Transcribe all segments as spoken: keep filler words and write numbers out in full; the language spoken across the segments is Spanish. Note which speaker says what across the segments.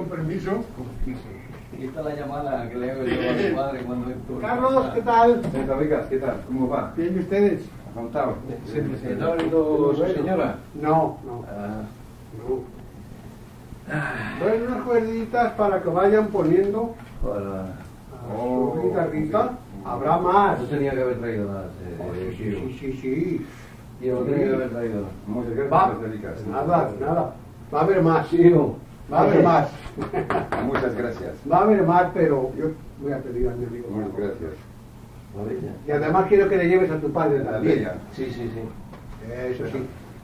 Speaker 1: permiso.
Speaker 2: Y esta es la llamada que le hago yo a mi padre cuando esto...
Speaker 1: Carlos, ¿qué tal?
Speaker 3: Señorita Ricas, ¿qué tal? ¿Cómo va?
Speaker 1: Bien, ¿y ustedes?
Speaker 3: Contado.
Speaker 2: ¿Está viendo su señora?
Speaker 1: No, no.
Speaker 2: Ah.
Speaker 1: no. Traen unas cuerditas para que vayan poniendo
Speaker 2: Para...
Speaker 1: a
Speaker 3: Oh,
Speaker 1: su guitarrita.
Speaker 3: sí.
Speaker 1: Habrá más.
Speaker 2: No tenía que haber traído más.
Speaker 1: Oh,
Speaker 2: Eh,
Speaker 1: sí,
Speaker 2: tío.
Speaker 1: sí, sí, sí.
Speaker 2: Yo no tenía que haber traído nada.
Speaker 3: Muchas gracias,
Speaker 1: Va.
Speaker 3: señorita Ricas.
Speaker 1: Nada, nada. Va a haber más.
Speaker 2: Tío.
Speaker 1: Va a haber más.
Speaker 3: Muchas gracias.
Speaker 1: Va a haber más, pero yo voy a pedir a mi amigo.
Speaker 3: Muchas gracias.
Speaker 1: Y además quiero que le lleves a tu padre
Speaker 3: La
Speaker 1: también.
Speaker 3: bella.
Speaker 2: Sí, sí, sí.
Speaker 1: Eso sí.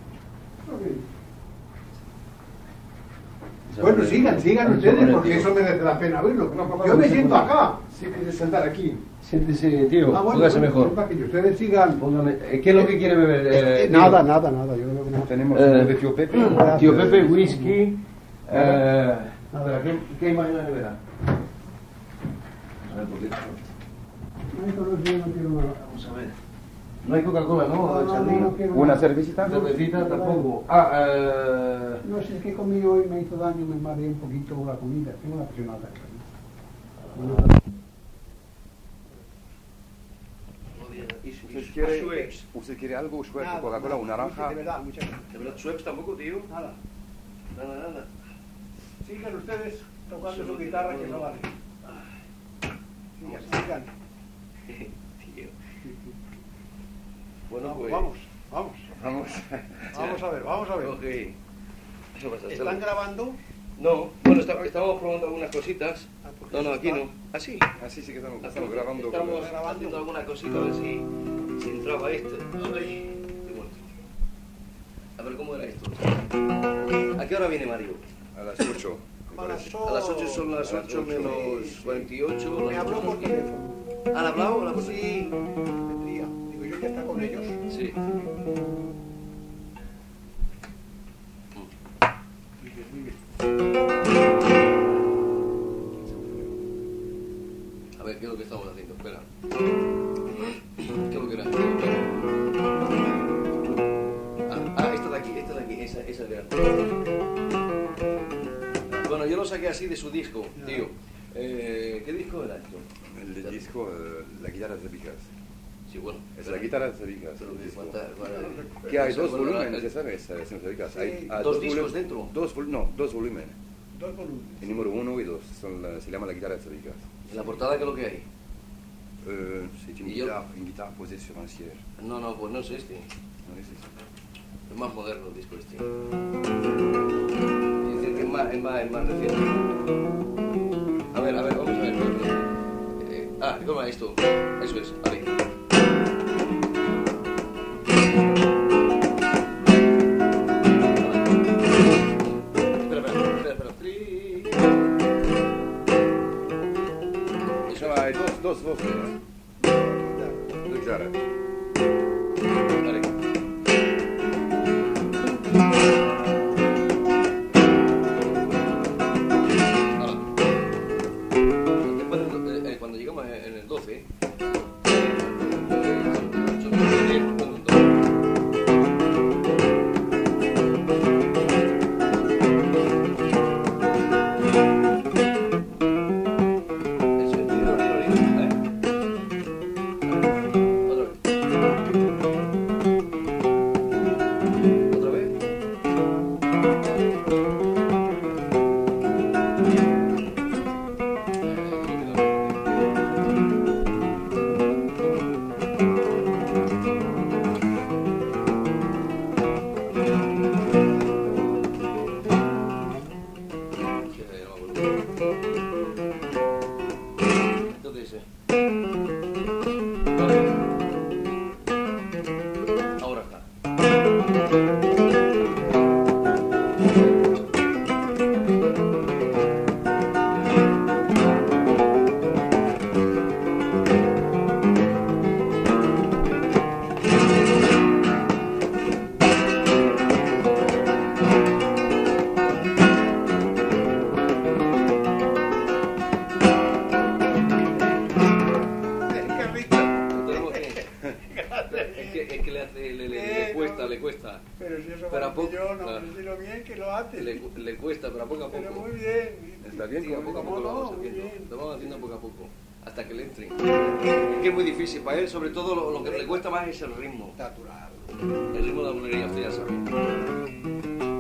Speaker 1: Bueno, sigan, sigan ustedes, porque eso merece la pena verlo. Yo me siento acá.
Speaker 3: Sí, quieres sentar aquí.
Speaker 2: Siéntese, tío.
Speaker 1: Ah, bueno,
Speaker 2: Póngase
Speaker 1: bueno,
Speaker 2: mejor.
Speaker 1: para que ustedes sigan.
Speaker 2: Póngame... eh, ¿Qué es lo que quiere beber? Eh,
Speaker 1: Eh,
Speaker 2: tío?
Speaker 1: nada, nada, nada. Yo creo que no.
Speaker 3: Tenemos
Speaker 2: Eh,
Speaker 3: un de tío Pepe.
Speaker 2: Tío Pepe, whisky. Eh, a ver, ¿qué, ¿qué hay más en la nevera? A ver, ¿por qué?
Speaker 1: No, eso no, yo no quiero nada.
Speaker 2: Vamos a ver. No hay Coca-Cola, ¿no?
Speaker 1: No, no,
Speaker 2: Charlie?
Speaker 1: no, no quiero
Speaker 3: ¿Una
Speaker 1: nada.
Speaker 3: cervecita?
Speaker 2: Cervecita tampoco. Ah, eh...
Speaker 1: No sé, es que comí hoy, me hizo daño, me mareé un poquito la comida. Tengo la presión alta.
Speaker 3: ¿Usted quiere, ¿Usted quiere algo? ¿Schweppes,
Speaker 1: Nada,
Speaker 3: Coca-Cola,
Speaker 1: nada,
Speaker 3: un naranja?
Speaker 1: De verdad, muchas gracias.
Speaker 2: ¿De verdad Schweppes tampoco, tío?
Speaker 1: Nada.
Speaker 2: Nada, nada.
Speaker 1: Sigan ustedes tocando su guitarra que no vale. Sigan, sigan.
Speaker 2: Tío. Bueno,
Speaker 1: Vamos,
Speaker 2: pues...
Speaker 1: vamos, vamos.
Speaker 3: Vamos.
Speaker 1: Vamos a ver, vamos a ver.
Speaker 2: Ok. Eso pasa.
Speaker 1: ¿Están grabando?
Speaker 2: No, bueno, está- estamos probando algunas cositas.
Speaker 1: Ah, ¿por qué
Speaker 2: No, no,
Speaker 1: eso
Speaker 2: aquí
Speaker 1: está?
Speaker 2: no. ¿Ah, sí?
Speaker 3: Así sí que estamos, estamos grabando.
Speaker 2: Estamos
Speaker 1: grabando.
Speaker 2: haciendo alguna cosita a ver si, si entraba este. Ay, qué bueno. A ver, ¿cómo era esto? ¿A qué hora viene Mario?
Speaker 3: A las ocho. me
Speaker 1: A las
Speaker 3: parece.
Speaker 2: A las ocho son las
Speaker 3: A las
Speaker 2: ocho
Speaker 3: ocho.
Speaker 2: menos cuarenta y ocho.
Speaker 1: Me habló por teléfono.
Speaker 2: ¿Han hablado? ¿Han hablado? Sí.
Speaker 1: Vendría. Digo, yo ya está con ellos.
Speaker 2: Sí. A ver, ¿qué es lo que estamos haciendo? Espera. ¿Qué es lo que era? Ah, ah, esta de aquí, esta de aquí, esa, esa de antes. Bueno, yo lo saqué así de su disco, tío. Eh, ¿Qué disco era esto?
Speaker 3: El disco, eh, la guitarra de Vicas.
Speaker 2: Sí, bueno.
Speaker 3: Es la guitarra de Vicas.
Speaker 2: Pero
Speaker 3: el
Speaker 2: que
Speaker 3: disco.
Speaker 2: cuánta- cuál-
Speaker 3: Que hay
Speaker 2: esa,
Speaker 3: dos
Speaker 2: bueno,
Speaker 3: volúmenes,
Speaker 2: la-
Speaker 3: ya sabes, eh, señor Vicas.
Speaker 1: Sí.
Speaker 3: Hay ah,
Speaker 2: ¿Dos discos
Speaker 3: volúmenes-
Speaker 2: dentro?
Speaker 3: Dos, vol- no, dos volúmenes.
Speaker 1: Dos volúmenes.
Speaker 3: El número uno y dos. Son la- se llama la guitarra de Vicas.
Speaker 2: En la portada, ¿qué es lo que hay?
Speaker 3: Euh, c'est une
Speaker 2: Et yo-
Speaker 3: guitare, une guitare posée sur un siège.
Speaker 2: No, no, pues no es este.
Speaker 3: No es eso.
Speaker 2: Es más moderno el disco este. Dicen que es más, es más, es más reciente. A ver, a ver, vamos a ver. Eh, ah, ¿cómo es esto? Eso es, vale. Espera, espera, espera, espera. Tri. Eso
Speaker 3: Hay dos, dos voces. Dos guitarras.
Speaker 2: Vale. Ahora. Después, del- eh, cuando llegamos en el doce, otra vez. Entonces, eh, vale. Ahora está.
Speaker 3: ¿Está bien?
Speaker 2: Sí, a poco a poco lo vamos
Speaker 1: No, muy
Speaker 2: haciendo.
Speaker 1: bien.
Speaker 2: Lo vamos haciendo poco a poco. Hasta que le entre. Es que es muy difícil. Para él, sobre todo, lo, lo que le cuesta más es el ritmo.
Speaker 1: Natural.
Speaker 2: El ritmo de la bulería, usted ya sabe.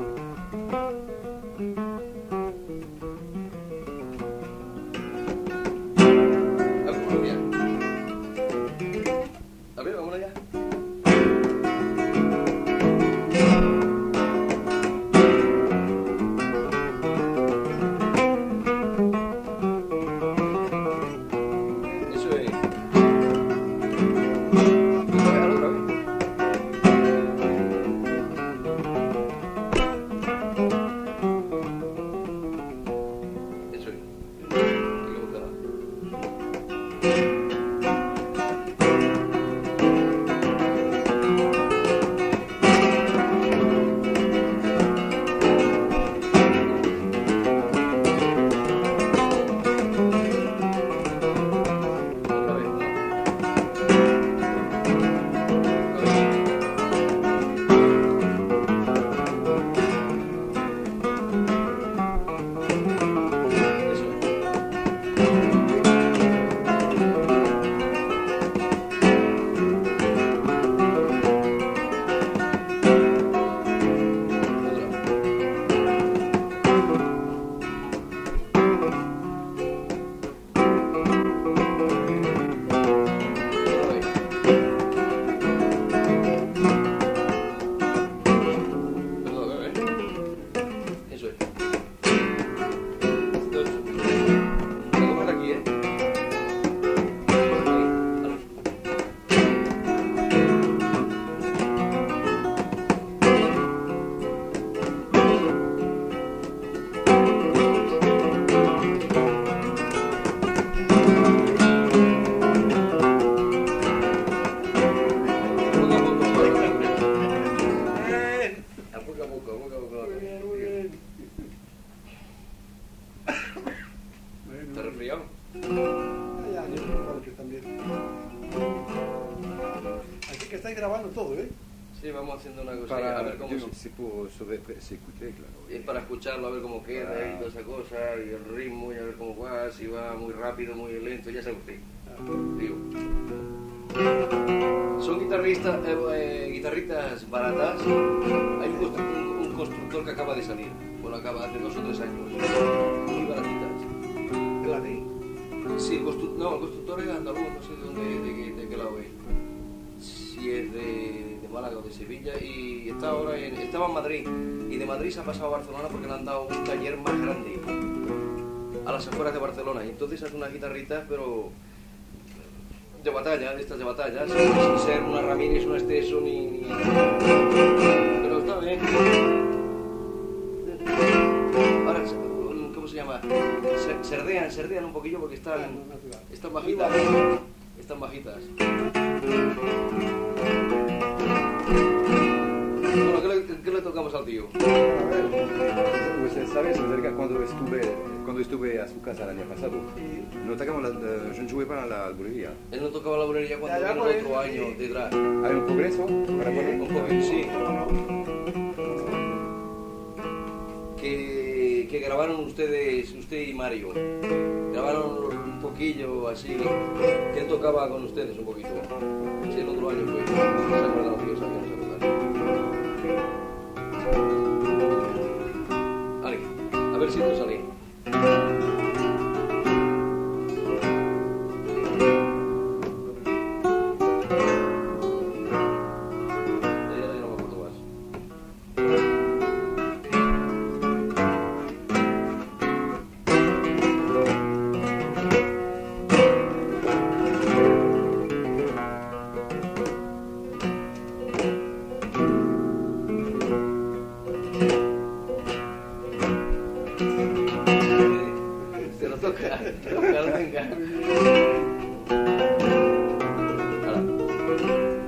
Speaker 2: Vámonos ya. A ver, vámonos ya. Eso es. Otra vez, otra vez. Eso es. Hay que buscarla. Otra vez, ¿no? Eso es. Otra. Otra vez. Perdón, a ver. Eso es. Dos. Voy a coger aquí, ¿eh? Ahí, dale. Poco a poco,
Speaker 1: Bien.
Speaker 2: a poco a poco, a poco a poco.
Speaker 1: Muy bien, muy bien.
Speaker 2: ¿Está resfriado?
Speaker 1: Ah, ya, yo creo que también. Así que estáis grabando todo, ¿eh?
Speaker 2: Sí, vamos haciendo una cosa.
Speaker 3: Para,
Speaker 2: A ver cómo
Speaker 3: yo
Speaker 2: se-
Speaker 3: no sé, pour sobre- s'écouter, claro.
Speaker 2: Es para escucharlo, a ver cómo queda
Speaker 3: Para-
Speaker 2: y toda esa cosa, y el ritmo, y a ver cómo va, si va muy rápido, muy lento, ya sabe usted. Digo. Son guitarristas, eh, eh, guitarritas baratas. Hay un, constru- un- un constructor que acaba de salir, bueno, acaba hace dos o tres años. Muy baratitas.
Speaker 1: ¿Es la de?
Speaker 2: Sí, el constru- no, el constructor es andaluz, no sé de dónde, de, qué- de qué lado es. Si es de, de Málaga o de Sevilla, y está ahora en, estaba en Madrid, y de Madrid se ha pasado a Barcelona porque le han dado un taller más grande a las afueras de Barcelona, y entonces hace unas guitarritas, pero de batalla, de estas de batalla, sin, sin ser una Ramírez, una Stetson, ni, ni- pero está bien. Ahora, ¿cómo se llama? Se- Serdean, serdean un poquillo porque están,
Speaker 1: Bueno, natural.
Speaker 2: están bajitas. Están bajitas. Bueno, ¿qué le, qué le tocamos al tío?
Speaker 1: A ver.
Speaker 3: Pues, ¿sabes? Cuando estuve, cuando estuve a su casa el año pasado,
Speaker 1: Sí.
Speaker 3: no tocamos la, eh, yo no jugué para la alburería.
Speaker 2: Él no tocaba la bulería cuando
Speaker 1: Ya, ya,
Speaker 2: vino
Speaker 1: por
Speaker 2: el otro
Speaker 1: eso,
Speaker 2: año
Speaker 1: sí.
Speaker 2: detrás.
Speaker 3: ¿Hay un progreso? Para poder-
Speaker 2: Un poquito, sí.
Speaker 1: ¿Cómo no?
Speaker 2: Que, que grabaron ustedes, usted y Mario. Grabaron un poquillo así. Que él tocaba con ustedes un poquito. Sí, el otro año fue. No se acuerdan los tíos, ¿sabes? No se acuerdan. Vale, a ver si esto sale. Ya, ya no me acuerdo más. Se lo toca, toca, venga. Ahora.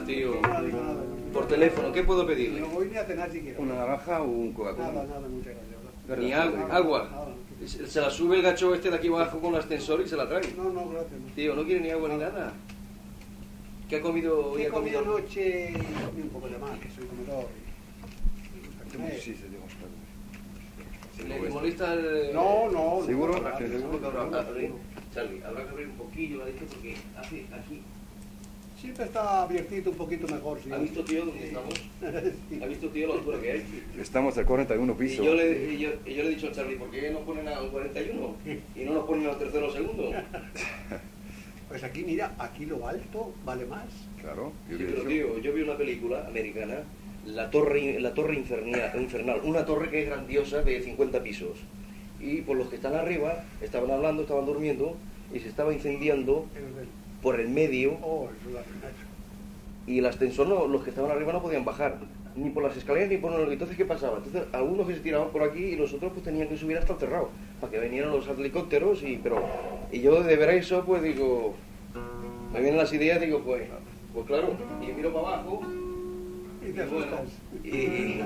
Speaker 2: buenas, tío.
Speaker 1: No le digo nada.
Speaker 2: Por teléfono, ¿qué puedo pedirle?
Speaker 1: No voy ni a cenar siquiera.
Speaker 3: ¿Una naranja o un
Speaker 1: Nada,
Speaker 3: Coca-Cola?
Speaker 1: nada, muchas gracias.
Speaker 2: Ni
Speaker 1: Nada,
Speaker 2: agua.
Speaker 1: nada,
Speaker 2: agua.
Speaker 1: nada.
Speaker 2: Se se la sube el gacho este de aquí abajo con el ascensor y se la trae.
Speaker 1: No, no, gracias. no.
Speaker 2: Tío, no quiere ni agua ni nada. ¿Qué ha comido hoy?
Speaker 1: He
Speaker 2: ¿Ha
Speaker 1: comido
Speaker 2: comido?
Speaker 1: anoche comí un poco de más, que soy comedor. y-
Speaker 3: Sí, se dio
Speaker 2: ¿Le le molesta el...?
Speaker 1: No, no.
Speaker 3: ¿Seguro?
Speaker 1: no, claro,
Speaker 3: ¿Seguro?
Speaker 2: Seguro que habrá-
Speaker 1: seguro,
Speaker 2: abrir.
Speaker 1: seguro.
Speaker 2: Charlie, habrá que abrir un poquillo la disco porque hace aquí.
Speaker 1: Siempre está abiertito un poquito mejor, sí.
Speaker 2: ¿Ha visto, tío, dónde estamos?
Speaker 1: Sí.
Speaker 2: ¿Ha visto, tío, la altura que hay?
Speaker 3: Estamos al cuarenta y uno
Speaker 2: Y
Speaker 3: piso.
Speaker 2: yo, le, y, yo, y yo le he dicho a Charlie, ¿por qué nos ponen al cuarenta y uno y no nos ponen al tercero o segundo?
Speaker 1: Pues aquí, mira, aquí lo alto vale más.
Speaker 3: Claro, yo
Speaker 2: Sí,
Speaker 3: vi
Speaker 2: pero
Speaker 3: eso.
Speaker 2: tío, yo vi una película americana, La Torre, la torre Infernia- Infernal, una torre que es grandiosa de cincuenta pisos. Y por los que están arriba estaban hablando, estaban durmiendo y se estaba incendiando
Speaker 1: El del-
Speaker 2: por el medio
Speaker 1: Oh, eso es la pena.
Speaker 2: y el ascensor, no, los que estaban arriba no podían bajar, ni por las escaleras ni por el... Entonces, ¿qué pasaba? Entonces, algunos que se tiraban por aquí y los otros pues tenían que subir hasta el cerrado para que vinieran los helicópteros y... pero y yo de ver eso, pues digo... Me vienen las ideas, digo, pues... Pues claro, y miro para abajo
Speaker 1: Y te
Speaker 2: y bueno,
Speaker 1: asustas.
Speaker 2: y... y-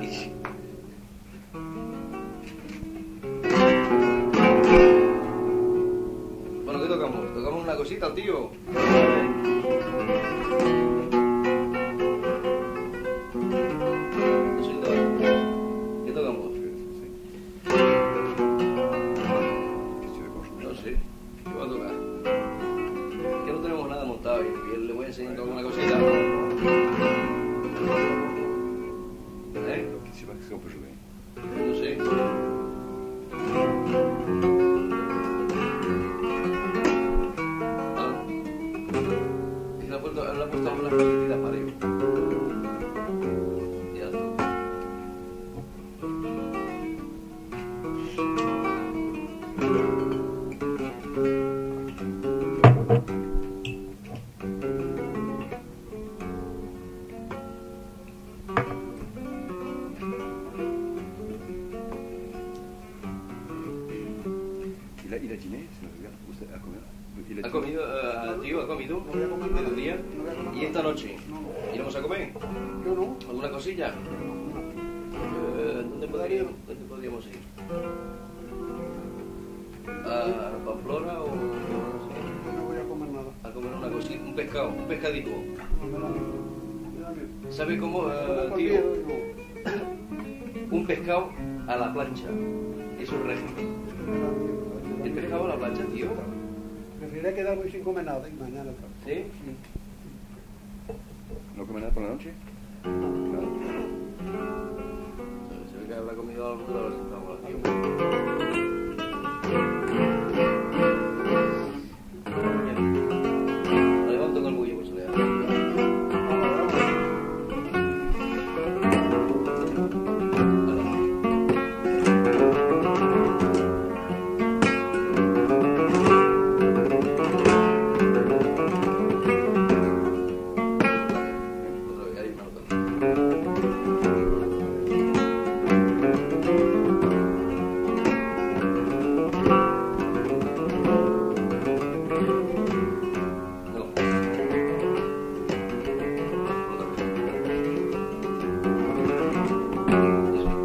Speaker 2: Bueno, ¿qué tocamos? Tocamos una cosita, tío. ¿Qué tocamos? No sé. ¿Qué va a tocar? Que no tenemos nada montado y le voy enseñando alguna cosita. ¿Eh?
Speaker 3: Je sais pas ce qu'on peut jouer.
Speaker 2: No sé. Ah. Y le ha puesto, le ha puesto algunas cositas para ello. Ya está.
Speaker 3: Il a, il a dîné, si me regarde. Usted ha comido. Il
Speaker 2: ¿Ha comido, eh, tío? ¿Ha comido?
Speaker 1: No voy a comer nada.
Speaker 2: ¿Mediodía?
Speaker 1: No voy a comer
Speaker 2: ¿Y
Speaker 1: nada.
Speaker 2: esta noche?
Speaker 1: No, no.
Speaker 2: ¿Iremos a comer?
Speaker 1: Yo no.
Speaker 2: ¿Alguna cosilla? Eh, ¿dónde, podríamos, ¿Dónde podríamos ir? ¿A Pamplona o no sé,
Speaker 1: No voy a comer nada.
Speaker 2: a comer una cosita? Un pescado, un pescadito.
Speaker 1: No me da miedo. Me da miedo.
Speaker 2: ¿Sabe cómo, eh,
Speaker 1: Me da
Speaker 2: tío?
Speaker 1: miedo y no.
Speaker 2: Un pescado a la plancha. Eso es régimen.
Speaker 1: Me da miedo. Me da
Speaker 2: ¿El
Speaker 1: miedo.
Speaker 2: pescado a la plancha, tío?
Speaker 1: Prefiero quedarme sin comer nada y mañana otra vez.
Speaker 2: ¿Sí?
Speaker 1: Sí.
Speaker 3: ¿No come nada por la noche? Claro.
Speaker 2: Se ve que habrá comido algo de los que estamos aquí. La levanto con el bullo, pues se le da. Otra vez, ahí, una nota. No. Otra vez. Eso.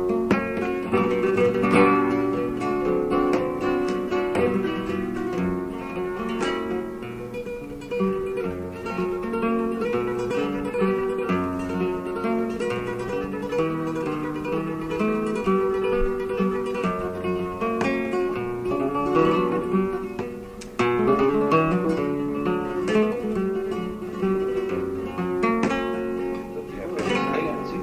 Speaker 2: Venga, sí,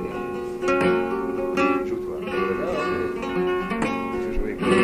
Speaker 3: Joue toi.
Speaker 2: que-
Speaker 3: Je jouais avec.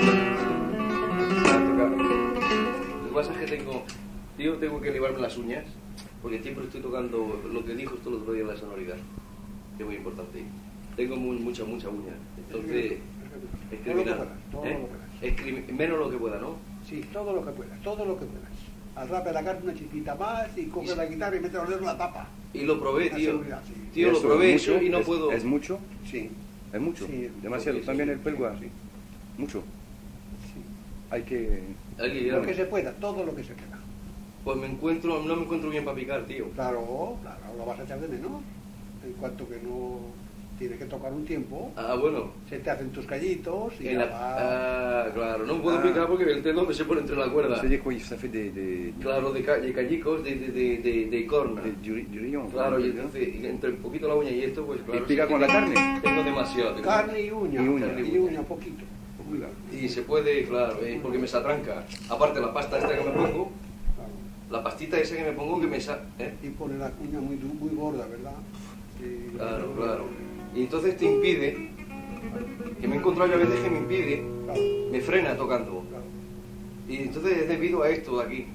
Speaker 3: Ça va tocar.
Speaker 2: Lo que pasa es que tengo, tío, tengo que limarme las uñas, porque siempre estoy tocando lo que dijo esto el otro día en la sonoridad, que es muy importante. Tengo muy, mucha, mucha uña, entonces es
Speaker 1: Todo lo que
Speaker 2: criminal.
Speaker 1: puedas, todo
Speaker 2: ¿eh?
Speaker 1: lo que puedas.
Speaker 2: Es crimi- menos lo que pueda, ¿no?
Speaker 1: Sí, todo lo que puedas, todo lo que puedas. Al rap de la carne una chiquita más y coge
Speaker 2: Y-
Speaker 1: la guitarra y mete los dedos en la tapa.
Speaker 2: Y lo probé,
Speaker 1: La
Speaker 2: tío.
Speaker 1: seguridad, sí.
Speaker 2: Tío, lo
Speaker 3: Eso,
Speaker 2: probé
Speaker 3: mucho,
Speaker 2: eso y no
Speaker 3: es-
Speaker 2: puedo.
Speaker 3: ¿Es mucho?
Speaker 1: Sí,
Speaker 3: Es mucho.
Speaker 1: Sí,
Speaker 3: Demasiado.
Speaker 2: sí,
Speaker 3: También
Speaker 2: sí,
Speaker 3: el pelgua.
Speaker 2: sí.
Speaker 3: Mucho.
Speaker 1: sí.
Speaker 3: Hay que.
Speaker 2: Hay que
Speaker 1: Lo
Speaker 2: llevarme.
Speaker 1: que se pueda, todo lo que se pueda.
Speaker 2: Pues me encuentro, no me encuentro bien para picar, tío.
Speaker 1: Claro, claro, lo vas a echar de menos. En cuanto que no tienes que tocar un tiempo,
Speaker 2: Ah, bueno.
Speaker 1: se te hacen tus callitos y
Speaker 2: En
Speaker 1: ya
Speaker 2: la-
Speaker 1: va.
Speaker 2: Ah, claro, no puedo
Speaker 1: Ah.
Speaker 2: picar porque el dedo me se pone entre la cuerda.
Speaker 3: C'est-à-dire que ça fait des, des,
Speaker 2: Claro, de, ca- de callicos, de, de, de, de, de corna.
Speaker 3: des- du, du rion.
Speaker 2: Claro, y
Speaker 3: ¿no?
Speaker 2: entonces entre un poquito la uña y esto, pues claro.
Speaker 3: ¿Y pica
Speaker 2: sí
Speaker 3: con
Speaker 2: que
Speaker 3: la carne?
Speaker 2: Tengo demasiado. tengo-
Speaker 1: Carne y uña,
Speaker 3: Y uña.
Speaker 1: y uña, poquito.
Speaker 3: Cuidado.
Speaker 2: Y se puede, claro, eh, porque me se atranca. Aparte la pasta esta que me pongo,
Speaker 1: Claro.
Speaker 2: la pastita esa que me pongo que me sa... ¿eh?
Speaker 1: Y pone la uña muy, du- muy gorda, ¿verdad? Y-
Speaker 2: Claro, claro. Y entonces te impide, que me he encontrado ya veces que me impide,
Speaker 1: Claro,
Speaker 2: me frena tocando.
Speaker 1: claro.
Speaker 2: Y entonces es debido a esto de aquí.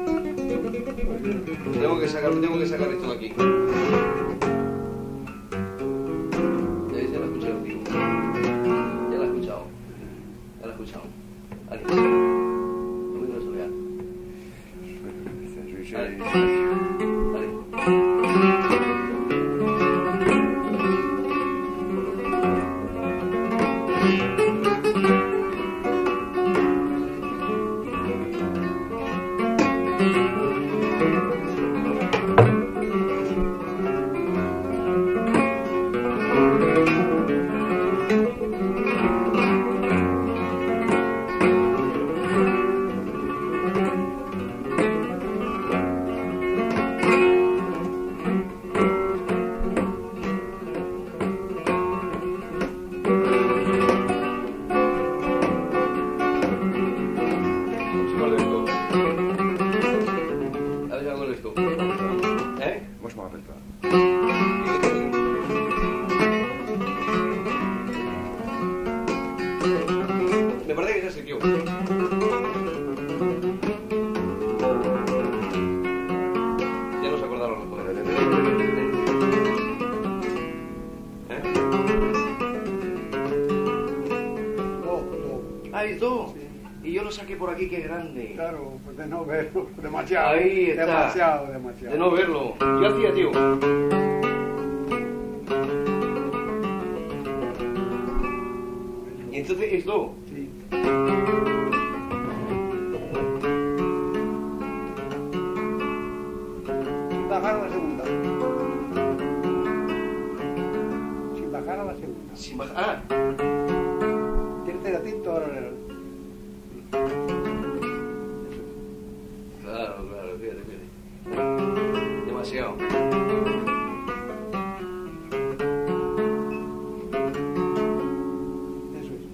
Speaker 2: Tengo que sacar, tengo que sacar esto de aquí. Ya, ya lo he escuchado, tío. Ya lo he escuchado. Ya lo he escuchado. Vale. Lo voy a resolver.
Speaker 3: Je- je-
Speaker 2: Allez. Vale. Vamos a ver esto. A ver, hago esto. ¿Eh?
Speaker 3: Moi, je me rappelle pas.
Speaker 2: Me parece que ya se quedó. Ya no se acordaron los poderes. ¿Eh?
Speaker 1: Do, do.
Speaker 2: Ah, ¿y tú? Y yo lo saqué por aquí, que grande.
Speaker 1: Claro, pues de no verlo, demasiado.
Speaker 2: Ahí está.
Speaker 1: Demasiado, demasiado.
Speaker 2: De no verlo. ¿Qué hacía, tío? Y entonces esto.
Speaker 1: Sí. Sin bajar a la segunda. Sin bajar a la segunda.
Speaker 2: Sin bajar. Ah,
Speaker 1: Tercera tinto ahora.
Speaker 2: claro, claro, fíjate, fíjate. Demasiado.
Speaker 1: Eso es.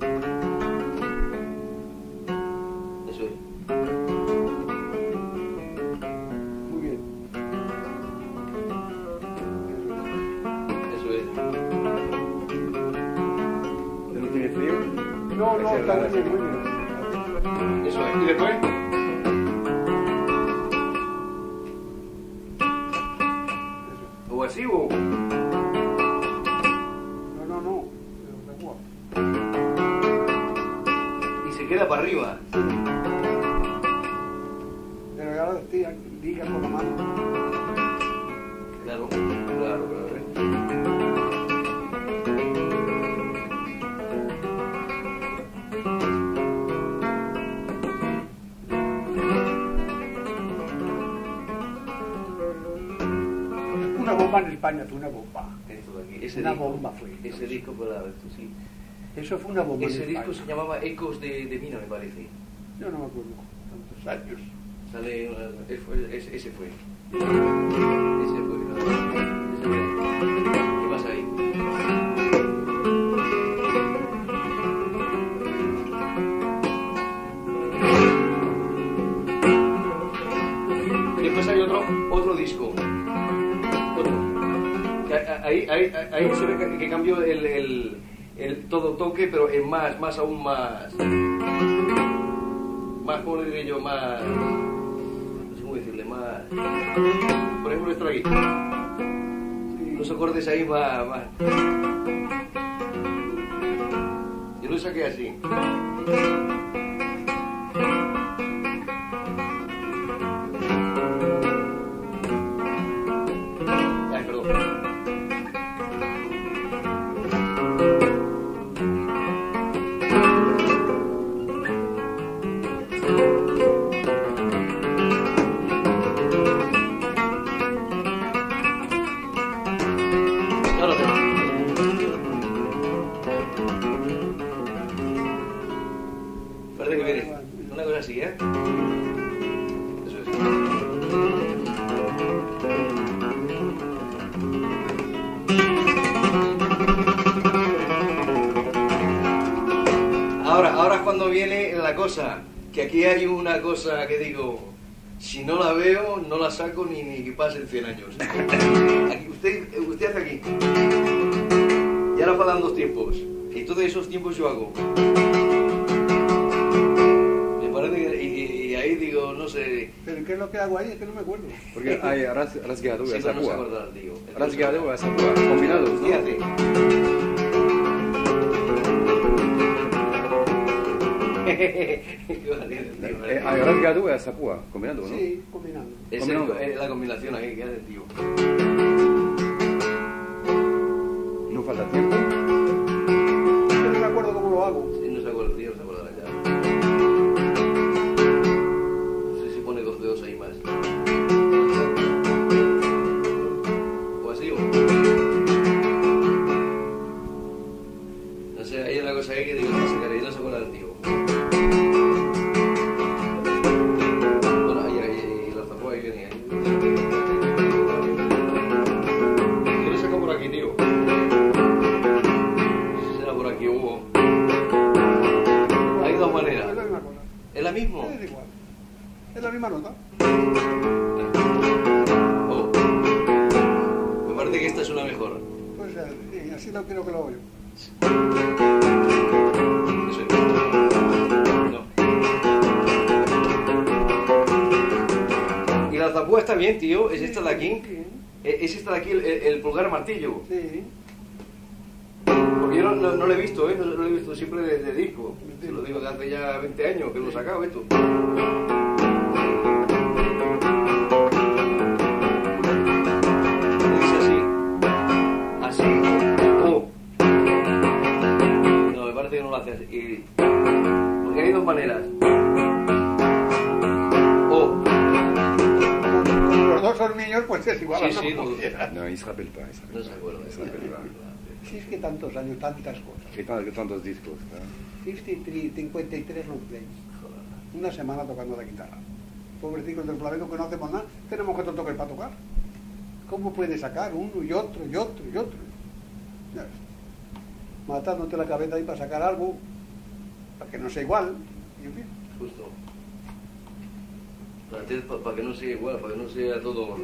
Speaker 2: Eso es.
Speaker 1: Muy bien.
Speaker 2: Eso es.
Speaker 3: ¿No tiene frío?
Speaker 1: No, no,
Speaker 3: Ese
Speaker 1: está
Speaker 3: raro,
Speaker 1: muy bien,
Speaker 3: sí.
Speaker 1: muy bien.
Speaker 2: Eso es. ¿Y después?
Speaker 1: Eso.
Speaker 2: ¿O así o...?
Speaker 1: No, no, no. Pero de agua.
Speaker 2: Y se queda para arriba.
Speaker 1: Pero ya lo decía, diga con la mano.
Speaker 2: Claro, claro, claro.
Speaker 1: Una bomba en España fue una bomba.
Speaker 2: Esto de aquí. Ese
Speaker 1: Una
Speaker 2: disco,
Speaker 1: bomba fue.
Speaker 2: Ese disco, claro, esto sí.
Speaker 1: Eso fue una bomba
Speaker 2: Ese
Speaker 1: en
Speaker 2: disco se
Speaker 1: España.
Speaker 2: llamaba Ecos de, de Mina, me parece.
Speaker 1: Yo no me acuerdo. Tantos años.
Speaker 2: Sale, una- ese fue. Ese, ese fue. Ese fue, claro. Ese fue. ¿Qué pasa ahí? Después hay otro, otro disco. Otro. Que ahí, ahí, ahí, ahí se ve que, que cambió el, el, el todo toque, pero en más, más aún más. Más, ¿cómo le diré yo? Más. No sé cómo decirle, más. Por ejemplo, esto aquí.
Speaker 1: Sí.
Speaker 2: Los acordes ahí más. más. Yo lo saqué así. Ay, perdón. cosa, que aquí hay una cosa que digo, si no la veo, no la saco ni, ni que pasen cien años. Aquí, usted, usted hace aquí. Y ahora pasan dos tiempos. Y todos esos tiempos yo hago. Me parece que... Y, y ahí digo, no sé...
Speaker 1: ¿Pero qué es lo que hago ahí? Es que no me acuerdo.
Speaker 3: Porque hay ras, rasgueado
Speaker 2: Sí,
Speaker 3: a
Speaker 2: pero no se
Speaker 3: sapua.
Speaker 2: acordará, tío.
Speaker 3: Rasguado a sapua, combinados, ¿no?
Speaker 2: ¿Qué hace?
Speaker 3: Eh, hay rasguado a sapua, combinado, ¿no?
Speaker 1: Sí, combinando.
Speaker 2: Es
Speaker 3: Combinando.
Speaker 2: el- la combinación ahí que hace, tío.
Speaker 3: No falta tiempo.
Speaker 1: Es que no me acuerdo cómo lo hago.
Speaker 2: Sí, no se acuerda, tío, no se acordará ya. No sé si pone dos dedos ahí más. O así o... No sé, hay una cosa ahí que digo, no sé, que no se acuerda del tío. Bueno, ahí, ahí, ahí, la zapó ahí venía. Yo lo saco por aquí, tío. Será por aquí, Hugo. Hay dos maneras.
Speaker 1: Es la misma cosa.
Speaker 2: ¿Es la misma?
Speaker 1: Es igual. Es la misma nota.
Speaker 2: Oh. Me parece que esta es una mejor.
Speaker 1: Pues sí, así lo quiero que lo hago yo.
Speaker 2: Eso es. No. Y la zapúa está bien, tío. Es esta de aquí.
Speaker 1: Sí,
Speaker 2: Eh, Es esta de aquí, el, el pulgar martillo.
Speaker 1: sí.
Speaker 2: Porque yo no, no, no lo he visto, ¿eh? No, no lo he visto siempre de, de disco. Se lo digo de hace ya veinte años que lo he sacado esto. Dice así. Así. O. No, me parece que no lo hace así. Y- Porque hay dos maneras. O.
Speaker 1: Como los dos son niños, pues es igual.
Speaker 2: Sí,
Speaker 1: a
Speaker 2: sí,
Speaker 1: como
Speaker 2: no.
Speaker 1: quieras.
Speaker 3: No, Israel pa, Israel.
Speaker 2: No se acuerda.
Speaker 3: Israel pa.
Speaker 1: Sí, es que tantos años, tantas cosas.
Speaker 3: Hay tan- tantos discos, claro.
Speaker 1: cincuenta y tres, cincuenta y tres long plays. Una semana tocando la guitarra. Pobrecicos del flamenco que no hacemos nada, tenemos que tocar para tocar. ¿Cómo puede sacar uno y otro y otro y otro? Ya ves. Matándote la cabeza ahí para sacar algo, para que no sea igual. Y en fin.
Speaker 2: Justo. Para, te- pa- para que no sea igual, para que no sea todo.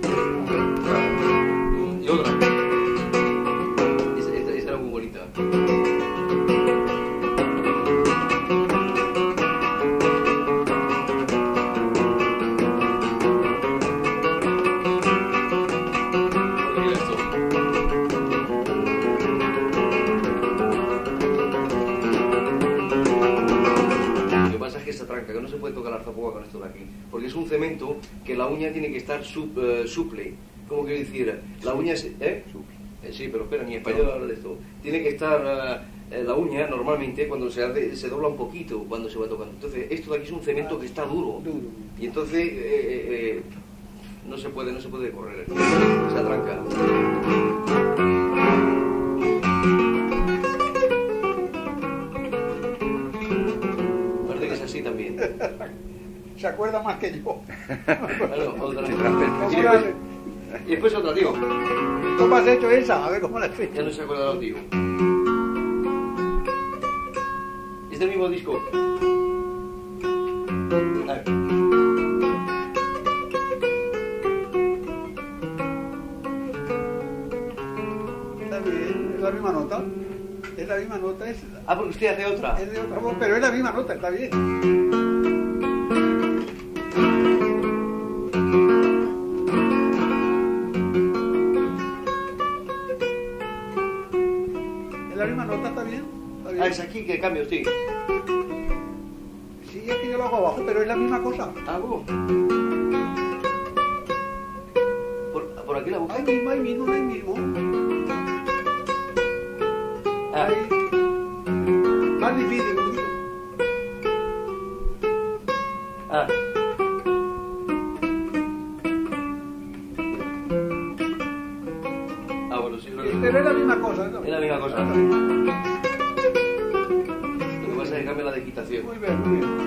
Speaker 2: Y otra. Esta, esta, esta era muy bonita. Mira esto. Lo que pasa es que esta tranca, que no se puede tocar la zapúa con esto de aquí, porque es un cemento que la uña tiene que estar sup- eh, suple. ¿Cómo quiere decir? La uña es... ¿Eh? Eh, sí, pero espera, ni español habla de esto. Tiene que estar eh, eh, la uña normalmente cuando se hace, se dobla un poquito cuando se va tocando. Entonces, esto de aquí es un cemento que está duro.
Speaker 1: Duro.
Speaker 2: Y entonces eh, eh, eh, no se puede, no se puede correr. Esa tranca. Parece que es así también.
Speaker 1: Se acuerda más que yo.
Speaker 2: Bueno, otra.
Speaker 3: Sí,
Speaker 2: Y
Speaker 3: Israel.
Speaker 1: Ahora,
Speaker 2: después, y después otra, tío.
Speaker 1: ¿cómo has hecho esa? A ver cómo la has hecho.
Speaker 2: Ya no se acuerda el tío. Es del mismo disco. A ver.
Speaker 1: Está bien, es la misma nota. Es la misma nota, es,
Speaker 2: Ah, porque usted hace otra.
Speaker 1: es de otra voz, pero es la misma nota, está bien. Es la misma nota, está bien. Está bien.
Speaker 2: Ah, es aquí que cambia usted.
Speaker 1: Sí, es que yo lo hago abajo, pero es la misma cosa.
Speaker 2: ¿Algo? Por, por aquí la busca.
Speaker 1: Ahí mismo, ahí mismo, ahí mismo.
Speaker 2: Ah,
Speaker 1: Ahí. Más difícil, un poquito.
Speaker 2: ah. Ah, bueno, sí, creo que
Speaker 1: Pero es la misma cosa. ¿no?
Speaker 2: es la misma cosa. Lo que pasa es que cambia la digitación.
Speaker 1: Muy bien, muy bien.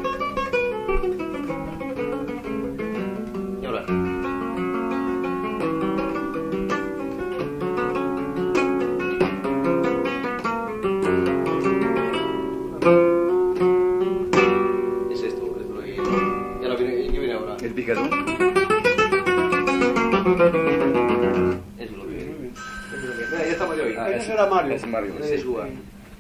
Speaker 2: Y ahora. Mira, ya está Mario ahí.
Speaker 1: Ah, ese será Mario.
Speaker 3: Es Mario.
Speaker 2: Ese es Uva.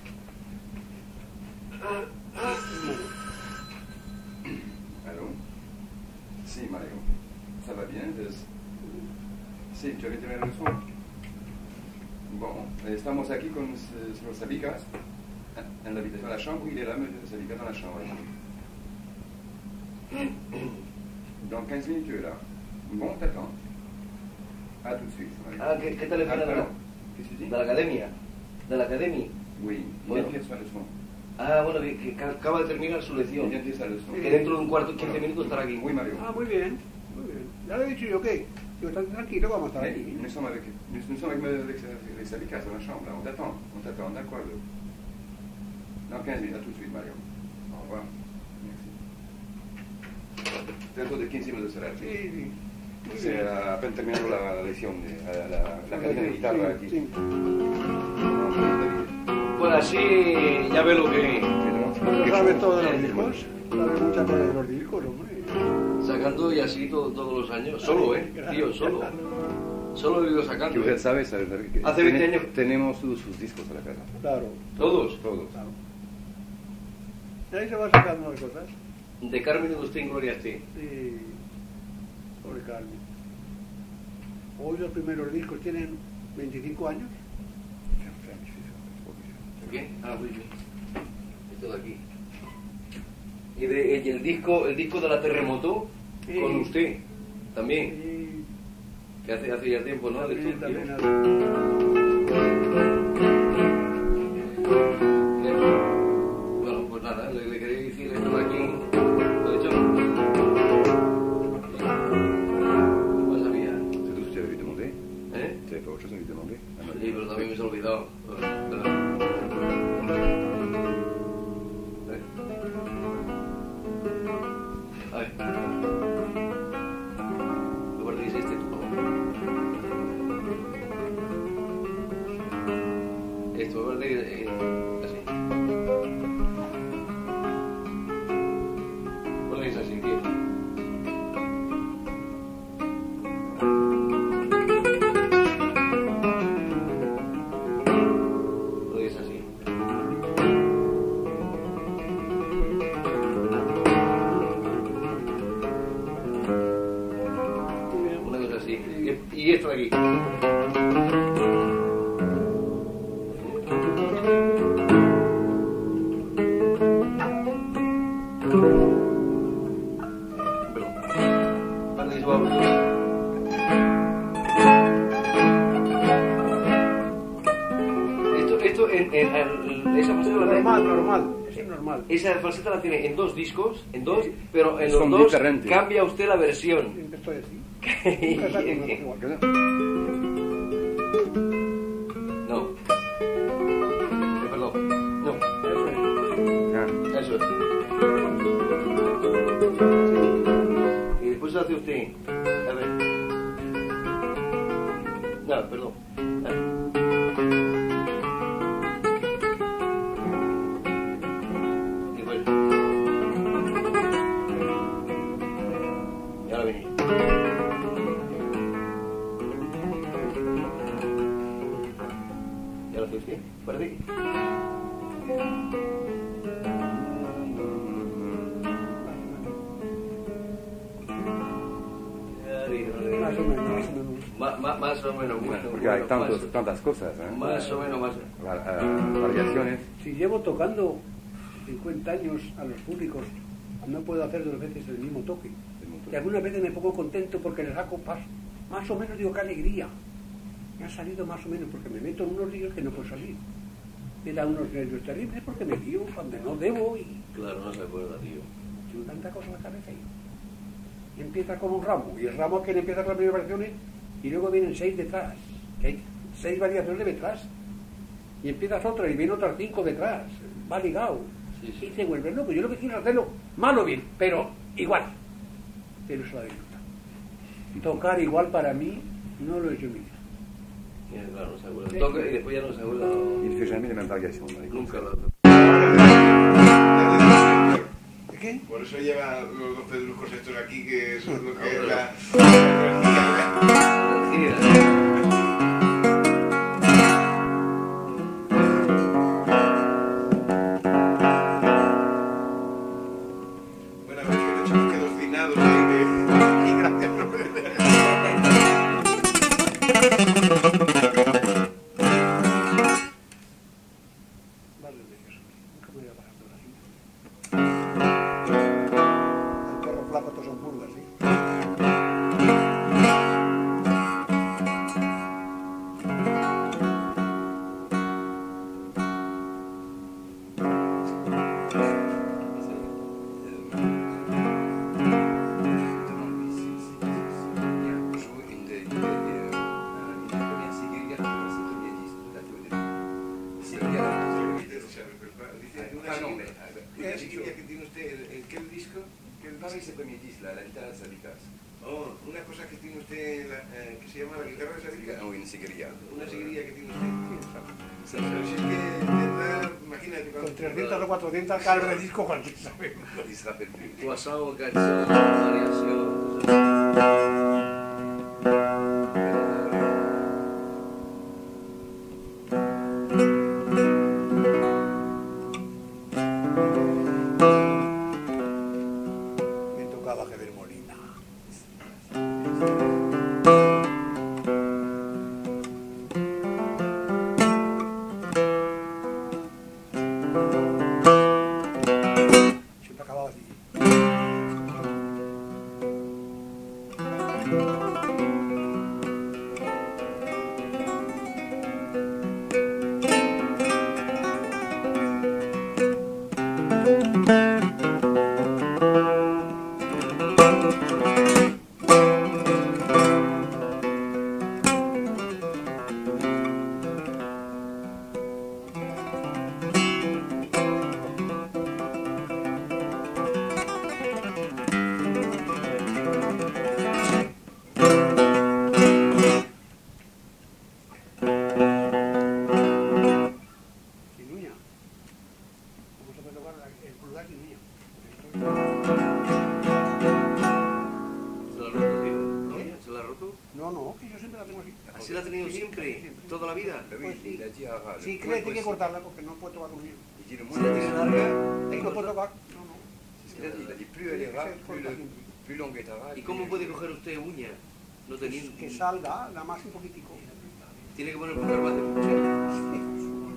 Speaker 3: Allô? Si, Mario. Ça va bien? Es... Sí, tu avais terminé la leçon. Bon, estamos aquí con el señor Sabicas en la habitación de la chambre. Il est là, monsieur Sabicas, dans la chambre. Dans quinze minutes, tu es là. Bon, t'attends. À tout de suite. Mario.
Speaker 2: Ah, ¿qué, qué teléfono
Speaker 3: Ah,
Speaker 2: de la,
Speaker 3: perdón. ¿Qué se dice?
Speaker 2: de la academia? ¿De la academia?
Speaker 3: Oui, il
Speaker 2: Bueno.
Speaker 3: empieza la leçon.
Speaker 2: Ah, bueno, que, que acaba de terminar su lección.
Speaker 3: Il empieza la leçon.
Speaker 2: Que dentro de un cuarto, quince minutos estará aquí.
Speaker 3: Oui, Mario.
Speaker 1: Ah, muy bien, muy bien. Ya le he dicho yo que, yo tan tranquilo, vamos a estar
Speaker 3: Mais
Speaker 1: aquí.
Speaker 3: nous sommes avec, nous, nous sommes avec, avec, avec Sabicas dans la chambre, là. On t'attend, on t'attend, d'accord. Dans quinze minutes, à tout de suite, Mario. Au revoir. Merci. Dentro de quinze minutos será aquí.
Speaker 1: Sí, sí. Muy
Speaker 3: Se
Speaker 1: bien.
Speaker 3: ha apenas terminado la, la lección, de, la, la, la academia de guitarra aquí.
Speaker 1: Sí, sí.
Speaker 2: Pues así ya ve lo que...
Speaker 1: Pero sabe todo de los discos, sabe muchas cosas de los discos, hombre.
Speaker 2: Sacando y así todo, todos los años. Solo, ¿eh? Tío, solo. Solo he ido
Speaker 3: Que
Speaker 2: sacando.
Speaker 3: usted
Speaker 2: ¿eh?
Speaker 3: sabe, sabe que
Speaker 2: Hace veinte
Speaker 3: tiene-
Speaker 2: años.
Speaker 3: tenemos todos sus discos a la casa.
Speaker 1: Claro,
Speaker 2: Todos.
Speaker 3: Todos.
Speaker 1: claro. Y ahí se va sacando las cosas.
Speaker 2: De Carmen de usted en Gloria esté.
Speaker 1: Sí, pobre Carmen. Hoy los primeros discos tienen veinticinco años.
Speaker 2: ¿Qué? Ah, muy bien. Esto de aquí. Y, de, y el disco el disco de la Terremoto
Speaker 1: Sí.
Speaker 2: con usted también.
Speaker 1: Sí,
Speaker 2: Que hace, hace ya tiempo, ¿no? De
Speaker 1: también,
Speaker 2: estudio.
Speaker 1: también.
Speaker 2: Bueno, pues nada, le, le quería decir esto de aquí. ¿Lo he dicho? ¿Qué pasa, mía?
Speaker 3: C'est tout ce que tu avais demandé.
Speaker 2: ¿Eh?
Speaker 3: Tu avais pas autre chose à lui demander. Ah, non.
Speaker 2: Sí, pero también me se ha olvidado. Espera. Eh. A ver. Aparte que es este tú, ¿no? Esto, aparte que... Eh, así. Ponéis así, tío. Ponéis así. Una cosa así. Y, y esto de aquí. Perdón. Vale, eso va. Esto, esto en, en, en- esa falseta la
Speaker 1: Normal,
Speaker 2: tiene,
Speaker 1: normal, es normal.
Speaker 2: esa falseta la tiene en dos discos, en dos, pero en
Speaker 3: Son
Speaker 2: los dos
Speaker 3: diferentes.
Speaker 2: cambia usted la versión.
Speaker 1: Siempre estoy así. Nunca saco una igual.
Speaker 3: ¿Qué?
Speaker 2: No. Eh, Perdón. No.
Speaker 1: Eso es.
Speaker 3: Ah,
Speaker 2: Eso es. Y después hace usted. A ver. No, perdón. Ah. Y bueno. Y ahora venís. ¿Y ahora hace usted? ¿Para ti?
Speaker 1: Más o menos, más o menos.
Speaker 2: Más, más, más o menos, bueno,
Speaker 3: porque
Speaker 2: bueno,
Speaker 3: hay tantos,
Speaker 2: más,
Speaker 3: tantas cosas, ¿eh?
Speaker 2: más o menos, más.
Speaker 3: Va- ah, variaciones.
Speaker 1: Si llevo tocando cincuenta años a los públicos, no puedo hacer dos veces el mismo toque. Y algunas veces me pongo contento porque le saco pas- más o menos, digo, qué alegría. Me ha salido más o menos porque me meto en unos líos que no puedo salir. Me da unos nervios terribles porque me lío cuando no debo y
Speaker 2: Claro, no se acuerda, tío.
Speaker 1: tengo tanta cosa en la cabeza. Y empieza con un ramo, y el ramo que empieza con las primeras variaciones y luego vienen seis detrás. Que hay seis variaciones detrás. Y empiezas otra y vienen otras cinco detrás. Va ligado.
Speaker 2: Sí, sí.
Speaker 1: Y se vuelve loco. Yo lo que quiero es hacerlo mal o bien, pero igual. Pero eso la disfruta. Tocar igual para mí no lo he hecho en mi vida.
Speaker 2: Sí, claro, no se acuerda.
Speaker 1: Sí.
Speaker 2: Toca y después ya no se acuerda.
Speaker 3: Il ne fait jamais les mêmes variations. Marie.
Speaker 2: Nunca lo
Speaker 1: ¿Qué?
Speaker 4: Por eso lleva los dos pedruscos estos aquí, que son lo que es
Speaker 2: Ahora.
Speaker 4: la, la energía.
Speaker 2: Sí,
Speaker 3: Ah, non, mais...
Speaker 4: La chiquilla que tiene usted, ¿en, en qué disco? ¿Qué
Speaker 3: Ah oui, c'est le premier disque, la, la guitare de Sabicas.
Speaker 4: Oh, una cosa que tiene usted la, eh, que se llama la guitarra de Sabicas.
Speaker 3: Ah oui, une seguería.
Speaker 4: Una seguiría que tiene usted. Pero si es que, tendrá, imagínate,
Speaker 1: Con
Speaker 4: cuando...
Speaker 1: trescientas o cuatrocientas cargas de disco cualquiera sabe.
Speaker 3: Il se rappelle plus.
Speaker 2: Qualsevol cançó, variació...
Speaker 1: Me tocaba Javier Molina. Siempre acababa así. Quinuña. Vamos a tocar el plural Quinuña.
Speaker 2: ¿Se la ha roto, tío?
Speaker 1: ¿Eh?
Speaker 2: ¿Se la ha roto?
Speaker 1: No, no, que yo siempre la tengo así.
Speaker 2: ¿Así la ha tenido siempre? ¿Toda la vida?
Speaker 3: Ah oui, il a dit à Ara.
Speaker 1: Sí, creo que hay que cortarla porque no puedo tocar un niño.
Speaker 3: Il dit le
Speaker 2: Si la tiene
Speaker 3: moins...
Speaker 2: larga, hay que
Speaker 1: No puedo
Speaker 2: cortar.
Speaker 1: tocar. No, no.
Speaker 3: C'est ce qu'il a dit. Il a dit plus elle est rare, plus, le, plus longue est Ara.
Speaker 2: ¿Y cómo puede coger usted uña? No teniendo...
Speaker 1: Que salga, nada más un poquitico.
Speaker 2: Tiene que poner un garbanzo de puchero.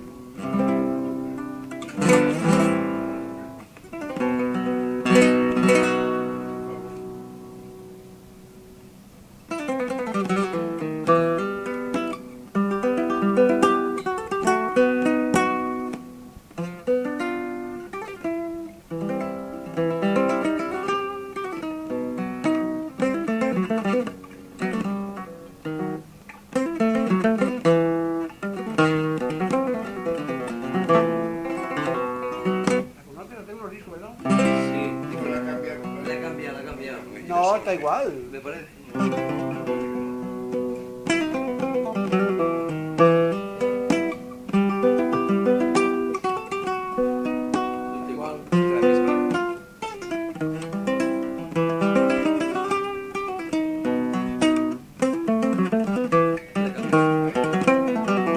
Speaker 1: La conoce, la tengo en los discos, ¿verdad?
Speaker 2: Sí,
Speaker 4: Dijo la cambia.
Speaker 2: la cambia, la cambia.
Speaker 1: No, está igual.
Speaker 2: Me parece. Está igual.
Speaker 3: La misma.
Speaker 2: La cambia.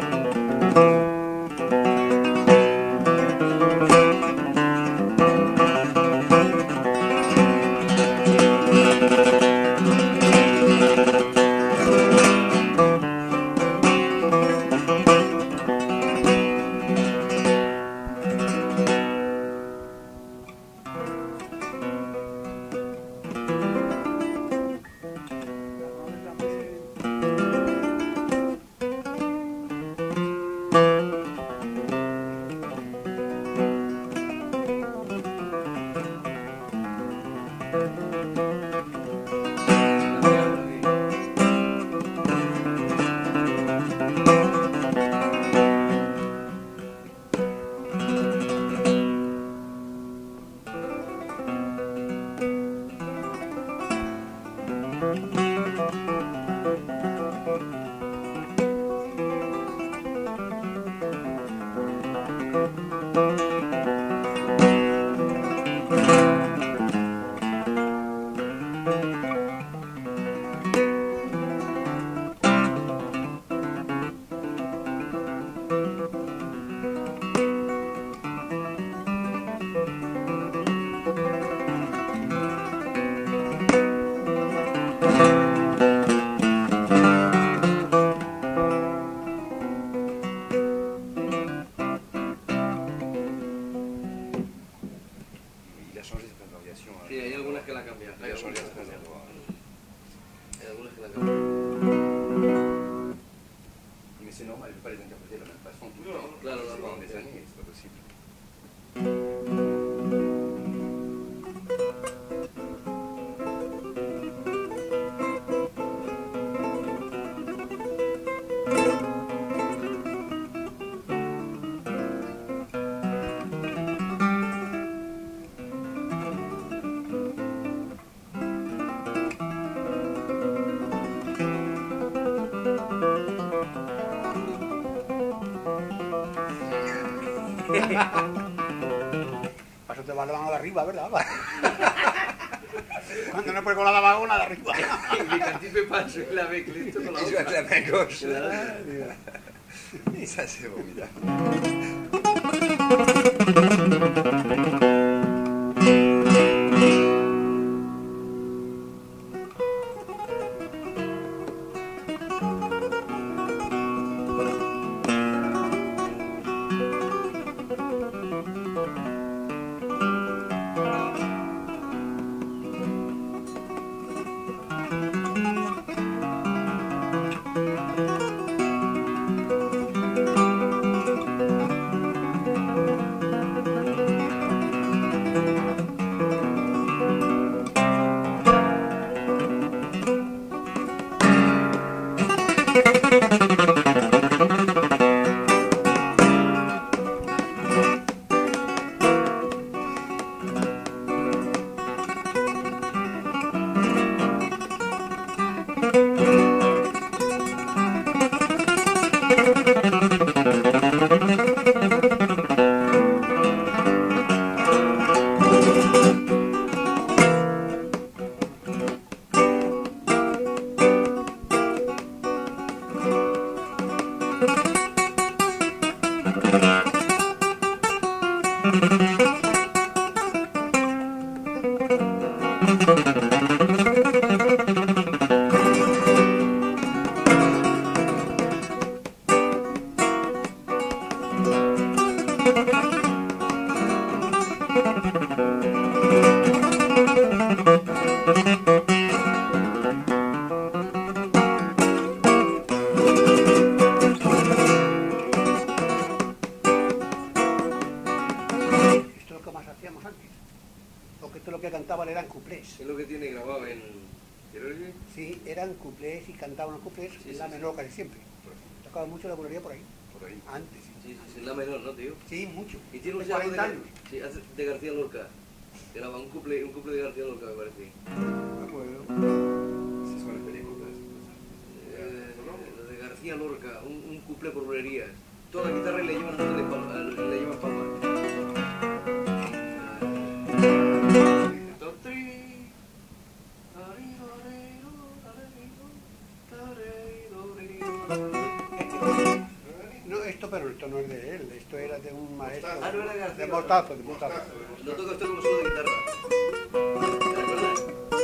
Speaker 3: Il a changé certaines variations. hein.
Speaker 2: Sí, hay algunas que la cambian.
Speaker 3: Il a changé certains endroits.
Speaker 2: Hay algunas que la cambian.
Speaker 3: Mais c'est normal, il ne peut pas les interpréter de la même façon tout le
Speaker 2: Non,
Speaker 3: temps.
Speaker 2: claro,
Speaker 3: C'est
Speaker 2: claro.
Speaker 3: pendant des années, c'est pas possible.
Speaker 1: Thank Para eso te va la mano de arriba, ¿verdad? Cuando no puedes colar la vagona de arriba.
Speaker 2: Il est un petit peu pas sur la avec les tout
Speaker 3: Il joue avec la main gauche.
Speaker 2: Voilà.
Speaker 3: Ça, c'est formidable.
Speaker 2: Es lo que tiene grabado en...
Speaker 1: Sí, eran cuplés y cantaban los cuplés
Speaker 2: Sí,
Speaker 1: en
Speaker 2: sí,
Speaker 1: la
Speaker 2: sí.
Speaker 1: menor casi siempre. Tocaba mucho la bulería por ahí.
Speaker 3: Por ahí.
Speaker 1: Antes, sí.
Speaker 2: Sí, sí, sí, en la menor, ¿no, tío?
Speaker 1: Sí, mucho.
Speaker 2: Y tiene un
Speaker 1: De
Speaker 2: saco de,
Speaker 1: cuarenta años.
Speaker 2: sí, hace- de García Lorca. Graba un couple, un couple de García Lorca, me parece.
Speaker 1: Me acuerdo.
Speaker 3: C'est ce qu'on appelle les couples.
Speaker 2: Eh, de García Lorca, un, un couple por bulerías. Toda la guitarra y le llevan, de palma, le llevan palma.
Speaker 1: No, esto, pero esto no es de él, esto era de un maestro.
Speaker 2: Ah, no era de García
Speaker 1: de
Speaker 2: Lorca.
Speaker 1: Mostazo, de Mostazo.
Speaker 2: Lo toca usted con un solo de guitarra. ¿Te acuerdas?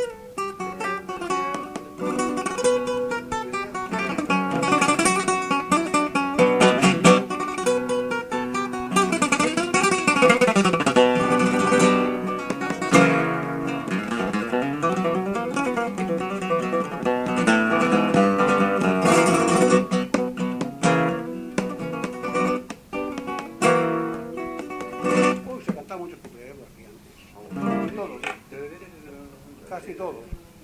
Speaker 1: Uy, se cantaba mucho cuplés aquí antes. Todos, casi todos.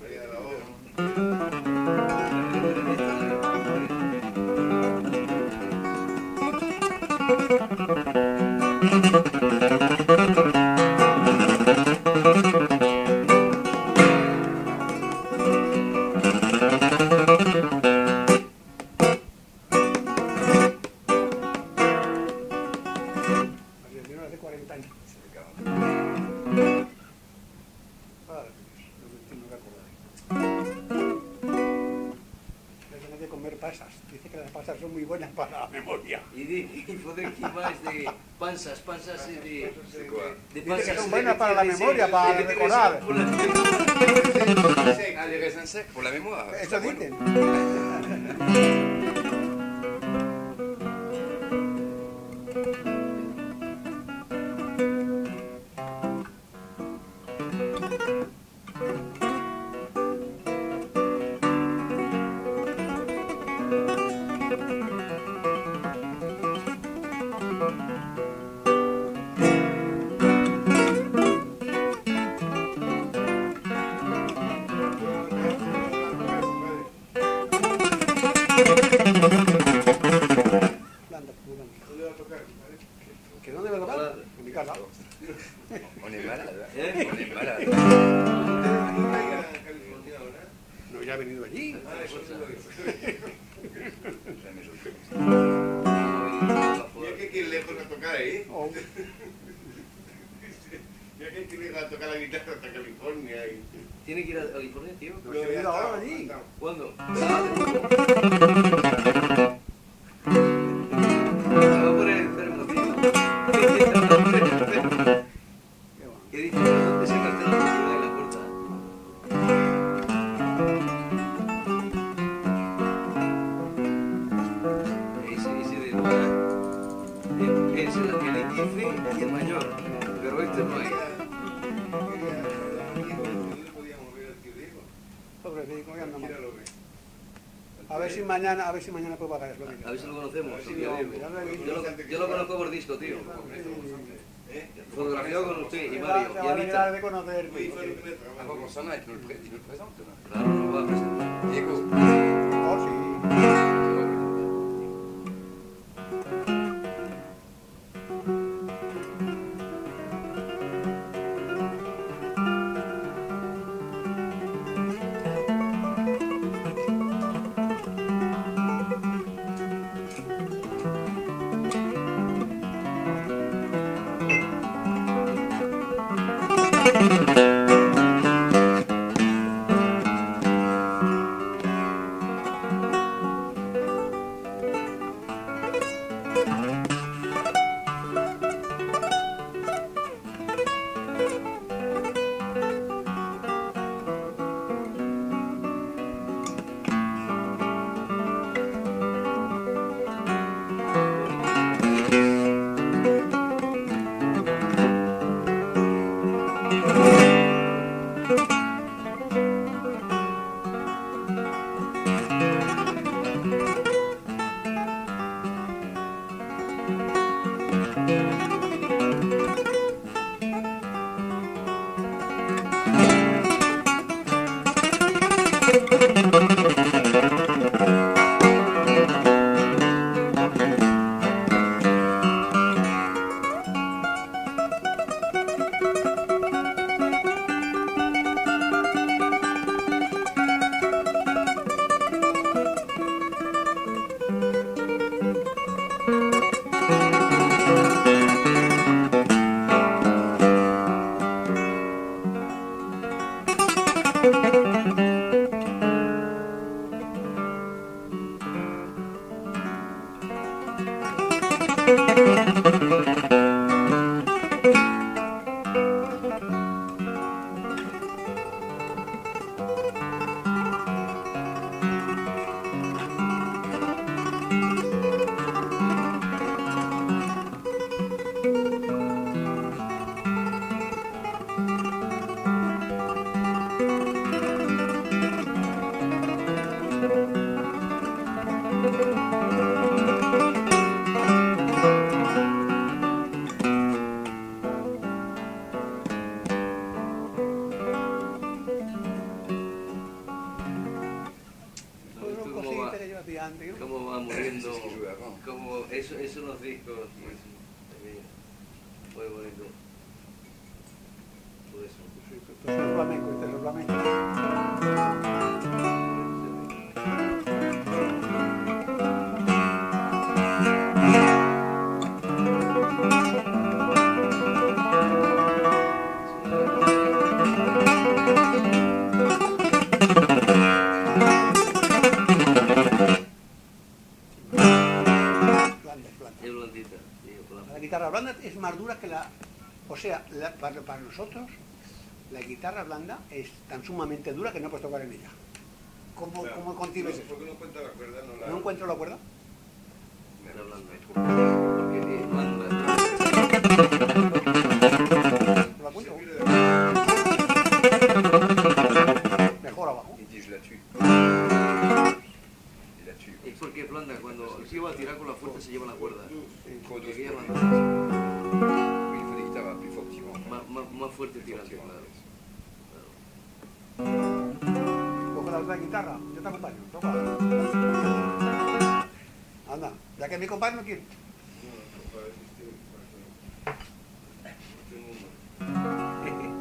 Speaker 1: El mío hace cuarenta años. Ah, no me tengo que acordar. Hay que comer pasas. Dice que las pasas son muy buenas para la memoria.
Speaker 2: Y de y poder que más de panzas, panzas de, de,
Speaker 3: C'est quoi?
Speaker 2: de
Speaker 1: Dice que son
Speaker 2: de-
Speaker 1: buenas
Speaker 2: de-
Speaker 1: para la
Speaker 2: de-
Speaker 1: memoria,
Speaker 2: de-
Speaker 1: para
Speaker 2: de- de-
Speaker 1: recordar.
Speaker 2: por la-
Speaker 3: Ah, les raisins secs pour la mémoire.
Speaker 1: Eso
Speaker 3: Está bueno.
Speaker 1: dicen.
Speaker 4: Thank you. tocar ahí.
Speaker 1: Oh,
Speaker 4: Yo que tiene que tocar la guitarra hasta California. Y...
Speaker 2: ¿Tiene que ir a California, tío?
Speaker 1: No, se ha ido ahora allí.
Speaker 2: ¿Cuándo? Ah, me va a poner enfermo, tío.
Speaker 1: qué bueno.
Speaker 2: ¿Qué dices? ¿Dónde sacaste la música de la puerta? Ese, ese de Duara. Es el, el quince y el mayor. Pero este no hay.
Speaker 1: Pobre Federico, ya anda mal. A ver si mañana, a ver si mañana puedo pagar eso.
Speaker 2: A ver si lo conocemos.
Speaker 1: Sí,
Speaker 2: tío,
Speaker 1: hombre,
Speaker 2: Diego.
Speaker 1: ya lo he visto.
Speaker 2: Yo lo, yo lo conozco por disco, tío. Fotografiado con usted y
Speaker 1: Se va
Speaker 2: Mario.
Speaker 1: se
Speaker 2: Y
Speaker 1: va a alegrar
Speaker 2: Anita.
Speaker 1: de conocerte.
Speaker 3: Avant qu'on s'en aille, tu nous le, pré- tu nous le présentes là.
Speaker 2: Claro, lo va a presentar.
Speaker 3: Diego.
Speaker 1: Oh, sí.
Speaker 2: Cómo va muriendo,
Speaker 3: C'est ce qu'il jouait avant.
Speaker 2: como eso, eso los discos, muy bonito. Todo eso.
Speaker 1: Esto es el flamenco, este es el flamenco. Blanda, es blanda.
Speaker 2: Es blandita, sí, blanda.
Speaker 1: La guitarra blanda es más dura que la... O sea, la- para, para nosotros, la guitarra blanda es tan sumamente dura que no puedes tocar en ella. ¿Cómo, cómo concibes eso?
Speaker 4: ¿Por qué no cuenta la cuerda? No la...
Speaker 1: ¿No encuentro la cuerda?
Speaker 2: Era blanda. Porque es blanda.
Speaker 1: ¿No la cuento?
Speaker 4: Sirve de-
Speaker 1: Mejor abajo.
Speaker 3: Il dit je la tue. Il la tue.
Speaker 2: Es porque es blanda, cuando el tío va a tirar con la fuerza se lleva la cuerda.
Speaker 3: Trop
Speaker 2: Porque
Speaker 3: douce.
Speaker 2: ella
Speaker 3: Oui,
Speaker 2: blanda.
Speaker 3: il faut des guitares plus fortes qui vont.
Speaker 2: Más, más, más fuerte tirando,
Speaker 3: Fortes,
Speaker 2: claro.
Speaker 1: Coge la otra guitarra, yo te acompaño. Toca. Anda, ya que mi compadre no quiere.
Speaker 4: No, no, para eso estoy- para eso- tengo un-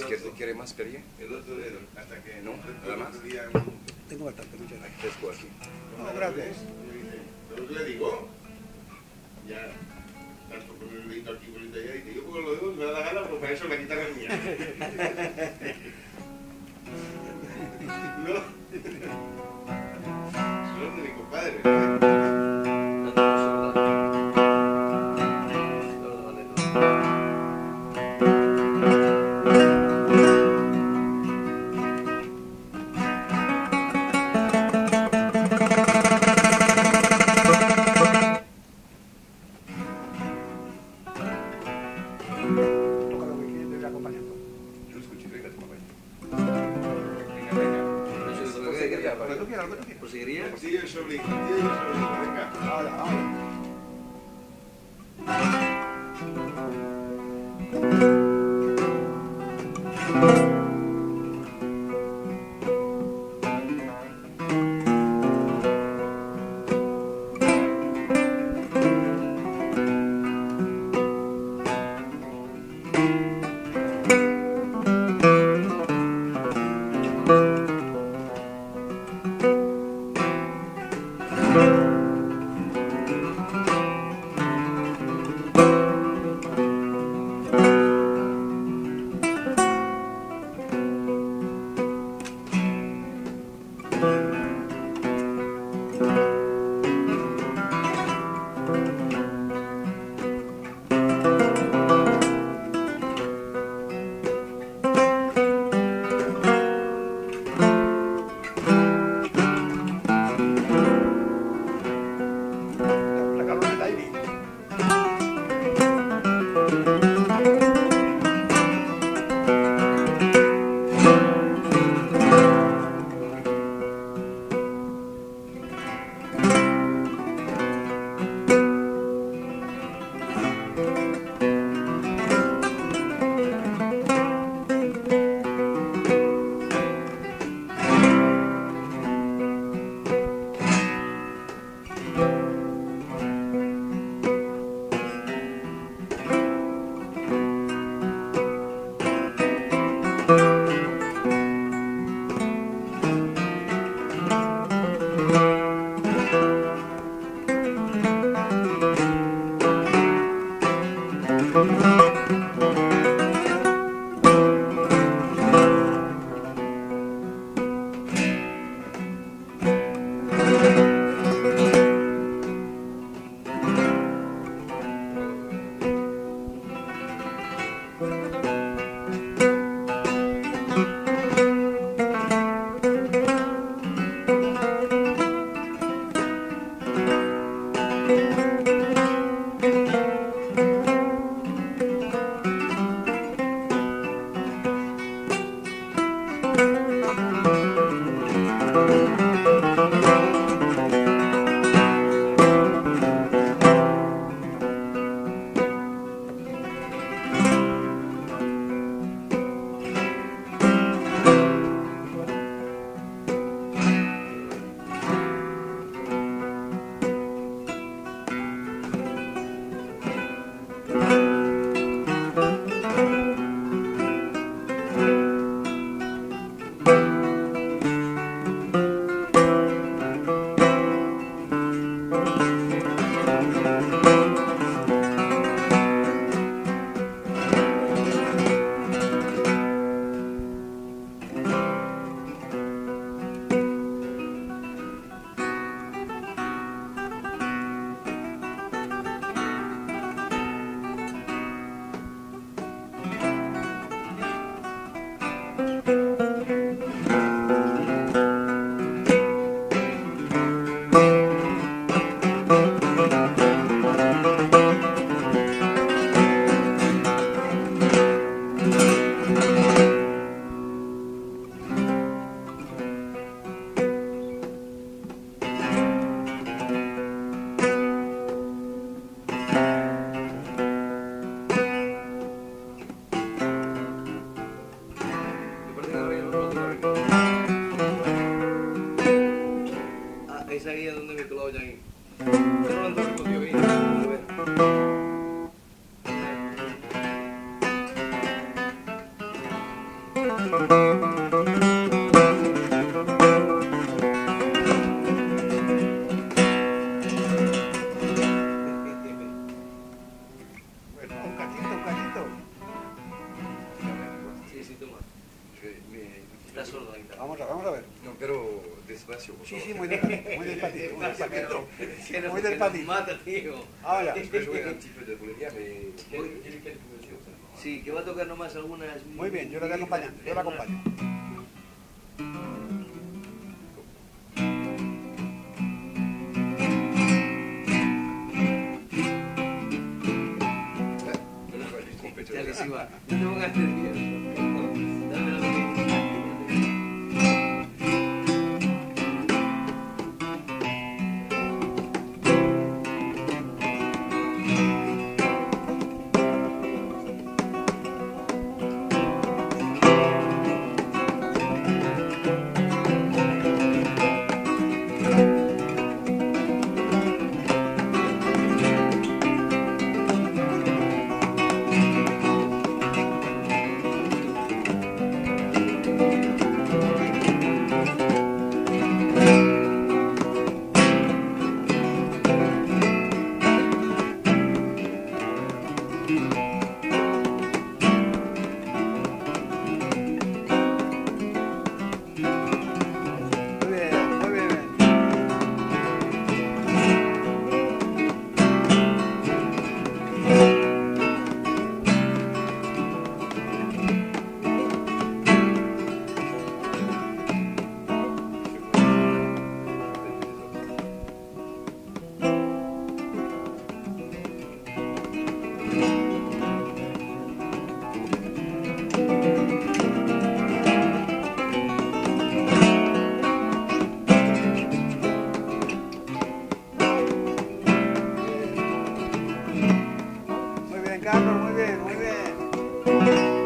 Speaker 3: ¿Quiere, ¿Quiere más perilla?
Speaker 4: El otro dedo, hasta que
Speaker 3: No,
Speaker 4: no
Speaker 3: nada más.
Speaker 1: Tengo bastante, muchas gracias.
Speaker 3: Fresco aquí.
Speaker 1: No, gracias.
Speaker 4: Pero ¿qué le digo? Ya, tanto con el dedito aquí, con el dedito allá, y te digo con los dedos me da la gana, porque para eso la guitarra es mía. No. Son de mi compadre.
Speaker 1: Toca lo que quieres, te voy acompañando.
Speaker 3: Yo escuché, venga, toma vaya. Venga, venga.
Speaker 2: Eso es lo que quería,
Speaker 1: Lo que tú quieras, lo que tú quieras.
Speaker 2: Pues seguiría.
Speaker 4: Sí, yo soy obligo, tío, yo soy obligo, venga.
Speaker 1: Ahora, ahora. La calor está ahí. vamos a, vamos a ver.
Speaker 3: No, pero despacio, por
Speaker 1: Sí,
Speaker 3: favor.
Speaker 1: sí, muy despacito, muy despacito, muy despacito.
Speaker 2: Que no-
Speaker 1: Muy
Speaker 2: que nos
Speaker 1: despacito.
Speaker 2: mata, tío.
Speaker 1: Ahora,
Speaker 3: Je jouer un petit peu de boulevard, mais quel- quel- quelques mesures seulement.
Speaker 2: Sí, que va a tocar nomás algunas...
Speaker 1: muy bien, yo le voy a acompañar, yo le acompaño.
Speaker 3: No le falles trompette.
Speaker 2: Ya les iba. No te pongas nervioso. Dame la mano.
Speaker 1: Muy bien, muy bien. Muy bien, Carlos, muy bien, muy bien.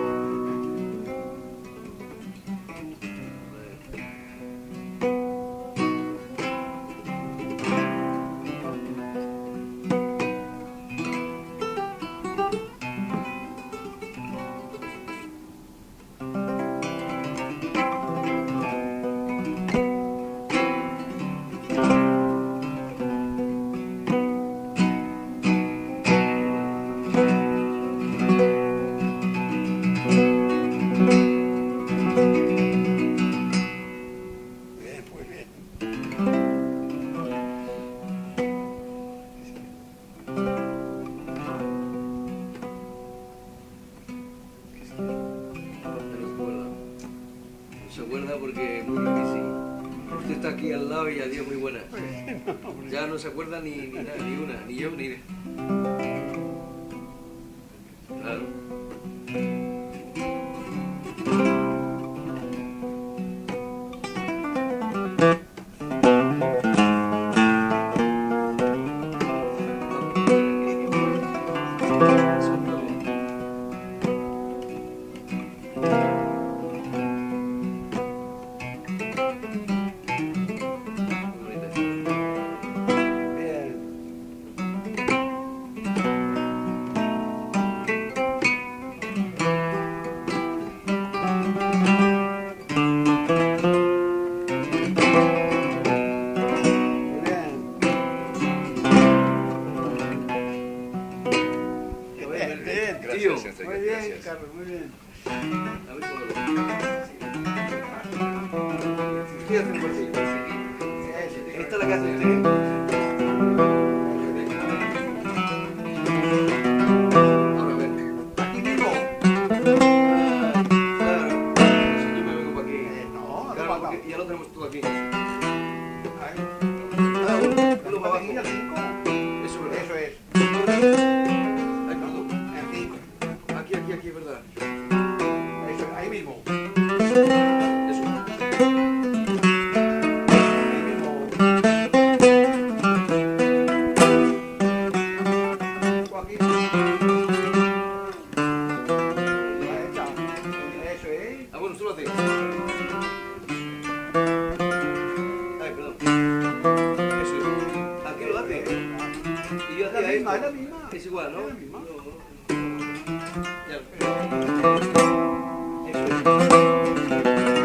Speaker 1: Bien, muy bien.
Speaker 2: No se acuerda. No se acuerda porque es muy difícil. Usted está aquí al lado y adiós, muy buena. Ya no se acuerda ni, ni nada, ni una, ni yo, ni... Claro.
Speaker 1: Bien. Muy bien. Bien, bien.
Speaker 2: Tío.
Speaker 3: Gracias, Enrique,
Speaker 1: Muy bien,
Speaker 3: gracias.
Speaker 1: Carlos, muy bien.
Speaker 2: A ver cómo lo... Estoy haciendo por ti. Esta es la que hace usted. Ahora a ver.
Speaker 1: Aquí mismo.
Speaker 2: Claro. Yo me vengo para aquí.
Speaker 1: Eh, no, no
Speaker 2: Claro,
Speaker 1: falta.
Speaker 2: porque ya lo tenemos todo aquí.
Speaker 1: Ahí.
Speaker 2: Ah, uno, uno para abajo.
Speaker 1: Batería cinco.
Speaker 2: Eso, ¿verdad?
Speaker 1: Eso es.
Speaker 2: Ay, perdón.
Speaker 1: En cinco.
Speaker 2: Aquí, aquí, aquí, ¿verdad?
Speaker 1: Eso es. Ahí mismo.
Speaker 2: Eso.
Speaker 1: Ahí mismo. Cinco aquí. Ahí está. Eso es.
Speaker 2: Ah, bueno, solo hace. Ay, perdón. Eso es. Aquí lo hace. Y yo
Speaker 1: Es la
Speaker 2: hacía
Speaker 1: misma,
Speaker 2: esto.
Speaker 1: es la misma.
Speaker 2: Es igual, ¿no?
Speaker 1: Es la misma.
Speaker 2: No, no. Ya.
Speaker 1: Eso es.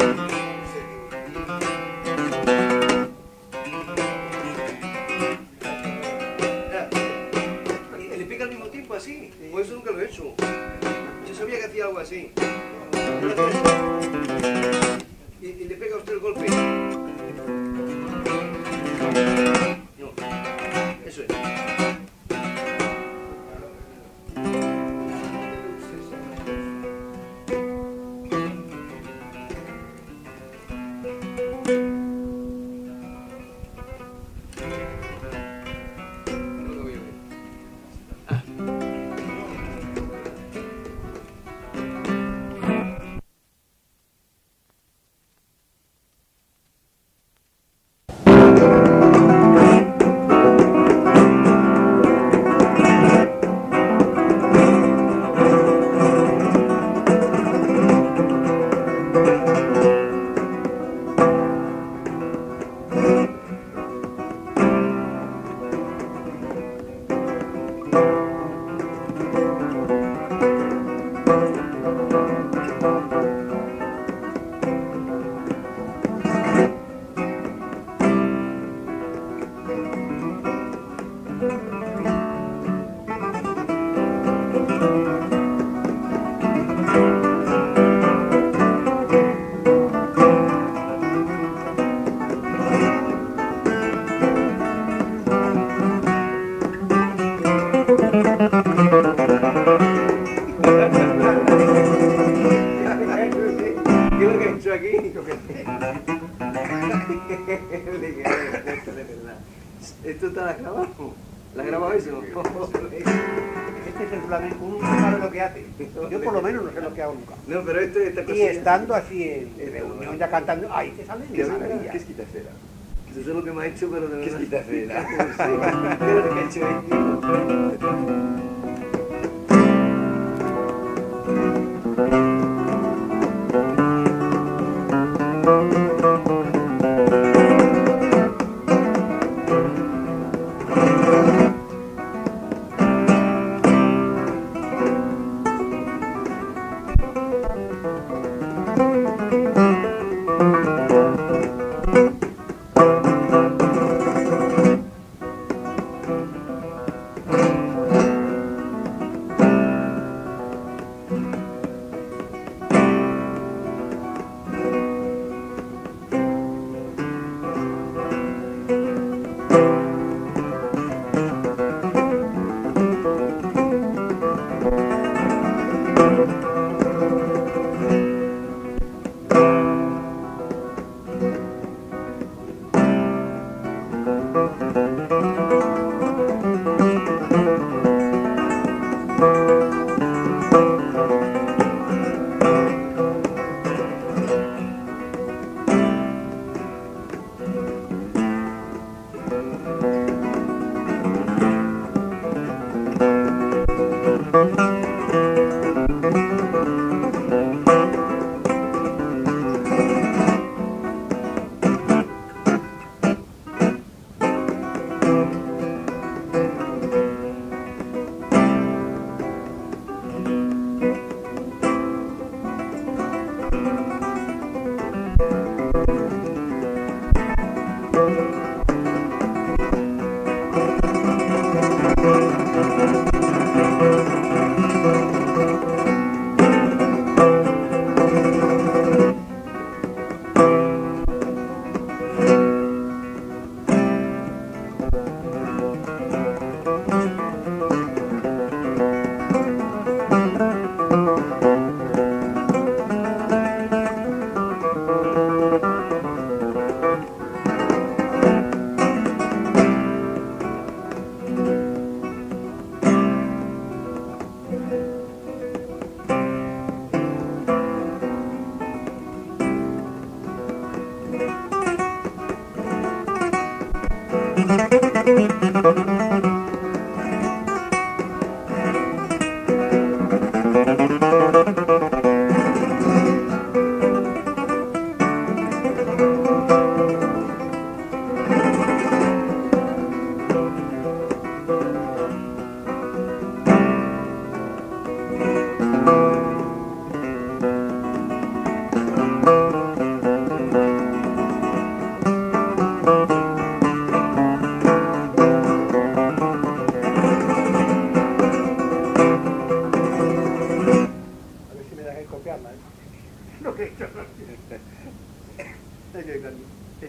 Speaker 2: Y le pica al mismo tiempo así. Pues eso nunca lo he hecho. Yo sabía que hacía algo así. Y, y le pega usted el golpe. No. Eso es.
Speaker 5: ¿Esto está grabado? ¿La has grabado eso?
Speaker 1: Este es el flamenco, uno no sabe lo que hace. Yo por lo menos no sé lo que hago nunca.
Speaker 5: No, pero esto esta cosa.
Speaker 1: Y estando así en reunión ya cantando, ahí te sale
Speaker 5: ¿Qué
Speaker 1: de maravilla.
Speaker 5: es quitacera? Eso es lo que me ha hecho, pero de
Speaker 3: ¿Qué es
Speaker 5: verdad.
Speaker 3: quitacera?
Speaker 5: ¿Qué es lo que ha hecho ahí?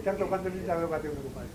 Speaker 1: están tocando el ya veo que te preocupáis.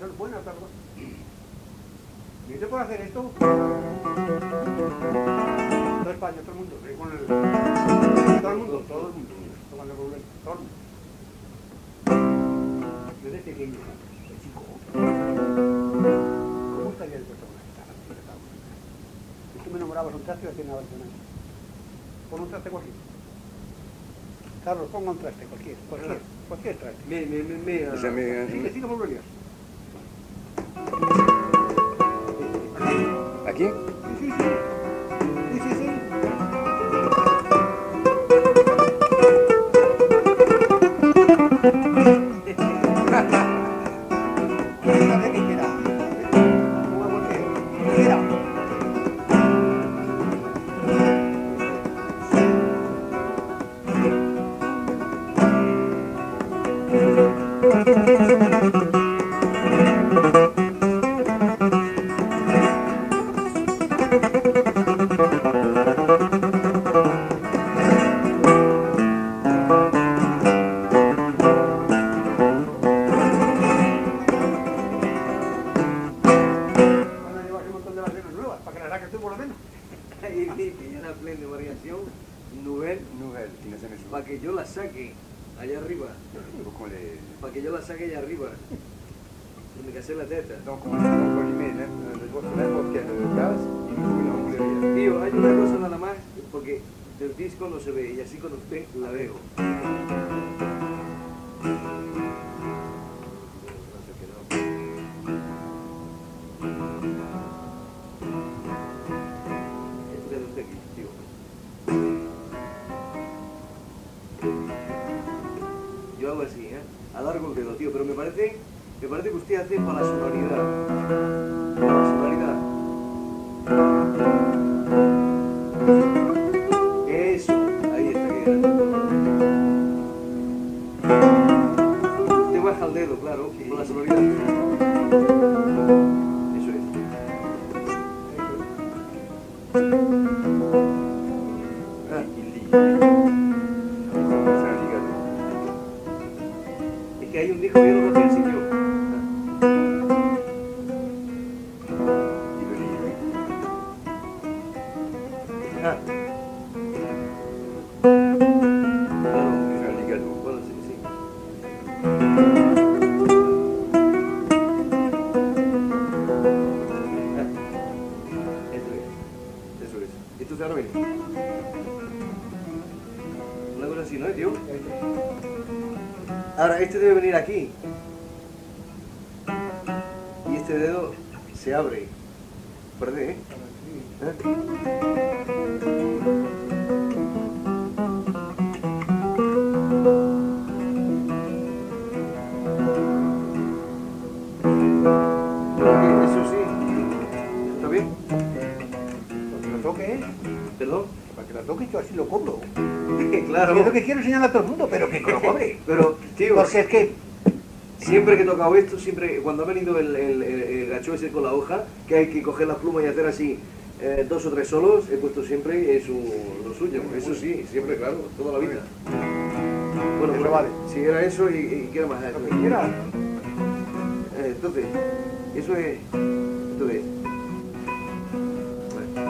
Speaker 1: Bueno, buenas tardes. ¿Y usted puede hacer esto? Toda España, todo el mundo. ¿eh? Con el... Todo el mundo, todo el mundo. Tomando problemas, todo el mundo. Desde pequeño, de chico. ¿Cómo estaría el puesto con la guitarra? Si tú me nombrabas un traste, yo hacía una versión ahí. Pon un traste cualquiera. Carlos, ponga un traste, cualquier, cualquier, cualquier traste.
Speaker 2: Mira, mira, mira.
Speaker 3: Esa me-
Speaker 1: Sigue, sigue, volverías.
Speaker 3: ¿Aquí?
Speaker 1: Sí, sí, sí. Sí, sí, sí. Fíjate que quiera. ¿Cómo va a volver? Quiera. Van a llevarse un montón de versiones nuevas, para que las saques tú por lo menos.
Speaker 2: Y dice, ya la plena variación, nouvelle,
Speaker 3: Nouvelle, qui n'a jamais joué.
Speaker 2: para que yo la saque allá arriba,
Speaker 3: Donc on les...
Speaker 2: para que yo la saque allá arriba. Y me casé la teta.
Speaker 3: Donc on, donc on lui met n'im- le doigt sur n'importe quelle case, il nous joue une anglerie.
Speaker 2: Tío, hay una cosa nada más, porque del disco no se ve y así con usted la veo. Esto queda usted aquí, tío. Yo hago así, ¿eh? Alargo el dedo, tío, pero me parece, me parece que usted hace para la sonoridad. Para la sonoridad. Eso, ahí está quedando. Usted baja el dedo, claro, con la sonoridad. Eso es. Ah,
Speaker 3: Il lit. C'est un ligado.
Speaker 2: es que hay un disco que yo no conocía el sitio.
Speaker 3: Il le lit, oui.
Speaker 2: Ah. Claro,
Speaker 3: C'est un ligado.
Speaker 2: bueno, sí, sí. Ah. Eso es. Eso es. Esto se ahora viene. Una cosa así, ¿no, tío? Ahora, este debe venir aquí. Y este dedo se abre. Perdé, ¿eh? ¿Eh? Eso sí. ¿Está bien?
Speaker 1: Para que lo toques,
Speaker 2: ¿Perdón?
Speaker 1: para que lo toques yo así lo cobro.
Speaker 2: Claro.
Speaker 1: Es lo que quiero enseñar a todo el mundo, pero que lo cobre.
Speaker 2: Pero, tío,
Speaker 1: Porque es que
Speaker 2: siempre que he tocado esto, siempre, cuando ha venido el, el, el, el gacho ese con la hoja, que hay que coger la pluma y hacer así eh, dos o tres solos, he puesto siempre eh, su, lo suyo. Eso sí, siempre, claro, toda la vida. Bueno,
Speaker 1: Eso
Speaker 2: pues,
Speaker 1: vale.
Speaker 2: si era eso y, y ¿qué era más?
Speaker 1: lo que quiera.
Speaker 2: Eh, entonces, eso es... Entonces... Vale.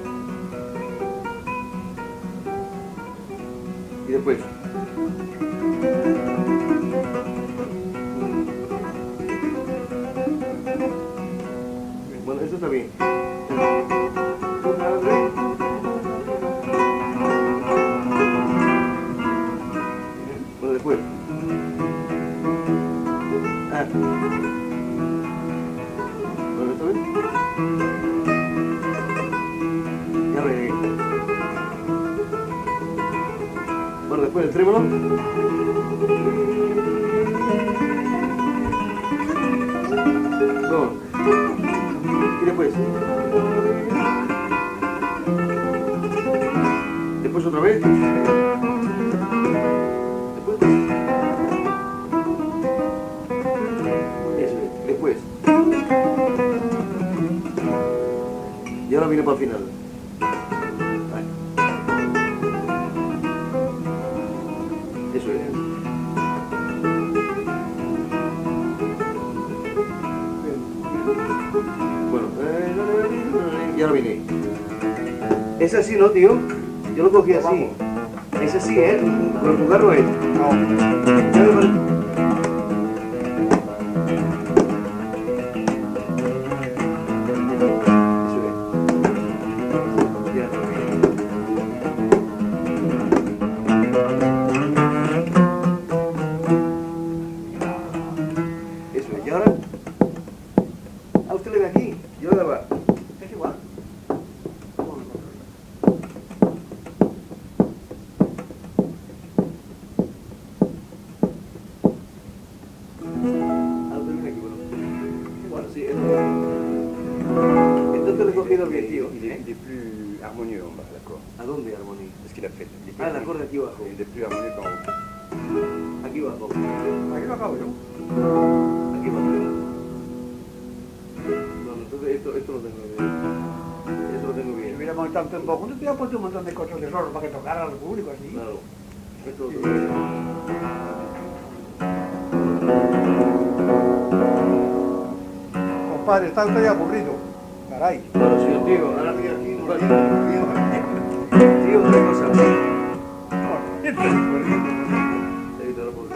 Speaker 2: Y después... Bueno, eso está bien. Una, dos, tres. Bueno, después. Ah. Bueno, ¿está bien? Ya regué. Bueno, después el trémolo. Dos. Y después. Después otra vez. Después. Eso es. Después. Y ahora viene para el final. Vale. Eso es.
Speaker 6: Bueno, y ahora viene. Es así, ¿no, tío? Yo lo cogí así. Es así, ¿eh? Pero jugarlo es.
Speaker 1: No.
Speaker 6: Ya me parece. Eso es. Ya está bien. Eso es. Y ahora, a usted le ve aquí, yo le daba.
Speaker 1: Es igual.
Speaker 6: Ah, usted viene aquí, bueno. Igual, sí. Entonces le he cogido bien, tío.
Speaker 3: Il est, il est plus harmonieux en bas, l'accord.
Speaker 6: ¿A dónde, armonía?
Speaker 3: C'est ce qu'il a fait. Il est plus
Speaker 6: Ah,
Speaker 3: harmonieux.
Speaker 6: l'accord aquí abajo.
Speaker 3: Il est plus harmonieux qu'en haut.
Speaker 6: Aquí abajo.
Speaker 1: Aquí lo acabo yo.
Speaker 6: Aquí abajo. No, no, entonces esto, esto lo tengo bien. Esto lo tengo
Speaker 1: Si
Speaker 6: bien.
Speaker 1: hubiéramos estado un tiempo juntos, te hubiera puesto un montón de cosas de zorro para que tocara al público así.
Speaker 6: Claro. Esto lo tengo bien.
Speaker 1: Compadre, está usted ya aburrido. Caray.
Speaker 6: Bueno, señor tío, ahora
Speaker 1: Estoy aquí, no
Speaker 6: Vale.
Speaker 1: tío.
Speaker 6: tío, otra cosa.
Speaker 1: Siempre.
Speaker 6: Ahí te lo pongo.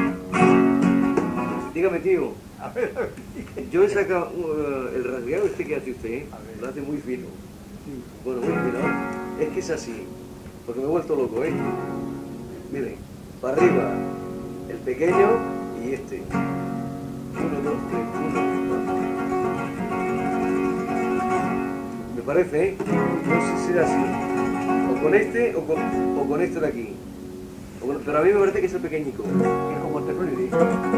Speaker 6: Dígame, tío.
Speaker 1: A ver, a ver.
Speaker 6: Yo he sacado uh, el rasgueado este que hace usted, ¿eh?
Speaker 1: A ver.
Speaker 6: Lo hace muy fino. Bueno, muy fino. Es que es así. Porque me he vuelto loco, ¿eh? Miren, para arriba el pequeño y este. Uno, dos, tres, uno, dos. Me parece, ¿eh? No sé si será así. O con este o con, o con este de aquí. O con- pero a mí me parece que es el pequeñico.
Speaker 1: Es como te suele decir.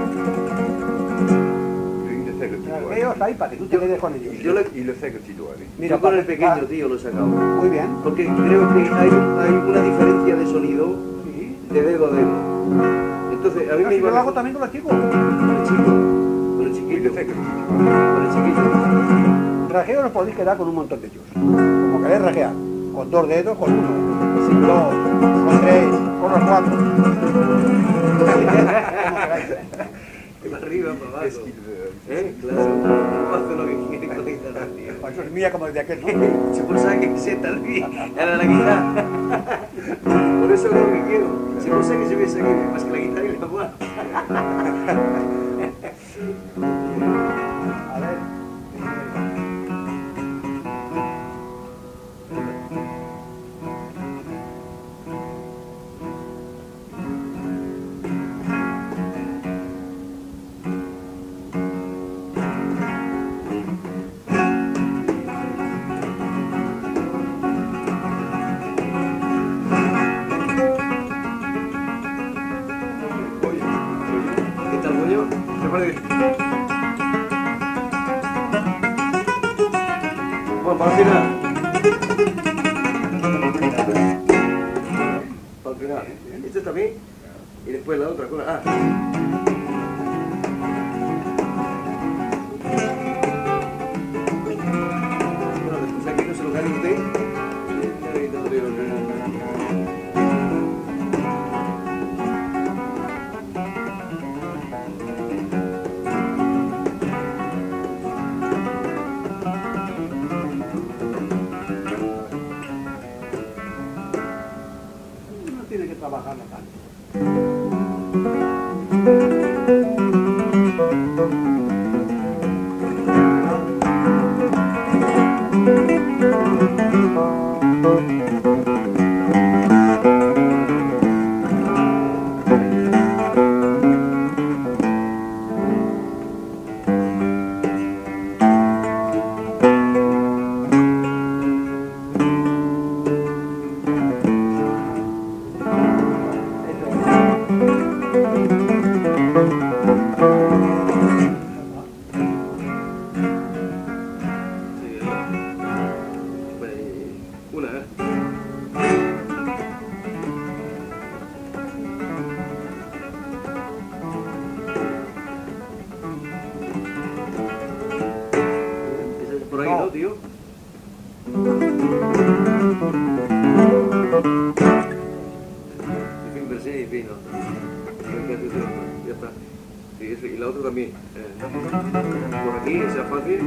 Speaker 3: Il le fait le petit doigt.
Speaker 1: Ellos ahí para que tú te quedes con ellos.
Speaker 3: Il,
Speaker 6: Yo le-
Speaker 3: il le fait le petit doigt, oui.
Speaker 1: Mira,
Speaker 6: Yo con el
Speaker 1: para-
Speaker 6: pequeño,
Speaker 1: para-
Speaker 6: tío, lo he sacado.
Speaker 1: Muy bien.
Speaker 6: Porque creo que hay, hay una diferencia de sonido
Speaker 1: Sí.
Speaker 6: de dedo a dedo. Entonces, a mí
Speaker 1: Pero
Speaker 6: me
Speaker 1: si yo
Speaker 6: iba
Speaker 1: lo hago
Speaker 6: mejor
Speaker 1: también con los chicos.
Speaker 6: con el chico, con el
Speaker 3: Il
Speaker 6: chiquillo,
Speaker 3: le fait que le petit doigt.
Speaker 6: con el chiquillo.
Speaker 1: Rajeo nos podéis quedar con un montón de ellos. Como queréis rajear. Con dos dedos, con uno. Sin dos. Con tres. Con los cuatro. Como queráis.
Speaker 6: Para arriba, para abajo.
Speaker 3: Qu'est-ce qu'il veut?
Speaker 6: ¿Eh? Claro, no hace lo que quiere con la guitarra, tío.
Speaker 1: Eso es mía como desde aquel tiempo.
Speaker 6: Se pensaba que se tal vez era la guitarra. Por eso es lo que quiero. Se pensaba que se hubiese aquí más que la guitarra y la voz.
Speaker 1: A ver.
Speaker 6: ¿Qué tal, Goyo? ¿Te parece? Bueno, para el final. Para el final. Este también. Y después la otra cosa. Ah. Bueno, después aquí no se lo cae usted. Ya ahí te lo digo.
Speaker 1: No tiene que trabajarla tanto.
Speaker 6: Una, ¿eh? Esa es por ahí, ¿no, tío? En fin, pero sí, en fin, no. Ya está. Sí, eso, y la otra también. Eh, por aquí, sea fácil.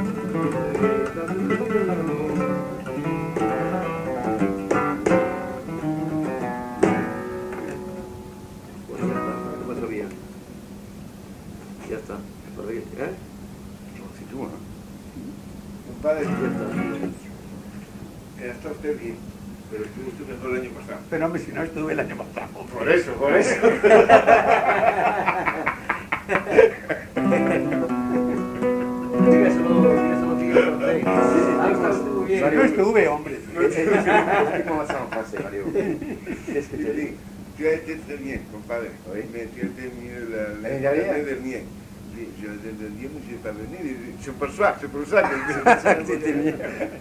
Speaker 6: Pues ya está, no me atrevía. Ya está, por aquí, ¿eh?
Speaker 3: Si tú, ¿no?
Speaker 4: Compadre,
Speaker 6: Ya está.
Speaker 4: está usted bien, pero estuvo usted mejor el año pasado.
Speaker 1: Pero hombre, si no estuve el año pasado.
Speaker 4: Por eso, por eso.
Speaker 6: Dígaselo, dígaselo, dígaselo. Algo estuvo bien.
Speaker 1: Yo estuve, hombre.
Speaker 3: ¿Cómo vas a pasar, Mario?
Speaker 6: Es que te digo.
Speaker 4: Tu as été très bien, compadre.
Speaker 3: Oui.
Speaker 4: Mais tu étais mieux la- la-
Speaker 3: L'année dernière.
Speaker 4: l'année dernière. Oui, je l'année dernière, mais je n'ai pas venu. Je ne pense pas, c'est pour ça que
Speaker 3: C'était mieux.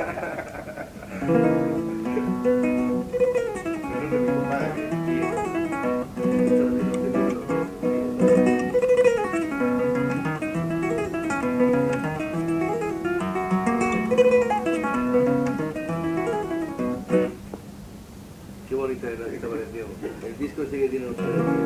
Speaker 6: Qué bonita era esta variación. El disco sigue tiene un
Speaker 1: Que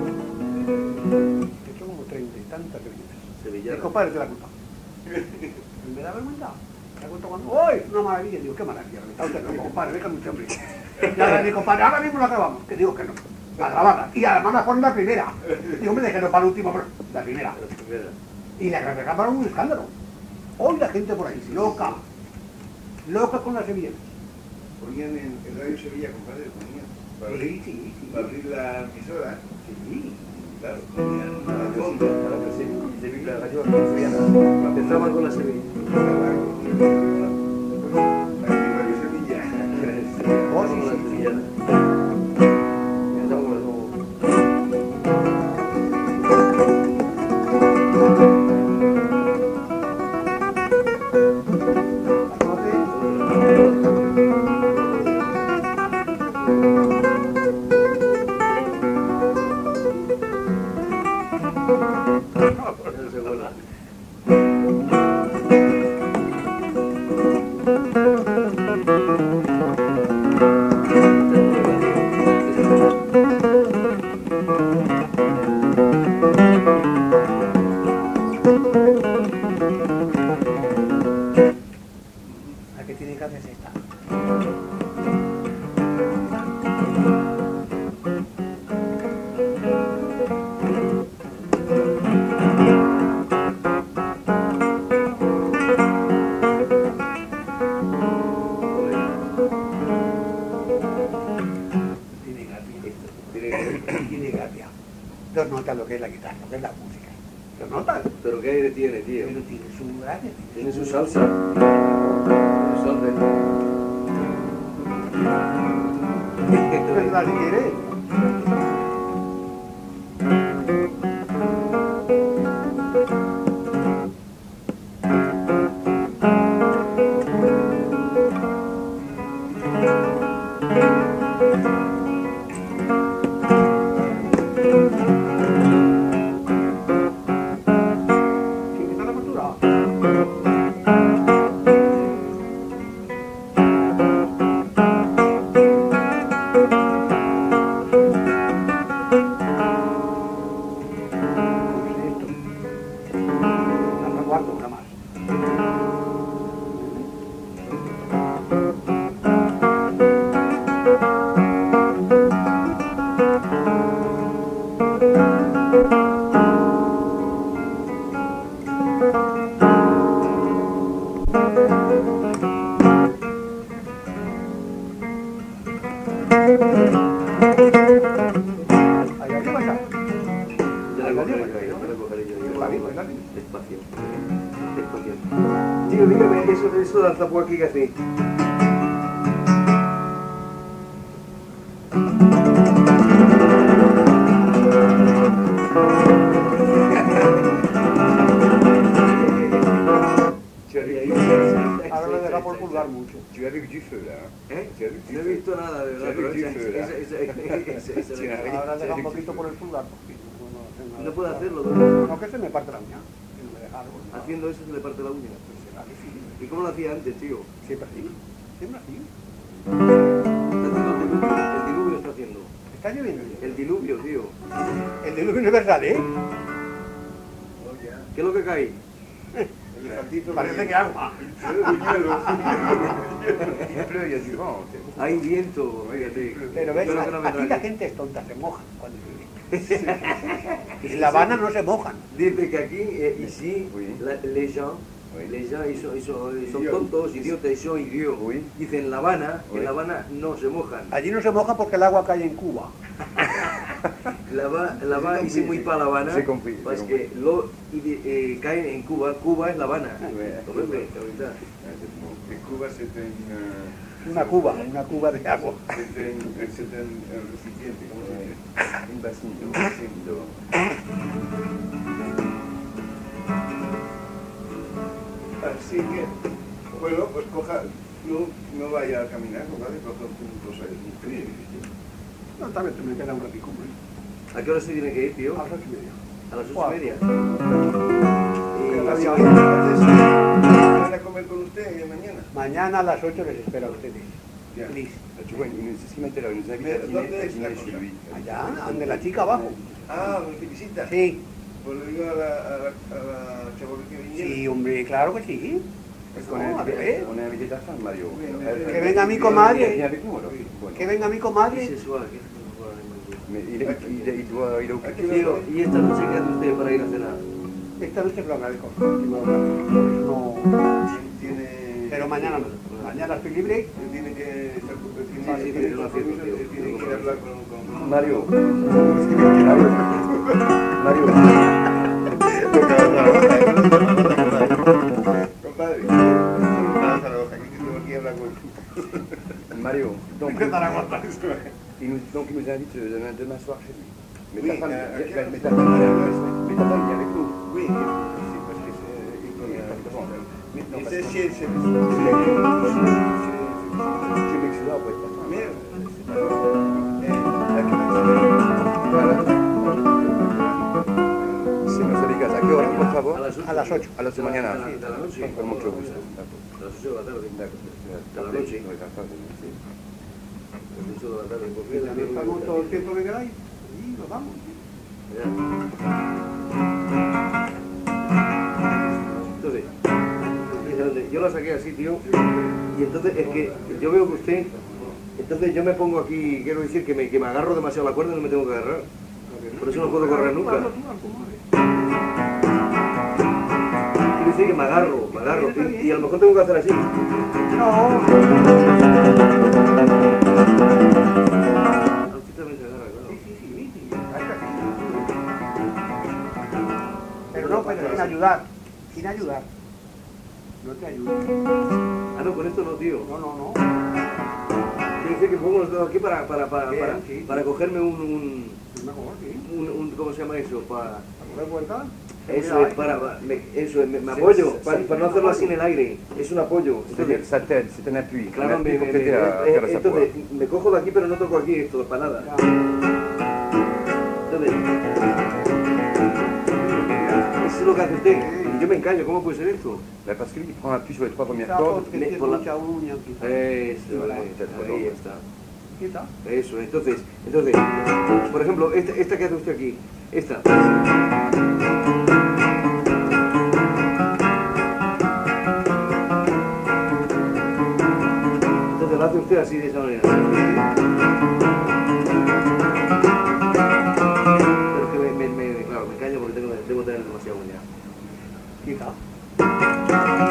Speaker 1: son como treinta y tantas sevillanas.
Speaker 6: sevillano.
Speaker 1: Mi compadre te la culpa. Me da vergüenza. La cuento cuando. ¡Uy! Una maravilla. Digo, qué maravilla. Me está usted loco, compadre. Venga, mucho hombre. Y ahora mi compadre, ahora mismo la grabamos. Que digo que no. La grabada. Y además la ponen la primera. Digo, me dejé para el último, pero la primera.
Speaker 6: La primera.
Speaker 1: Y la grabaron un escándalo. Hoy la gente por ahí, loca. Loca con las sevillanas.
Speaker 4: ponían en, en Radio Sevilla, compadre, ponían. Para
Speaker 1: Sí,
Speaker 4: abrir,
Speaker 1: sí, sí.
Speaker 4: para abrir la emisora,
Speaker 1: Sí.
Speaker 4: claro, ponían a fondo.
Speaker 6: Para que se- Sevilla, la radio sevillana. Empezaba con la Sevilla.
Speaker 4: Radio Sevilla.
Speaker 1: Oh, sí,
Speaker 6: Con la
Speaker 1: sí.
Speaker 6: sevillana. Está bueno. Esa es buena.
Speaker 1: La que tiene que hacer es esta. Tiene gracia.
Speaker 6: Tiene-
Speaker 1: Tiene gracia. Dos notas lo que es la guitarra, lo que es la música. Dos notas.
Speaker 6: Pero qué aire tiene, tío.
Speaker 1: Pero tiene su gracia.
Speaker 6: Tiene su salsa. Su salsa.
Speaker 1: ¿Verdad si quiere? ¿Quién quita la cultura? Una cuarta, una más. Ahí arriba está.
Speaker 6: Ya la cogeré yo, ya la cogeré yo.
Speaker 1: Está bien, está bien.
Speaker 6: Despacio. Despacio. Tío, dígame, eso, eso de alzapú aquí que hacéis.
Speaker 3: Tu as vu
Speaker 6: Ahí,
Speaker 3: du
Speaker 6: ahí,
Speaker 3: feu.
Speaker 6: ahí.
Speaker 1: Ahora le deja por pulgar mucho.
Speaker 3: Tu as vu du feu là. Hein?
Speaker 6: ¿Eh?
Speaker 3: Tu as vu du
Speaker 6: No he
Speaker 3: feu.
Speaker 6: visto nada, de verdad.
Speaker 3: Se
Speaker 6: Pero
Speaker 3: ve
Speaker 6: esa,
Speaker 3: difícil,
Speaker 6: esa, esa, esa, esa, esa,
Speaker 3: Sí,
Speaker 6: esa-
Speaker 3: ahí.
Speaker 1: Ahora deja un
Speaker 3: Sí,
Speaker 1: poquito
Speaker 3: sí.
Speaker 1: por el pulgar. porque no, no hace nada.
Speaker 6: No puede hacerlo, ¿no?
Speaker 1: No, que se me parte la uña. Que no me deja algo. ¿no?
Speaker 6: Haciendo eso se le parte la uña.
Speaker 1: Pues será difícil.
Speaker 6: ¿Y cómo lo hacía antes, tío?
Speaker 1: Siempre así. Siempre así.
Speaker 6: Está haciendo el diluvio. El diluvio está haciendo.
Speaker 1: Está lloviendo.
Speaker 6: El diluvio, tío.
Speaker 1: El diluvio universal, ¿eh?
Speaker 6: ¿Qué es lo que cae?
Speaker 1: Parece que agua.
Speaker 6: Hay viento, fíjate.
Speaker 1: Pero ves,
Speaker 6: Espero que no me
Speaker 1: aquí la
Speaker 6: trague.
Speaker 1: gente es tonta, se mojan cuando llueve. En La Habana no se mojan.
Speaker 6: Dice que aquí, eh, ici,
Speaker 3: Oui.
Speaker 6: la- les gens,
Speaker 3: Oui.
Speaker 6: les gens ils sont, ils sont, ils sont
Speaker 1: Idiots.
Speaker 6: tontos, idiotas, ils sont idiots.
Speaker 3: Oui.
Speaker 6: Dicen en La Habana, que
Speaker 3: Oui.
Speaker 6: en La Habana no se mojan.
Speaker 1: Allí no se mojan porque el agua cae en Cuba.
Speaker 6: Là-bas, là-bas, ils se mouillent pas à La Habana,
Speaker 3: J'ai compris, j'ai
Speaker 6: parce
Speaker 3: compris.
Speaker 6: que l'eau il- eh, cae en Cuba. Cuba es La Habana.
Speaker 3: Ouais.
Speaker 6: Comprende, la verdad.
Speaker 3: Et Cuba, c'était une... euh,
Speaker 1: Una cuba, una cuba de agua.
Speaker 3: C'était un, c'était un, un recipiente, ¿cómo se dice? Un vasito, un vasito. Así que, bueno, pues coja, no, no vaya a caminar, compadre, coja un trozo de
Speaker 1: No, tal vez me queda un ratico, ¿eh?
Speaker 6: ¿A qué hora se tiene que ir, tío?
Speaker 1: A las ocho y media.
Speaker 6: A las ocho
Speaker 1: Guau.
Speaker 6: y media.
Speaker 1: Pero
Speaker 6: Y-
Speaker 1: la-
Speaker 3: ¿Van a comer con usted mañana?
Speaker 1: Mañana a las ocho les espero a ustedes.
Speaker 3: Bien.
Speaker 1: Please.
Speaker 3: Tu vois, c'est ce qui m'intéresse, il nous invite à Mais dîner, dónde à es la dîner cosa? chez lui.
Speaker 1: Allá, ande la chica abajo.
Speaker 3: Ah, ¿me felicita?
Speaker 1: Sí,
Speaker 3: Pues le digo a la, a la, a la chaval que viniera.
Speaker 1: sí, hombre, claro que sí.
Speaker 3: On
Speaker 1: No,
Speaker 3: a
Speaker 1: al revés.
Speaker 3: on a invité ta femme, Mario.
Speaker 1: Que venga mi comadre.
Speaker 3: Viens avec nous alors. Bueno.
Speaker 1: Que venga mi
Speaker 6: ¿Qué
Speaker 1: comadre.
Speaker 6: se suave? ¿Qué se suave?
Speaker 3: Mais il, il, il, il doit, il a occupé.
Speaker 6: Tío, ¿y esta noche qué hace usted para ir a cenar?
Speaker 1: Esta noche lo agradezco. No,
Speaker 3: Tiene,
Speaker 1: pero mañana no. Mañana estoy libre.
Speaker 3: Él tiene que estar tiene,
Speaker 6: Ah, sí,
Speaker 3: tiene
Speaker 6: tiene una fiesta,
Speaker 3: compromiso,
Speaker 6: tío.
Speaker 3: él tiene que ir a hablar con, con
Speaker 6: Mario.
Speaker 3: Mario. Mario. Compadre, pasa la hoja, que tengo aquí a hablar con Mario. Donc, il nous, donc il nous invite demain, demain soir chez lui. Mais
Speaker 4: Oui,
Speaker 3: ta femme,
Speaker 4: euh,
Speaker 3: mais
Speaker 4: ok.
Speaker 3: ta mais ta femme, mais ta femme vient avec nous. Oui, c'est parce que c'est il connaît pas de vendre. Mais non, parce
Speaker 4: Ese
Speaker 3: que-
Speaker 4: sí es el...
Speaker 3: Je m'excuse après ta femme.
Speaker 4: Mira,
Speaker 3: C'est pas grave. Eh, la que- Voilà. Si nos dedicas a qué hora, por favor?
Speaker 6: A las ocho.
Speaker 1: A las ocho.
Speaker 3: A las de mañana.
Speaker 6: A la, a la noche.
Speaker 3: Con mucho gusto.
Speaker 6: A las ocho de la tarde.
Speaker 3: D'accord.
Speaker 6: A la noche.
Speaker 3: Oui, la tarde, sí.
Speaker 6: A las ocho de la tarde. Pues
Speaker 1: Ya
Speaker 6: fíjate,
Speaker 1: estamos todo el tiempo que queráis. Y nos vamos.
Speaker 6: Ya. Entonces, fíjate, yo la saqué así, tío, y entonces es que yo veo que usted, entonces yo me pongo aquí, quiero decir que me, que me agarro demasiado a la cuerda y no me tengo que agarrar. Por eso no puedo correr nunca. Quiero decir que me agarro, me agarro, y, y a lo mejor tengo que hacer así.
Speaker 1: No.
Speaker 6: Así también se agarra, claro.
Speaker 1: Sí, sí, sí, sí. Hay que hacer. Pero no, pero sin ayudar. Sin ayudar. No te ayudo.
Speaker 6: Ah, no, con esto no, tío.
Speaker 1: No, no, no.
Speaker 6: Quiero decir que pongo los dedos aquí para, para, para,
Speaker 1: Bien,
Speaker 6: para,
Speaker 1: sí.
Speaker 6: para cogerme un, un,
Speaker 1: Es mejor, sí.
Speaker 6: un, un- ¿cómo se llama eso? Para...
Speaker 1: ¿A coger vuelta?
Speaker 6: Eso es para, me, eso es, me, me apoyo, para, para no hacerlo así en el aire, es un apoyo.
Speaker 3: C'est-à-dire
Speaker 6: Entonces,
Speaker 3: ça t'aide, c'est un appui.
Speaker 6: claro,
Speaker 3: Un
Speaker 6: me,
Speaker 3: appui
Speaker 6: me,
Speaker 3: pour
Speaker 6: me,
Speaker 3: t'aider à
Speaker 6: eh,
Speaker 3: faire esa
Speaker 6: entonces,
Speaker 3: prueba.
Speaker 6: me cojo de aquí pero no toco aquí esto, para nada.
Speaker 1: Ya.
Speaker 6: Entonces, eso es lo que hace usted. Y yo me encaño, ¿cómo puede ser esto?
Speaker 3: Là, parce que lui, il prend appui sur les trois premières
Speaker 1: Quizá
Speaker 3: cordes.
Speaker 1: porque
Speaker 6: me-
Speaker 1: tiene
Speaker 6: por la-
Speaker 1: mucha uña, quizá.
Speaker 6: Eso,
Speaker 3: Voilà,
Speaker 6: ahí,
Speaker 3: peut-être,
Speaker 6: ahí
Speaker 3: no.
Speaker 6: está.
Speaker 1: Quizá.
Speaker 6: Eso, entonces, entonces, por ejemplo, esta, esta que hace usted aquí, esta. Entonces la hace usted así de esa manera. Pero es que me, me, me- claro, me caño porque tengo, debo tener demasiada uña.
Speaker 1: Quizá.
Speaker 6: Ah,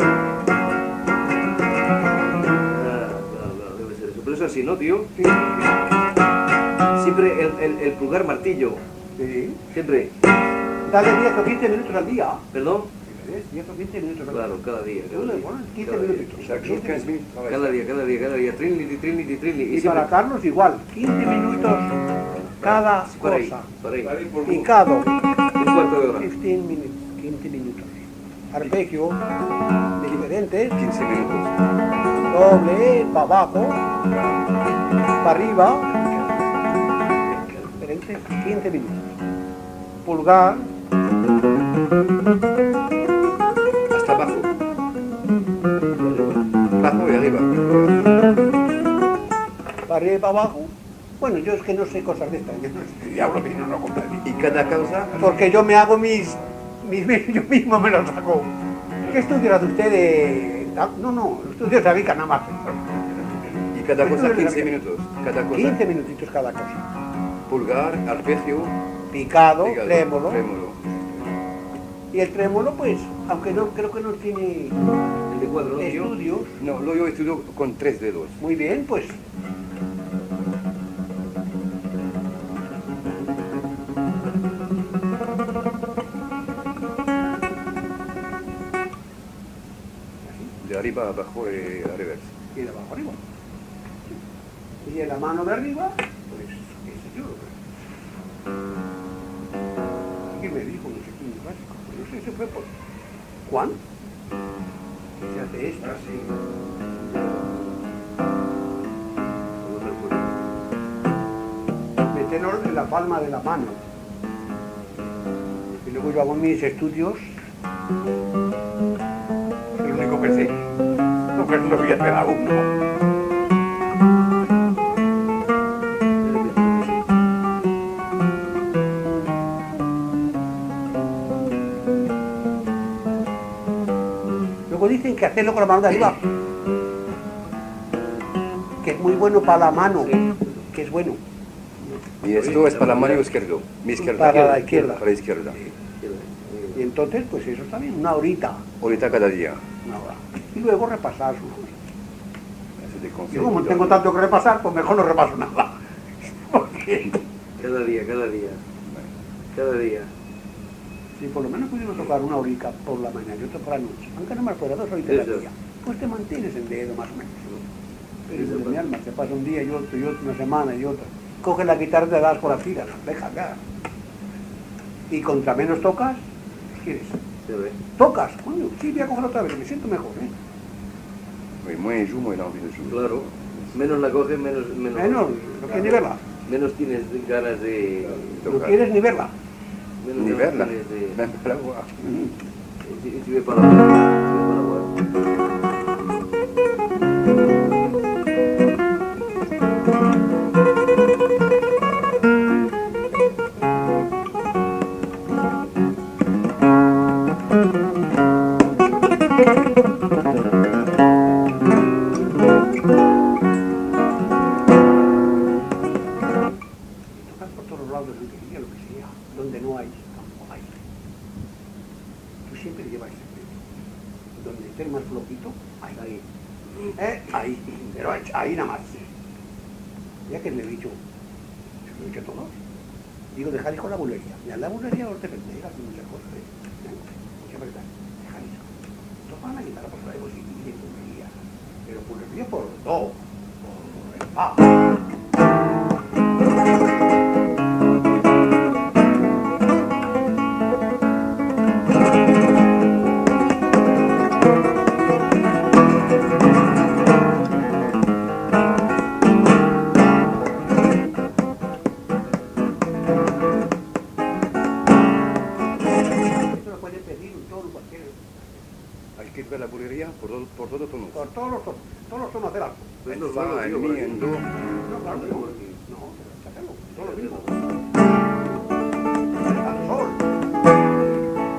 Speaker 6: claro, claro, debe ser eso. Pero es así, ¿no, tío?
Speaker 1: Sí.
Speaker 6: Siempre el, el, el pulgar martillo.
Speaker 1: Sí.
Speaker 6: Siempre.
Speaker 1: Dale diez o quince minutos al día.
Speaker 6: ¿Perdón?
Speaker 1: diez o quince minutos al día.
Speaker 6: Claro, cada día.
Speaker 1: Tú
Speaker 6: Cada
Speaker 1: le
Speaker 6: día,
Speaker 1: pones quince
Speaker 6: cada día.
Speaker 1: minutitos.
Speaker 3: Chaque jour, quinze minutes de travail.
Speaker 6: Cada día, cada día, cada día. Trinity, trinity, trinity.
Speaker 1: Y
Speaker 6: siempre-
Speaker 1: para Carlos igual, quince minutos cada
Speaker 6: Para ahí,
Speaker 1: cosa.
Speaker 6: para ahí.
Speaker 3: Allez, pour vous.
Speaker 1: Picado,
Speaker 6: Un cuarto de hora.
Speaker 1: quince minutos, quince minutos. Arpegio, diferentes,
Speaker 3: quinze minutos.
Speaker 1: doble, para abajo, para arriba, diferentes, quince minutos. Pulgar,
Speaker 3: Hasta abajo. Abajo y arriba.
Speaker 1: para arriba y para abajo. Bueno, yo es que no sé cosas de estas, yo no sé, diablo mío, no lo comprendí.
Speaker 3: Y cada causa,
Speaker 1: Porque yo me hago mis, mi- yo mismo me lo saco. ¿Qué estudio hace usted de...? ah, No, no, estudios de Avica nada más.
Speaker 3: Y cada cosa
Speaker 1: Esto es
Speaker 3: quince
Speaker 1: la-
Speaker 3: minutos. Cada cosa.
Speaker 1: quince minutitos cada cosa.
Speaker 3: Pulgar, arpegio,
Speaker 1: Picado,
Speaker 3: picado,
Speaker 1: trémolo.
Speaker 3: trémolo.
Speaker 1: Y el trémolo, pues, aunque no creo que no tiene
Speaker 6: El de cuatro, ¿no? Yo-
Speaker 1: estudios,
Speaker 3: No, lo yo estudio con tres dedos.
Speaker 1: muy bien, pues.
Speaker 3: De arriba a abajo y al revés.
Speaker 1: Y de abajo arriba. Y en la mano de arriba, pues, qué sé yo. ¿Quién me dijo? No sé quién clásico. No sé, se fue por... ¿Juan? Se hace esto.
Speaker 6: Ah, sí. No recuerdo.
Speaker 1: Meterlo en la palma de la mano. Y luego yo hago mis estudios. Es lo único que sé. No que no voy a hacer a uno. Luego dicen que hacerlo con la mano de arriba, que es muy bueno para la mano, que es bueno.
Speaker 3: Y esto es para la mano izquierda. Mi izquierda.
Speaker 1: Para la izquierda.
Speaker 3: Para la izquierda.
Speaker 1: Y entonces, pues eso está bien, una horita,
Speaker 3: Ahorita cada día.
Speaker 1: una hora. Y luego repasar sus cosas.
Speaker 3: Eso de
Speaker 1: Yo
Speaker 3: consejo.
Speaker 1: como tengo tanto que repasar, pues mejor no repaso nada. Porque
Speaker 6: Cada día, cada día. Cada día.
Speaker 1: si por lo menos pudimos tocar una horita por la mañana y otra por la noche, aunque no me acuerdo, dos horitas
Speaker 6: Eso.
Speaker 1: al día, pues te mantienes en dedo más o menos. Pero
Speaker 6: Eso
Speaker 1: de mi
Speaker 6: pasa.
Speaker 1: alma, te pasa un día y otro y otro, una semana y otra. Coges la guitarra y te das por las tiras, deja acá. Y contra menos tocas, ¿qué quieres?
Speaker 6: Se ve.
Speaker 1: Tocas, coño, sí, voy a coger otra vez, me siento mejor, ¿eh?
Speaker 3: Oui, moins je joue, moins j'ai envie de jouer.
Speaker 6: Claro. Menos la coges, menos... Menos,
Speaker 1: Menos, no quieres ni verla.
Speaker 6: menos tienes ganas de...
Speaker 1: No quieres ni verla.
Speaker 6: Menos
Speaker 3: Ni
Speaker 6: ganas
Speaker 3: verla.
Speaker 6: tienes de...
Speaker 3: Même pas la voir.
Speaker 6: Si, si ve para la si ve para la
Speaker 1: Tocar por todos lados de lutería, lo que sea, donde no hay, tampoco hay. Tú siempre llevas ese peso. Donde estés más flojito, ahí, ahí. ¿Eh? Ahí, pero ahí, ahí nada más. Ya que le he dicho, se lo he dicho a todos. Digo, dejar con la bulería. Y a la bulería no te pendejas y muchas cosas, ¿eh? Mucha verdad. Dejar eso. Toca la guitarra por ahí, pues sí, y bulería. Pero bulería por todo. Por el pa. Esto lo puede pedir un tono cualquiera.
Speaker 3: Hay que ver la bulería por todo, por todo tono.
Speaker 1: Por todos los tonos, todos los tonos del arco.
Speaker 6: Pues
Speaker 3: En
Speaker 6: no,
Speaker 3: fa,
Speaker 6: no,
Speaker 3: en
Speaker 6: digo,
Speaker 3: mi,
Speaker 6: porque-
Speaker 3: en do.
Speaker 1: No, claro que no. No, pero sácalo, todo lo mismo. Al sol.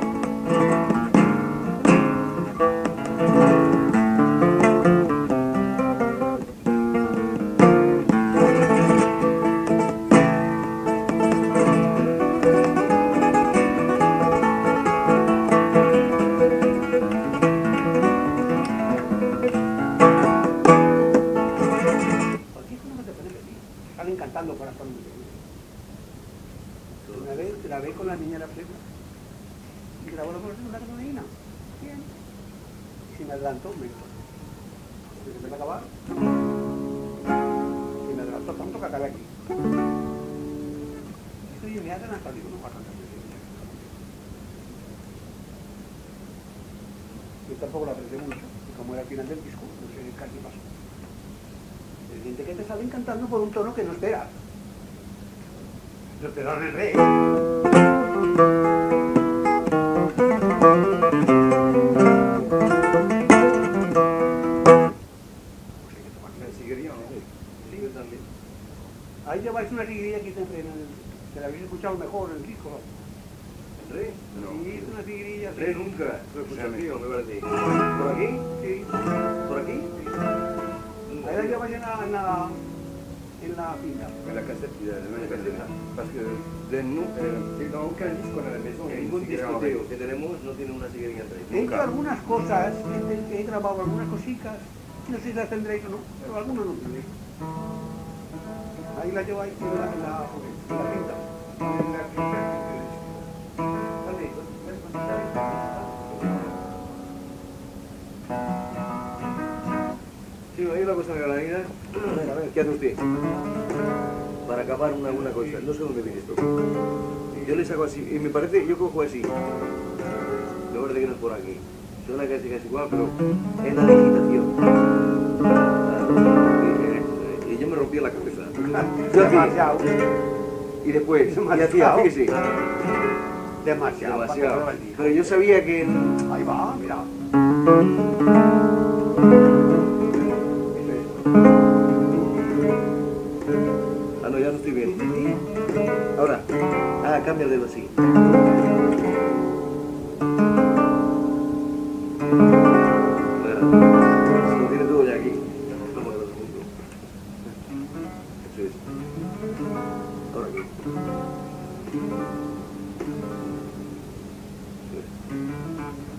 Speaker 1: Cualquier cosa que te puede pedir. Salen cantando para todo el mundo. Una vez grabé con la niña de la película. Y grabó la conversación con la granadina. Bien. Y se me adelantó un momento. Desde que me acabar. Y me adelantó tanto que acabé aquí. Dijo, oye, me ha adelantado. Digo, no va a cantar. Yo tampoco la aprecié mucho. Y como era al final del disco, no sé casi pasó. Hay gente que te salen cantando por un tono que no esperas. No esperas el rey.
Speaker 6: Sí, yo también.
Speaker 1: Ahí lleváis una siguirilla que te frena. Que la habéis escuchado mejor en el disco.
Speaker 6: ¿El rey?
Speaker 3: No.
Speaker 1: Sí, es una siguirilla
Speaker 3: fermé.
Speaker 6: Tío, me parece. ¿Por aquí?
Speaker 1: Sí.
Speaker 6: ¿Por aquí?
Speaker 1: Ahí la llevas en la, en la, en la finca.
Speaker 3: En la caseta, de la caseta. Parce que de nous, euh, dans aucun disque qu'on a à la maison, il y a une
Speaker 6: Ningún
Speaker 3: cigarette en vrai.
Speaker 6: discoteo que tenemos no tiene una cigarilla atrás.
Speaker 1: He hecho algunas cosas, he, he grabado algunas cositas, no sé si las tendréis o no, pero algunas no tendréis. Ahí la lleváis en la, en la, en la finca.
Speaker 3: En la finca,
Speaker 1: Vale.
Speaker 6: Sí, hay una cosa en la granada.
Speaker 1: A ver, a ver.
Speaker 6: ¿Qué hace usted? Para acabar una, una cosa. No sé dónde viene esto. Yo le saco así, y me parece, yo cojo así. Lo verdad que no es por aquí. Suena casi casi igual, pero es la digitación. Y yo me rompía la cabeza. Yo hacía,
Speaker 1: Demasiado.
Speaker 6: y después, y hacía,
Speaker 1: Demasiado.
Speaker 6: fíjese,
Speaker 1: Demasiado.
Speaker 6: demasiado. Pero yo sabía que...
Speaker 1: Ahí va, mira.
Speaker 6: Ah, no, ya no estoy bien. Ahora, ah, cambia de así. Lo tiene todo ya aquí. Vamos a ver el segundo. Eso es. Ahora aquí. Eso es.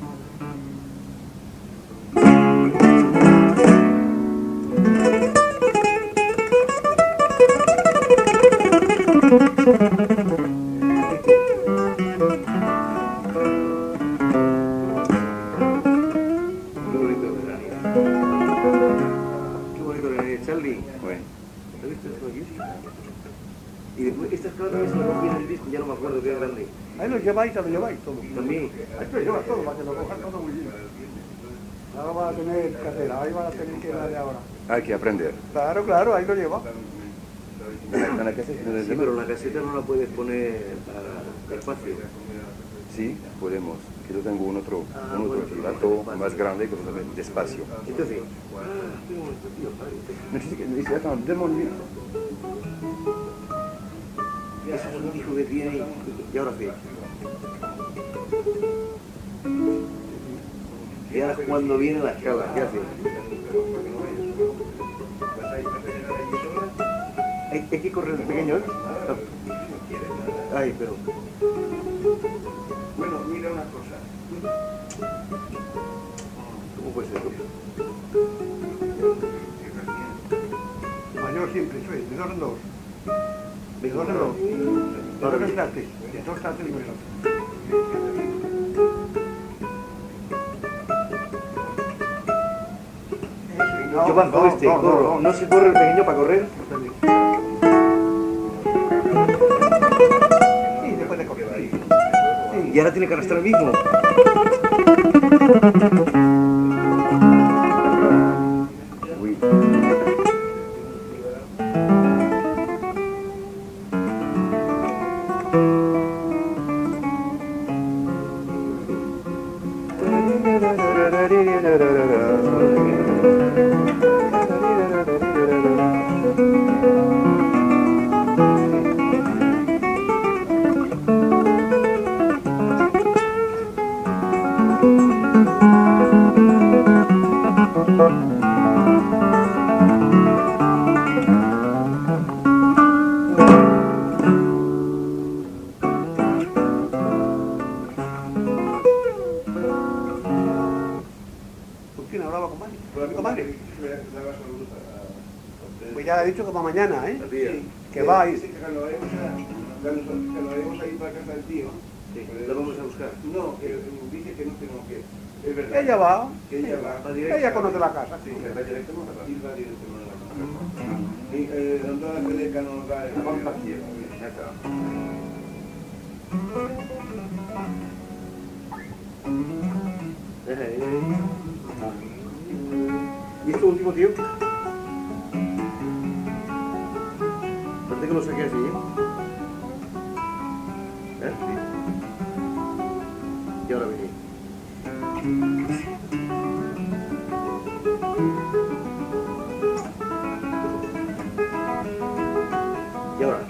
Speaker 6: Qué bonito Renania. Qué bonito Renania. Charlie,
Speaker 3: Ouais.
Speaker 6: ¿has visto esto aquí? Y después, estas claves se me rompían el disco, ya no me acuerdo qué grande.
Speaker 1: Ahí lo lleváis, lo lleváis todo.
Speaker 6: También.
Speaker 1: Ahí lo llevas todo, para que lo cojas todo muy bien. Ahora vas a tener cartera, ahí vas a tener que darle ahora.
Speaker 3: Hay que aprender.
Speaker 1: Claro, claro, ahí lo lleva.
Speaker 3: Dans la, dans la caseta, dans la
Speaker 6: Sí, pero la caseta no la puedes poner para espacio.
Speaker 3: Sí, podemos. Que yo tengo un otro,
Speaker 6: Ah,
Speaker 3: un otro
Speaker 6: bueno,
Speaker 3: plato
Speaker 6: sí.
Speaker 3: más grande que de espacio.
Speaker 6: Entonces, ah, qué bonito, tío, padre.
Speaker 3: Necesito que, dice, attends, demande lui.
Speaker 6: Ese es un hijo que tiene y ahora sí. Y ahora cuando viene la escala, ¿qué hace? Hay, hay que correr el pequeño, ¿eh? Ay, pero...
Speaker 3: Bueno, mira una cosa.
Speaker 6: ¿Cómo puede ser?
Speaker 1: Mayor siempre, eso es, de dos en dos. De
Speaker 6: Venga,
Speaker 1: dos en dos. De
Speaker 6: ahora
Speaker 1: dos en
Speaker 6: bien.
Speaker 1: trastes. De dos trastes y medio.
Speaker 6: Yo bajo este, corro. No se corre el pequeño para correr.
Speaker 1: Y después de correr. Sí. Sí.
Speaker 6: Y ahora tiene que arrastrar el mismo.
Speaker 3: Oui.
Speaker 1: ¿Con quién hablaba con Mari? ¿Con mi comadre? Pues ya he dicho que para mañana, ¿eh?
Speaker 6: Sí.
Speaker 1: Que vais.
Speaker 5: Dice que cuando vayamos a- cuando cuando vayamos a ir para casa del tío,
Speaker 6: Sí, lo vamos a buscar.
Speaker 5: no, que dice que no tenemos que. Es verdad.
Speaker 1: Ella va.
Speaker 5: Que ella va.
Speaker 6: Va directo.
Speaker 1: Ella conoce la casa.
Speaker 5: Sí, que va directo a la casa. Y va directo a la casa. Y eh, donde la peleca nos va a
Speaker 3: Vamos a partir. D'accord.
Speaker 6: Eh, eh. ¿Y esto último, tío? Parece que lo saqué así, ¿eh? ¿Eh? Sí. Y ahora viene. Y ahora.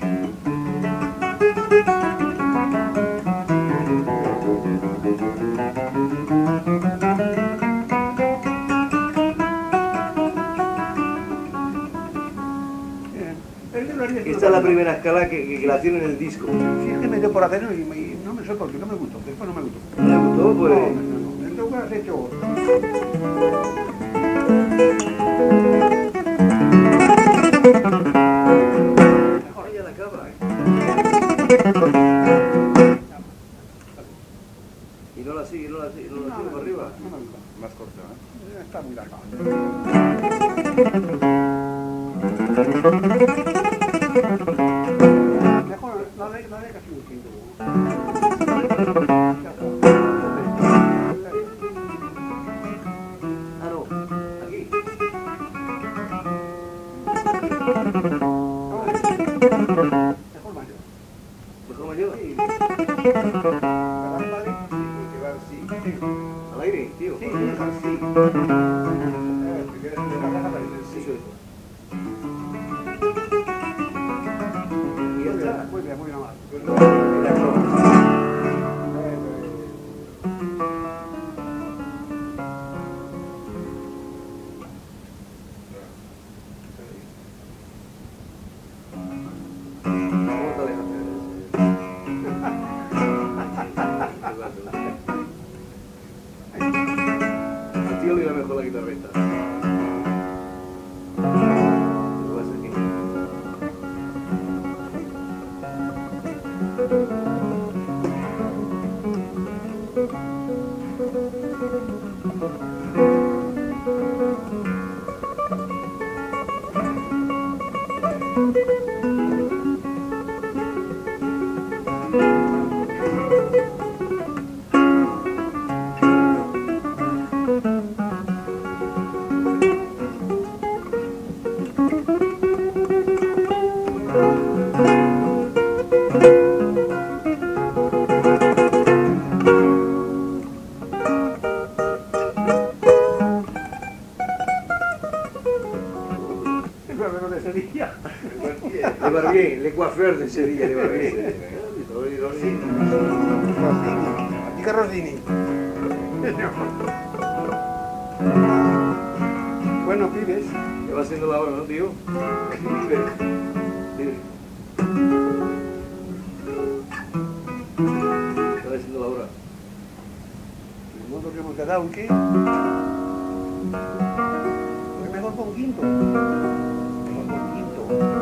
Speaker 6: esta es la primera escala que, que, que la tiene en el disco.
Speaker 1: Sí, es que me dio por hacerlo y, me- y no me sé por qué, no me gustó, después no me gustó.
Speaker 6: ¿No le gustó? Pues...
Speaker 1: No, no, no, entonces hubieras hecho otro.
Speaker 6: Mejor ya la acaba. Y no la sigue, no la sigue, no la sigue para arriba.
Speaker 1: No me gusta.
Speaker 5: Más corto, ¿eh?
Speaker 1: Está muy larga. Mejor no le, no le casi un quinto.
Speaker 6: Ah, no, aquí.
Speaker 1: Mejor mayor.
Speaker 6: Mejor mayor.
Speaker 1: Sí.
Speaker 5: Que va así.
Speaker 6: Al aire, tío.
Speaker 1: Sí,
Speaker 6: Joder.
Speaker 1: sí, sí.
Speaker 5: Eh, te quedas en la caja para ir
Speaker 6: Eso
Speaker 5: así.
Speaker 6: es. Y ya
Speaker 1: Muy bien,
Speaker 6: está.
Speaker 1: muy bien, muy bien.
Speaker 5: Pues no, mira, no.
Speaker 6: ¿Cómo te dejas hacer? Al tío le iba mejor la guitarrita. Lo vas aquí.
Speaker 1: El barbero de Sevilla.
Speaker 6: Le Barbier, le coiffeur de Sevilla, le Barbier.
Speaker 1: Aquí que Rosini. Bueno, pibes,
Speaker 6: Ya va siendo la hora, ¿no, tío? Mire. Ya va siendo la hora.
Speaker 1: de modo que hemos quedado en qué. Pues mejor con quinto. Mejor con quinto.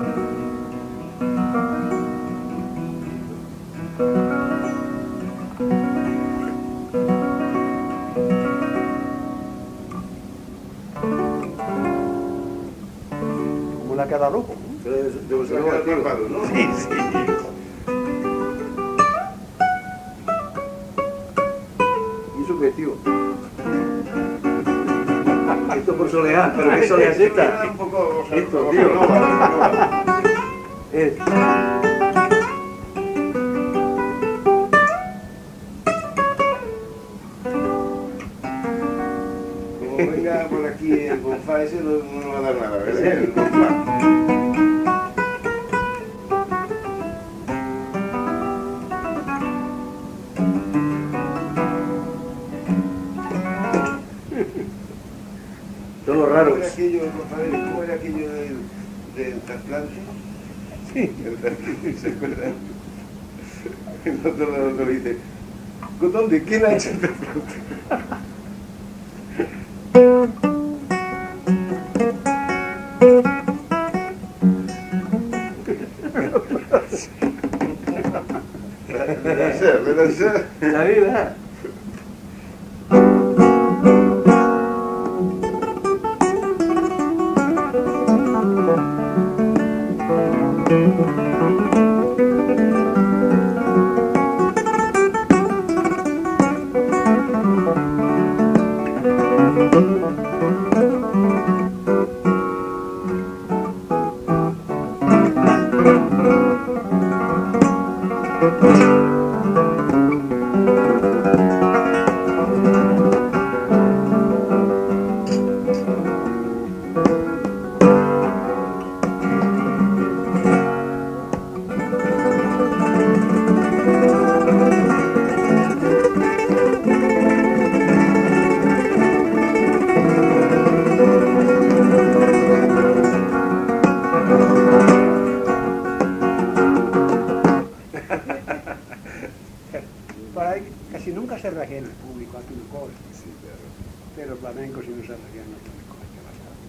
Speaker 1: Como la queda loco, ¿no?
Speaker 6: Debe debe
Speaker 5: Se
Speaker 6: ser
Speaker 5: va a quedar
Speaker 6: tío.
Speaker 5: atrapado, ¿no?
Speaker 1: Sí, sí.
Speaker 6: ¿Y eso qué, tío? Esto por solear, pero ¿qué soleas esta?
Speaker 5: Queda un poco...
Speaker 6: Esto,
Speaker 5: bossa
Speaker 6: tío.
Speaker 5: nova, bossa nova.
Speaker 6: Es...
Speaker 5: Como venga por aquí el bonfá ese, no, no nos va a dar nada, ¿verdad? El bonfá.
Speaker 6: Son los
Speaker 5: ¿Cómo
Speaker 6: raros.
Speaker 5: era aquello, Rafael, cómo era aquello del, del trasplante?
Speaker 1: Sí.
Speaker 5: El trasplante, ¿se acuerdan? El otro, el otro dice, ¿dónde? ¿Quién ha hecho el trasplante? Debe ser, debe ser.
Speaker 6: La vida.
Speaker 1: todavía no hay que comer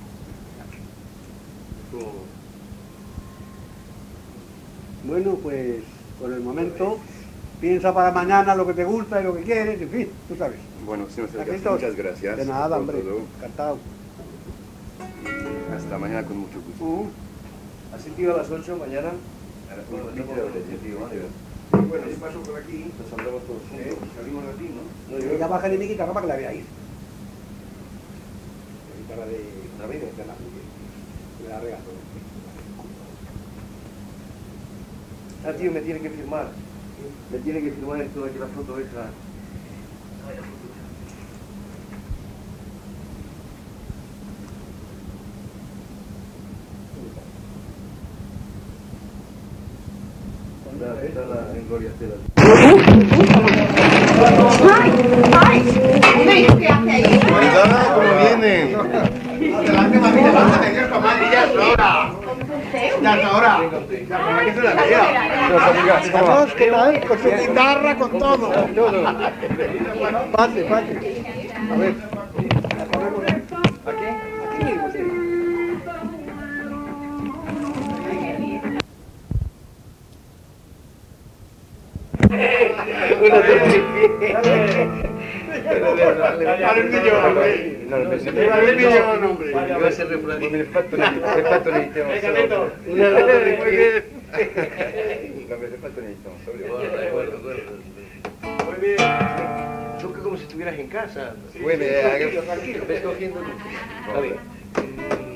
Speaker 1: demasiado. Bueno, pues por el momento piensa para mañana lo que te gusta y lo que quieres, en fin, tú sabes.
Speaker 3: Bueno, señor Sergas,
Speaker 1: Carlitos,
Speaker 3: muchas gracias.
Speaker 1: de nada,
Speaker 3: por
Speaker 1: hombre,
Speaker 3: todo.
Speaker 1: encantado.
Speaker 3: Y hasta mañana con mucho gusto.
Speaker 1: Uh,
Speaker 6: Así tío a las ocho mañana.
Speaker 3: A las
Speaker 6: Bueno,
Speaker 3: veinte
Speaker 6: estamos
Speaker 3: horas.
Speaker 6: con el tío, vale.
Speaker 5: Bueno, yo paso por aquí,
Speaker 6: Nos saldremos todos
Speaker 5: eh,
Speaker 6: juntos.
Speaker 5: salimos de aquí, ¿no?
Speaker 6: No, yo
Speaker 1: ya baja el Miki que acá para que la veáis. Para de David, de la me la regalo.
Speaker 6: Ah, tío, me tiene que firmar. Me tiene que firmar esto de aquí la foto esa. Está, está la, en Gloria Estela.
Speaker 7: ¡Ay! ¡Ay! ¿Qué hace ahí?
Speaker 5: Cuidado, ¿cómo vienen?
Speaker 1: Adelante, mami, adelante, Dios, comadre, ya es hora. Ya es hora. Ya, ¿para qué se la veía? Estamos, ¿qué tal? Con su guitarra, con todo. Todo. Pase, pase. A ver. ¿Aquí? Aquí mismo, sí.
Speaker 6: Una
Speaker 1: Vale un millón, hombre. Vale un millón, hombre.
Speaker 6: Va a ser refrán.
Speaker 3: Il fatto nei il fatto nei tempo.
Speaker 6: Una vez muy bien.
Speaker 3: L'avete fatto nei tempo.
Speaker 1: Muy bien.
Speaker 6: Toca como si estuvieras en casa.
Speaker 3: Muy bien.
Speaker 1: Tranquilo.
Speaker 6: Ves cogiendo tu... Está bien.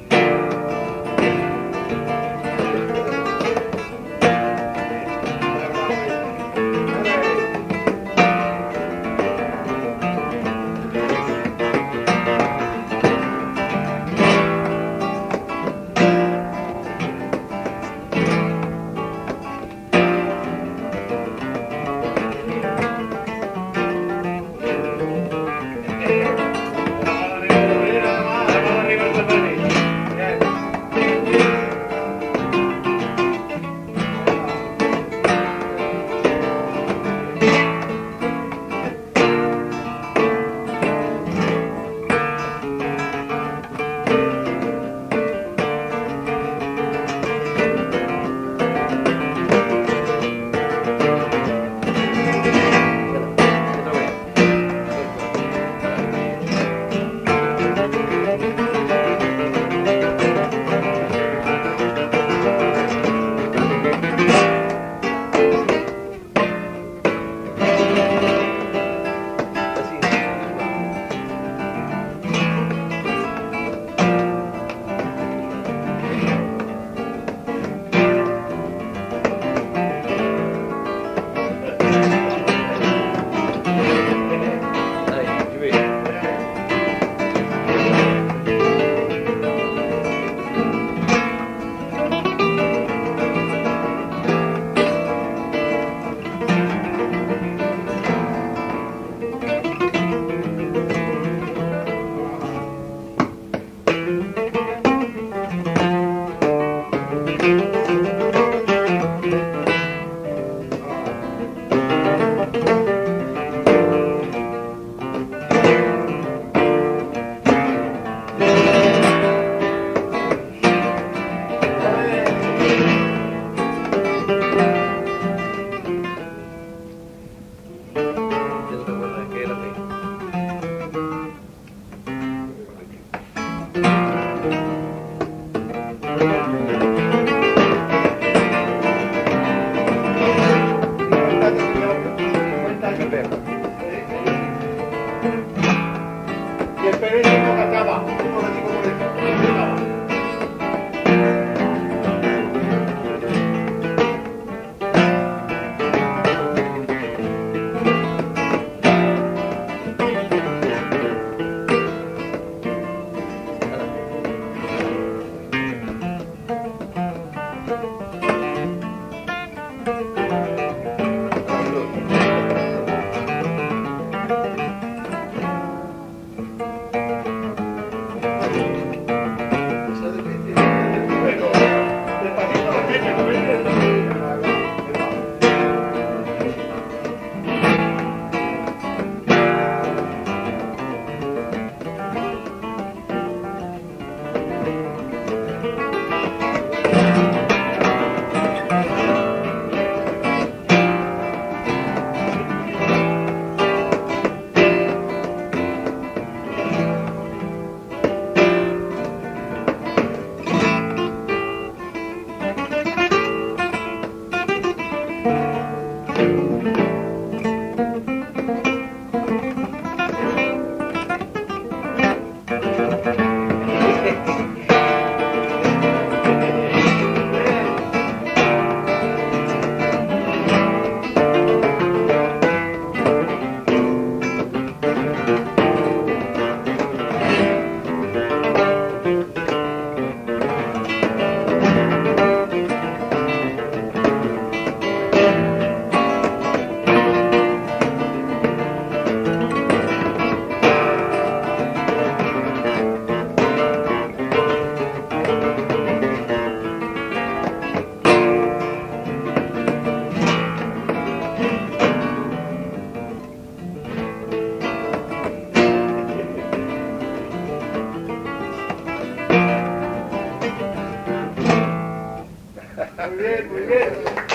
Speaker 5: Muy bien, muy bien.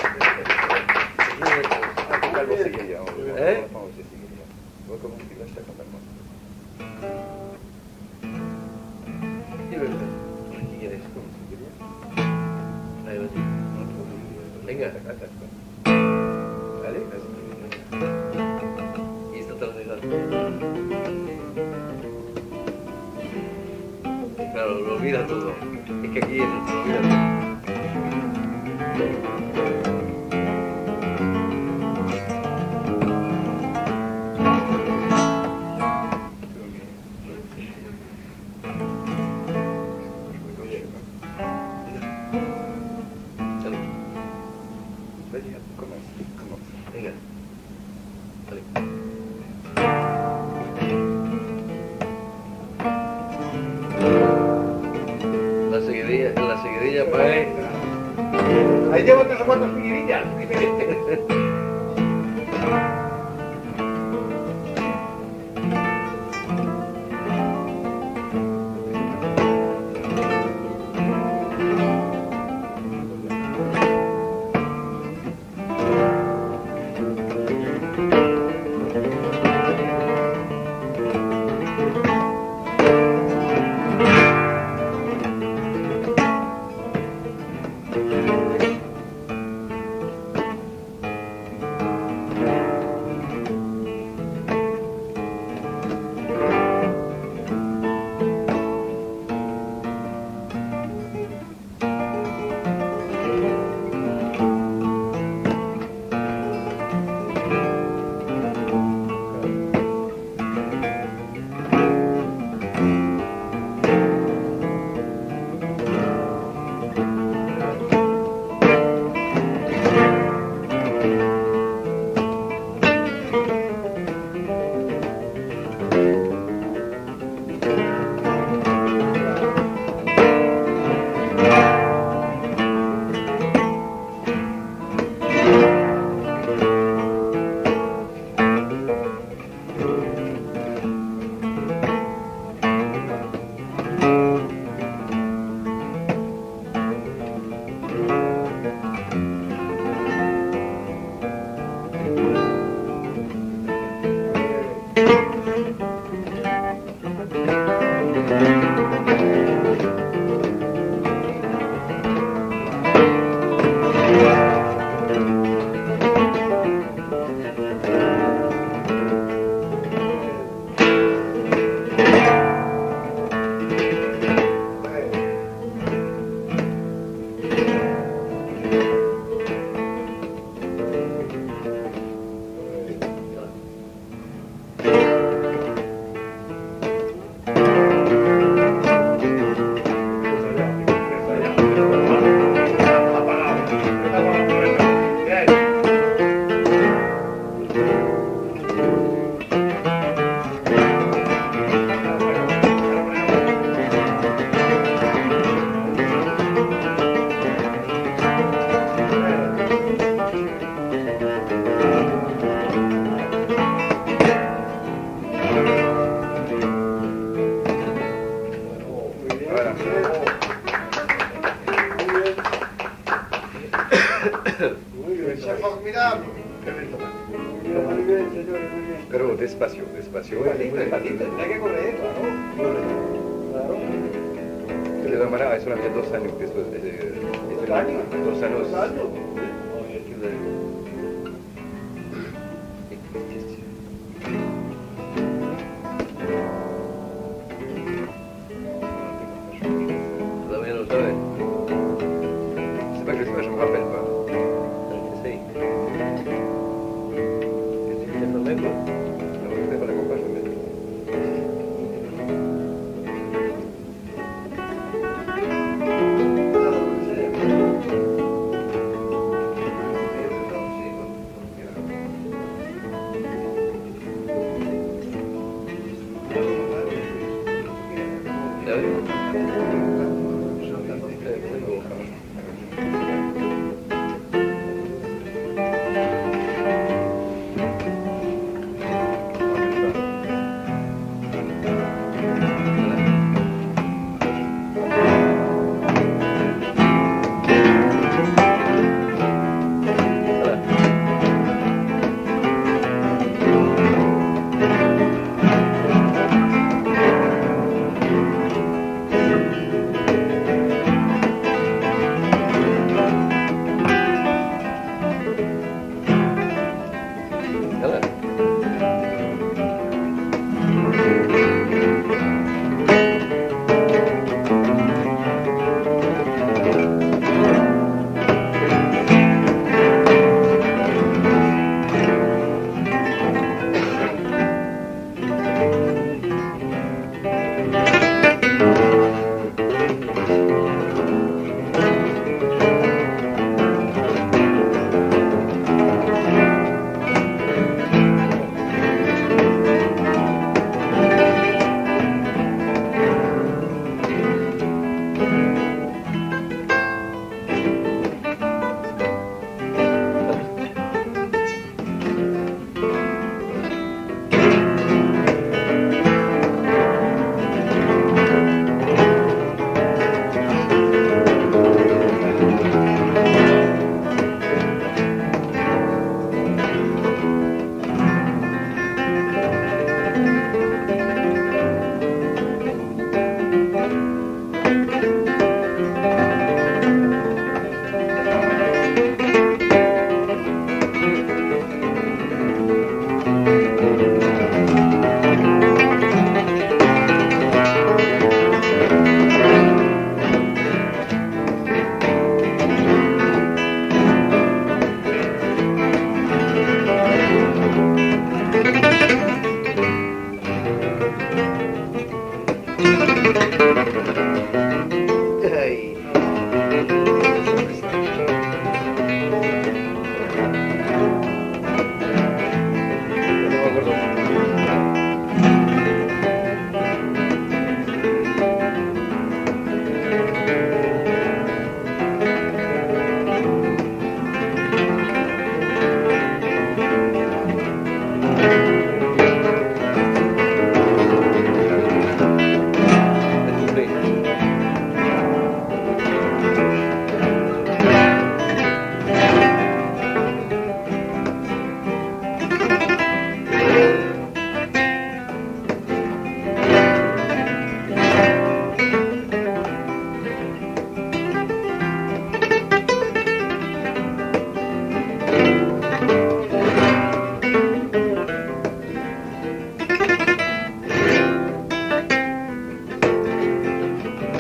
Speaker 3: Calvo sigue ya.
Speaker 6: ¿Eh?
Speaker 3: Vamos a seguir ya. Voy con un tiro hasta con calma.
Speaker 6: ¿Qué verdad? ¿Qué quieres? Ahí va, sí. Venga.
Speaker 3: Vale,
Speaker 6: Y esto te lo regalo. Claro, lo olvida todo. Es que aquí se lo olvida todo. Venga. Vale. La seguidilla, la seguidilla para él.
Speaker 5: Ahí llevo tres o cuatro seguidillas diferentes.
Speaker 3: Pero despacio, despacio.
Speaker 5: Despacito, despacito, hay que correr, claro. Claro.
Speaker 3: De todas maneras, es solamente dos años después de... de-
Speaker 5: ¿Dos años?
Speaker 3: Dos años.
Speaker 5: Dos años.
Speaker 6: Todavía no sabes.
Speaker 3: C'est pas que je ne me rappelle pas.
Speaker 6: Sí. ¿Qué sí que no vengo?
Speaker 3: No, je ne me rappelle pas.
Speaker 6: ¿Ya ves?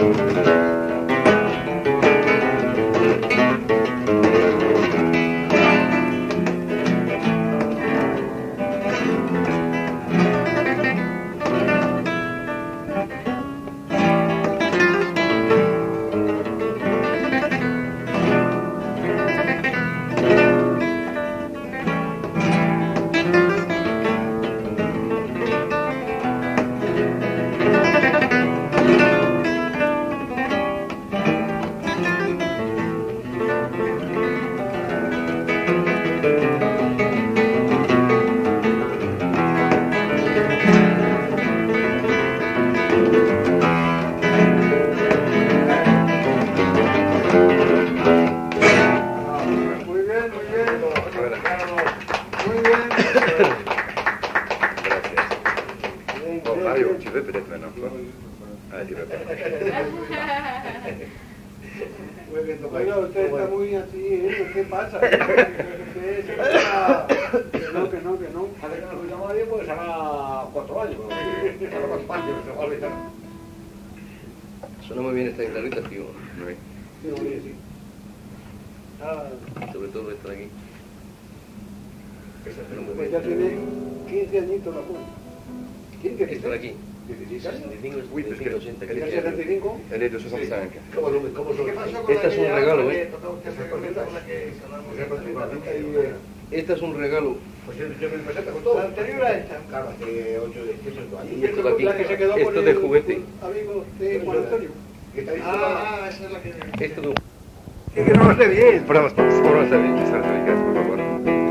Speaker 1: Oiga, usted está muy así, ¿eh? ¿Qué pasa? ¿Qué es? Que no, que no, que no.
Speaker 8: Hace que nos llama bien, pues hará cuatro años. Hará cuatro años, se va a olvidar.
Speaker 2: Suena muy bien esta guitarrita, tío.
Speaker 1: Sí, oye, sí. Ah,
Speaker 2: Sobre todo esta de aquí.
Speaker 8: Esta
Speaker 2: Suena muy
Speaker 1: pues
Speaker 2: bien.
Speaker 1: ya tiene quince añitos la joven. ¿quince?
Speaker 2: Esta de aquí.
Speaker 1: ¿dieciséis años?
Speaker 2: sesenta y cinco,
Speaker 3: Oui, parce
Speaker 2: setenta y cinco,
Speaker 3: que
Speaker 2: ochenta.
Speaker 1: ¿Tiene setenta y cinco?
Speaker 3: Elle est de soixante-cinq.
Speaker 8: ¿Cómo lo cómo lo
Speaker 4: ¿Qué pasó con
Speaker 2: Esta es un
Speaker 4: aquella
Speaker 2: regalo,
Speaker 4: que
Speaker 2: ¿eh?
Speaker 4: tocaba usted esa corneta con la que sonamos?
Speaker 2: Esta es un regalo.
Speaker 8: Pues yo, yo me presento con todo.
Speaker 4: La anterior a esta.
Speaker 8: Claro, hace ocho de siete años.
Speaker 2: Y esto de aquí,
Speaker 1: La que se quedó
Speaker 2: esto
Speaker 1: con
Speaker 2: de
Speaker 1: el
Speaker 2: juguete.
Speaker 1: amigo de Juan Antonio.
Speaker 8: ¿Qué está diciendo?
Speaker 4: Ah, esa es la que...
Speaker 2: Esto de un...
Speaker 3: Que no lo sé bien. Podemos, podemos saber, por favor.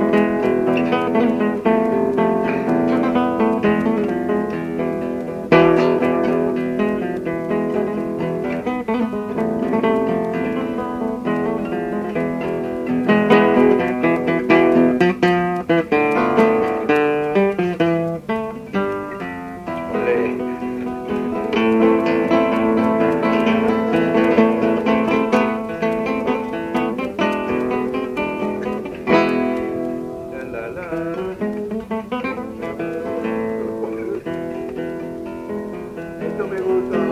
Speaker 1: Esto me gusta.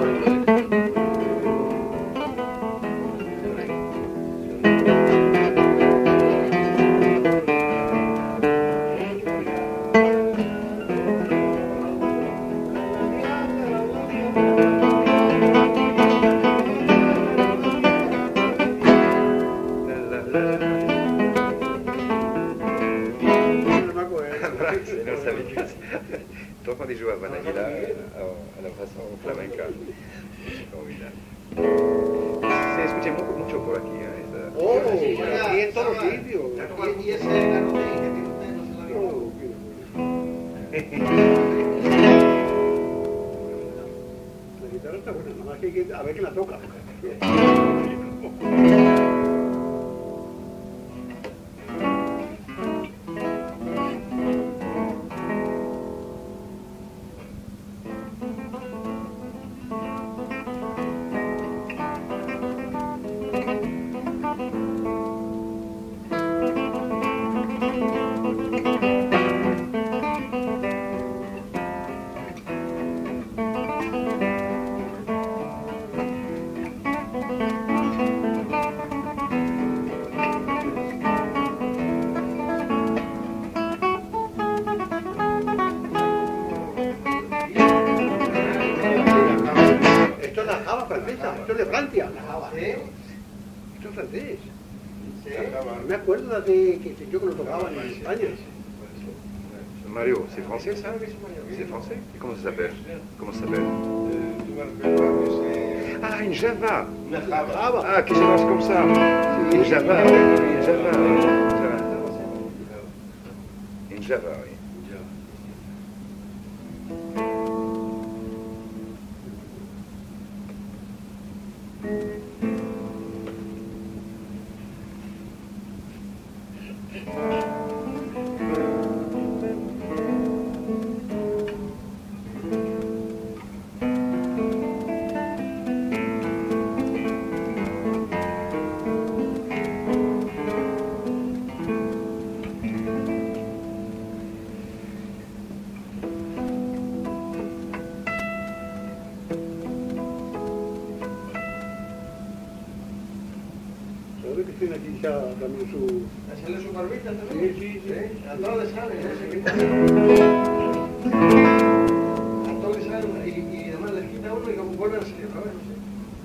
Speaker 1: No me acuerdo.
Speaker 3: C'est nos habitudes. Donc on y joue à Vanagila à la façon flamenca. Se escucha mu- mucho por aquí. ¿eh? Esta-
Speaker 1: Oh,
Speaker 4: Sí, ya,
Speaker 1: aquí en todos los
Speaker 4: estaba-
Speaker 1: sitios.
Speaker 4: Y ese era lo que tiene usted, no se la digo.
Speaker 1: Oh, mira. La guitarra está buena, nada más que hay que a ver quién la toca. Esto es la java francesa, esto es de Francia. La java. Esto es francés. No me acuerdo de que, que yo que lo tocaba en España.
Speaker 3: Mario, c'est français ça? C'est français? Et comment ça s'appelle? Comment ça s'appelle? Ah, une Java!
Speaker 4: Una java.
Speaker 1: Java.
Speaker 3: Ah, qui se lance comme ça? Une Java, oui, une Java, oui. Une Java, oui.
Speaker 1: tiene aquí ya también su...
Speaker 6: ¿Hacerle su barbita
Speaker 1: Sí,
Speaker 6: también?
Speaker 1: sí, sí.
Speaker 6: ¿Eh? A todos les sale, ese que a todos les sale y, y además les quita uno y luego vuelven a salir otra vez, no sé.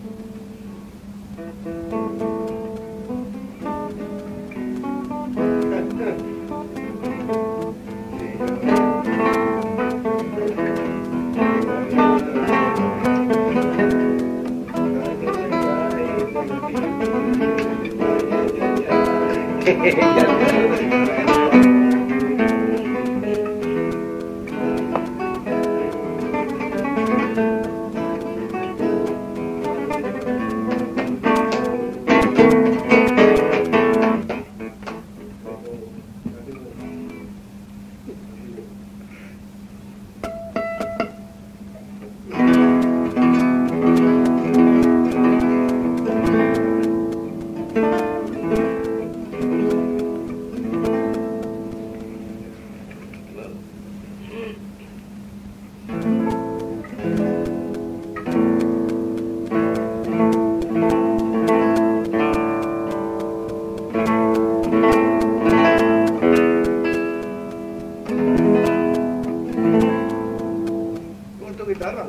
Speaker 1: ¿Cuánto guitarra?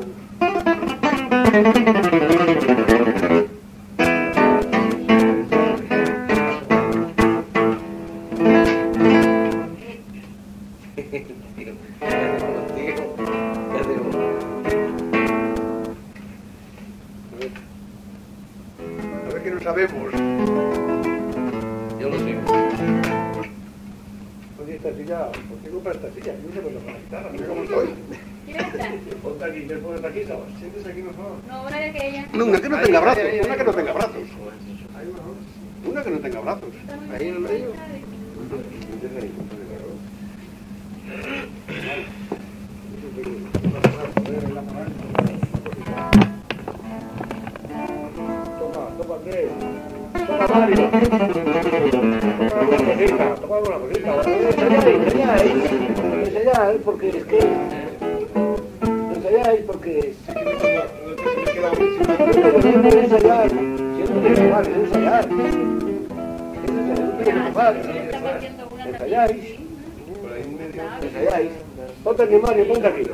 Speaker 1: A ver que no sabemos.
Speaker 2: Yo lo sé.
Speaker 1: Oye, esta silla, ¿por qué comprar esta silla? Yo no sé por la guitarra, mira cómo estoy.
Speaker 7: ¿Quieres estar?
Speaker 1: Ponte aquí, te pones aquí, ¿sabes?
Speaker 6: Siéntese aquí mejor.
Speaker 7: No, ahora de que ella.
Speaker 1: No, una que no tenga brazos, una que no tenga brazos.
Speaker 6: Ahí mejor.
Speaker 1: Una que no tenga brazos.
Speaker 6: Ahí en el medio.
Speaker 8: Toma, toma, Andrés. Toma, Mario. Toma alguna cosita, toma alguna cosita. Ensayáis, ensayáis. Ensayáis porque es que... Ensayáis porque es... No hay ensayar. Siempre hay que tomar, es ensayar. Es ensayar, no hay que tomar. Ensayáis. Ensayáis. Ponte aquí, Mario, ponte aquí.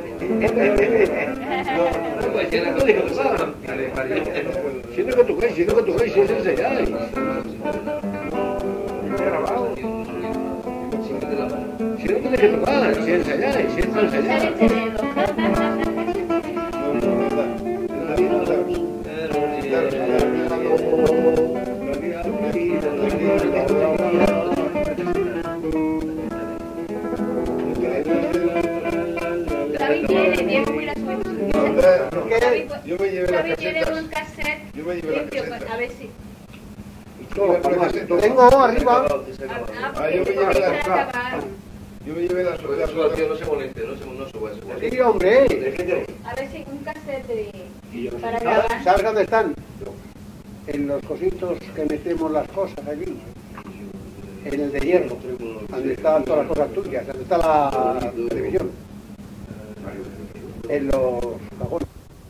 Speaker 8: Siendo que toquéis, siendo que toquéis, si es ensayáis. Grabado. Si no tenéis que tocar, si ensayáis, si es para ensayar.
Speaker 7: David tiene, Diego, mira su...
Speaker 4: Yo me llevé las
Speaker 7: David tiene
Speaker 4: casetas.
Speaker 7: un cassette
Speaker 4: Yo me llevé las
Speaker 7: limpio, pues,
Speaker 4: casetas.
Speaker 7: a ver si...
Speaker 1: Tengo arriba.
Speaker 7: Ah,
Speaker 4: Ah, yo me
Speaker 7: porque
Speaker 4: llevé
Speaker 7: esto
Speaker 4: las-
Speaker 7: está acabado.
Speaker 4: Yo me llevé las
Speaker 2: Pues
Speaker 4: las-
Speaker 2: eso, tío, no se moleste, no se, no se puede hacer.
Speaker 1: Sí, hombre.
Speaker 7: A ver si un cassette de... para
Speaker 1: ¿Sabes
Speaker 7: grabar.
Speaker 1: sabes dónde están? En los cositos que metemos las cosas allí. En el de hierro. Donde están todas las cosas tuyas. Donde está la televisión. En los cajones.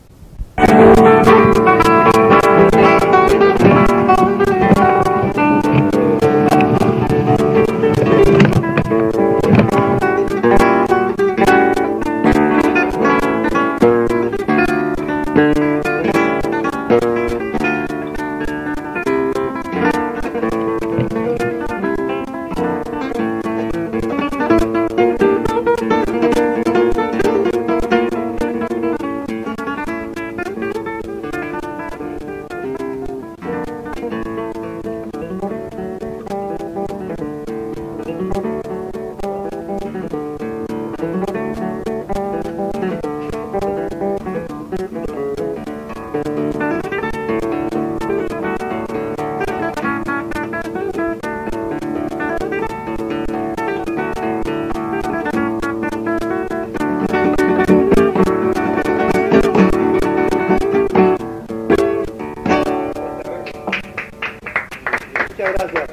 Speaker 1: Muchas gracias.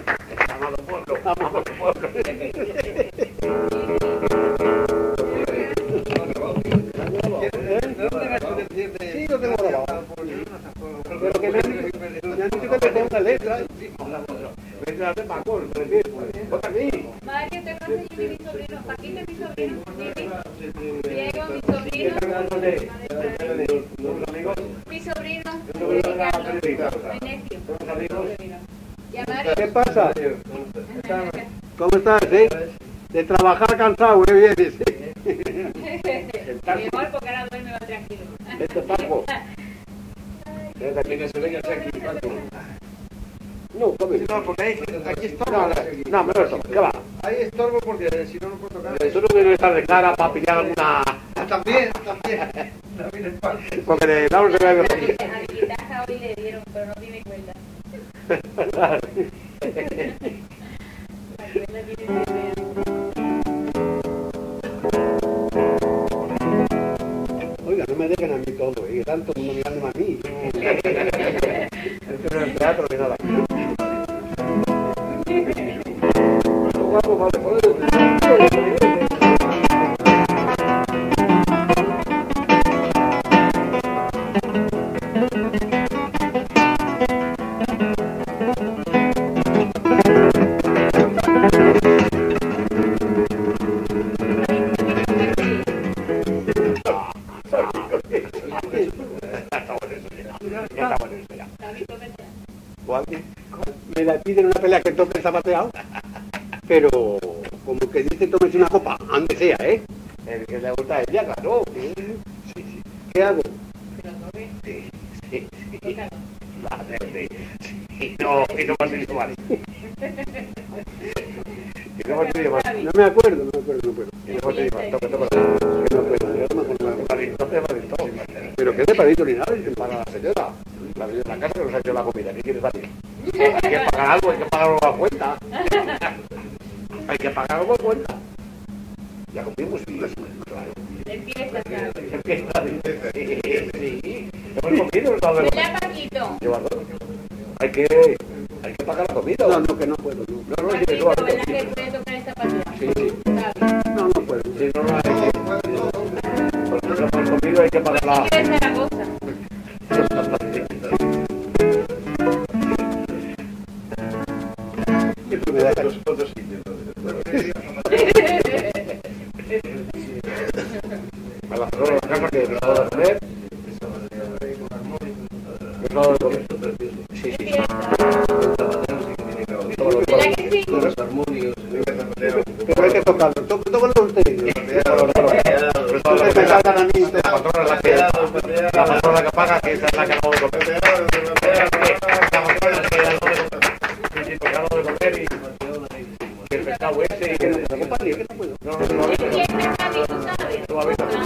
Speaker 1: Sí, lo tengo grabado. Pero que me han dicho me han dicho que le tengo una letra.
Speaker 8: casa de Paco, el prefiero. Vota aquí.
Speaker 9: Mario, te conseguí mi sobrino. Paquito es mi sobrino. Diego, mi sobrino. Mi sobrino.
Speaker 8: ¿Qué pasa? ¿Cómo estás, eh? De trabajar cansado, ¿eh? Vienes.
Speaker 9: Mejor porque ahora duerme más tranquilo.
Speaker 8: Este Paco. Desde aquí que se venga aquí, Paco. No, come.
Speaker 1: No, porque ahí, aquí estorbo.
Speaker 8: No, no, me lo estorbo. ¿Qué va?
Speaker 1: Ahí estorbo porque si no, no puedo tocar.
Speaker 8: Eso no viene estar de cara para pillar alguna...
Speaker 1: Ah, también, también. También es parte.
Speaker 8: Porque le damos de ver...
Speaker 9: A mi guitarra hoy le dieron, pero no tiene cuenta. La cuenta tiene que ver.
Speaker 8: Oiga, no me dejen a mí todo, ¿eh? Tanto mundo mirándome a mí. Esto no es el teatro ni nada. Esto guapo, vale, joder. Me la piden una pelea que toque el zapateado, pero como que dice tómese una copa, antes sea, ¿eh? El que le gusta es ya, claro. Sí, sí. ¿Qué hago? Sí, sí, sí. Vale, sí. Sí, no, y no me ha vale. Y no me ha vale. No me acuerdo, no me acuerdo, no puedo. Y no me ha toca, toca. Que no puedo, yo no me acuerdo. No te vale todo. Pero que de padito ni nada, para la señora. La vida en la casa que nos ha hecho la comida, ¿qué quieres decir? Hay que pagar algo, hay que pagar algo a cuenta. Hay que pagar algo a cuenta. Ya comimos y claro.
Speaker 9: Empieza, claro.
Speaker 8: Empieza, sí. Hemos comido, ¿no?
Speaker 9: ¿Verdad, Paquito?
Speaker 8: Hay que, hay que pagar la comida. No, no, que no puedo. No, no, no,
Speaker 9: Paquito, ¿verdad que puede tocar esta partida?
Speaker 8: Sí, sí.
Speaker 9: Está bien.
Speaker 8: No, no puedo. Si no, no hay que... Por eso hemos comido, hay que pagar la...
Speaker 9: ¿Qué es la cosa?
Speaker 5: Los otros sitios.
Speaker 8: A la persona de la casa que nos va a comer. Nos va a comer. Sí, sí.
Speaker 9: ¿Verdad que sí?
Speaker 2: Los armonios.
Speaker 8: Pero hay que tocarlo. Tócalo ustedes. Ustedes me salgan a mí. La patrona es la que... La patrona que paga, que esa es la que no de comer. La patrona es la que no de comer. Sí, porque no de comer y... el pescado ese y que no puedo. No, no, no.
Speaker 9: ¿Y el pescado, tú sabes?
Speaker 8: Tú has visto.
Speaker 9: ¿Tú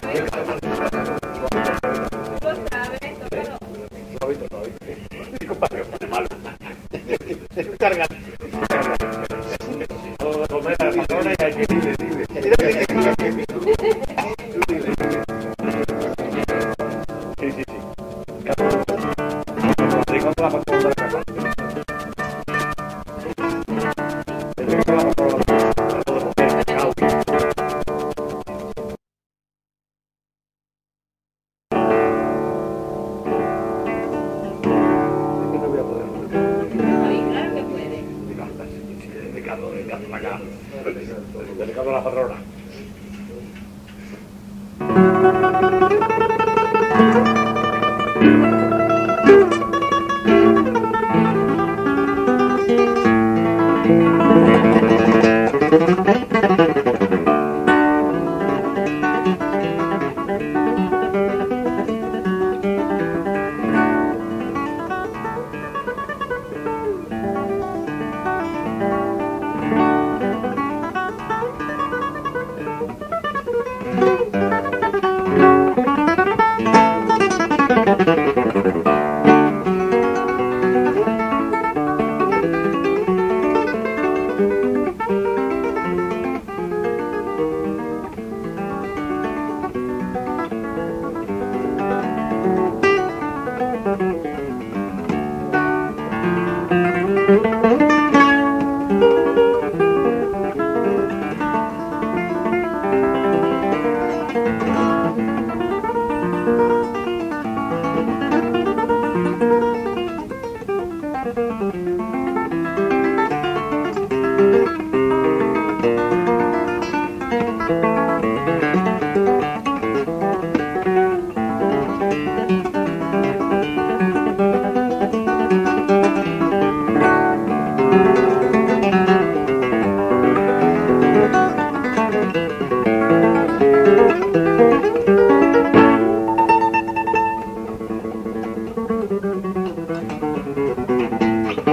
Speaker 9: sabes? Tócalo.
Speaker 8: Suavito, suavito. Mi compadre, pone malo. Carga. Todo de comer a la patrona y hay que dile, dile. Sí, sí, sí. ¿De cuánto la patrona de la casa? Dedicado a la patrona.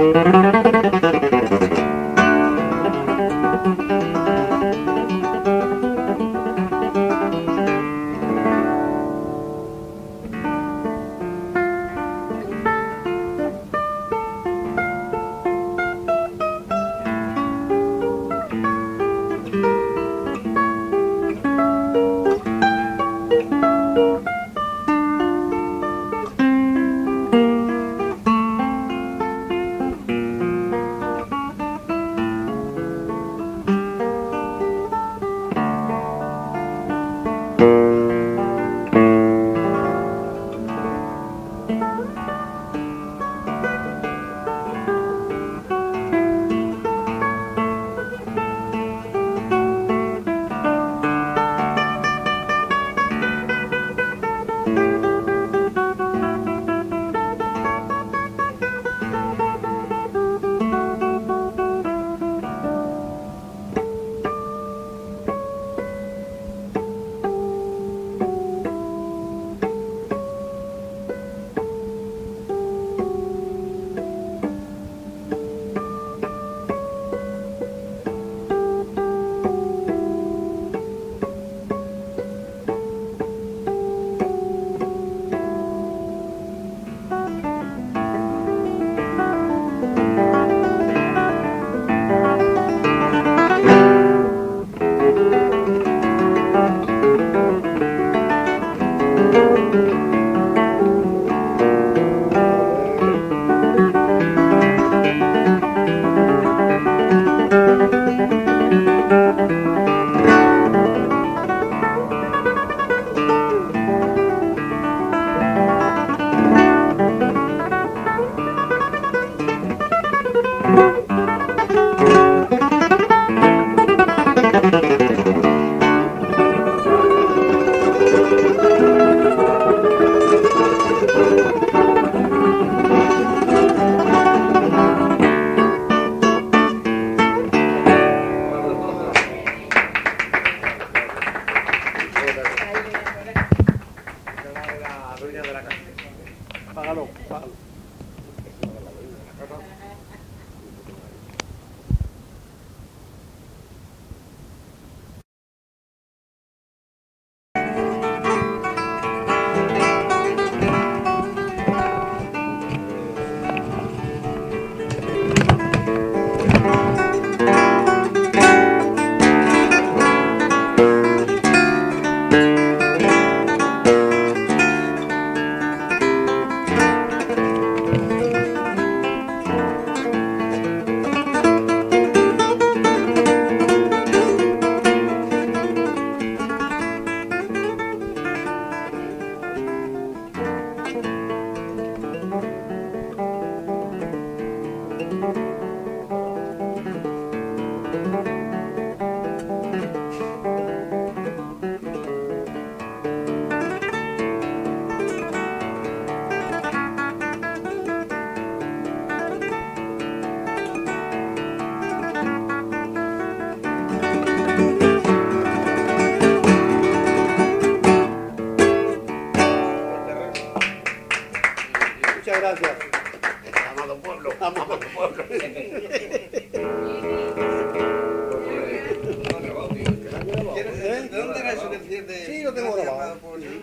Speaker 1: ¿De dónde era eso que decías de...? Sí, lo tengo grabado.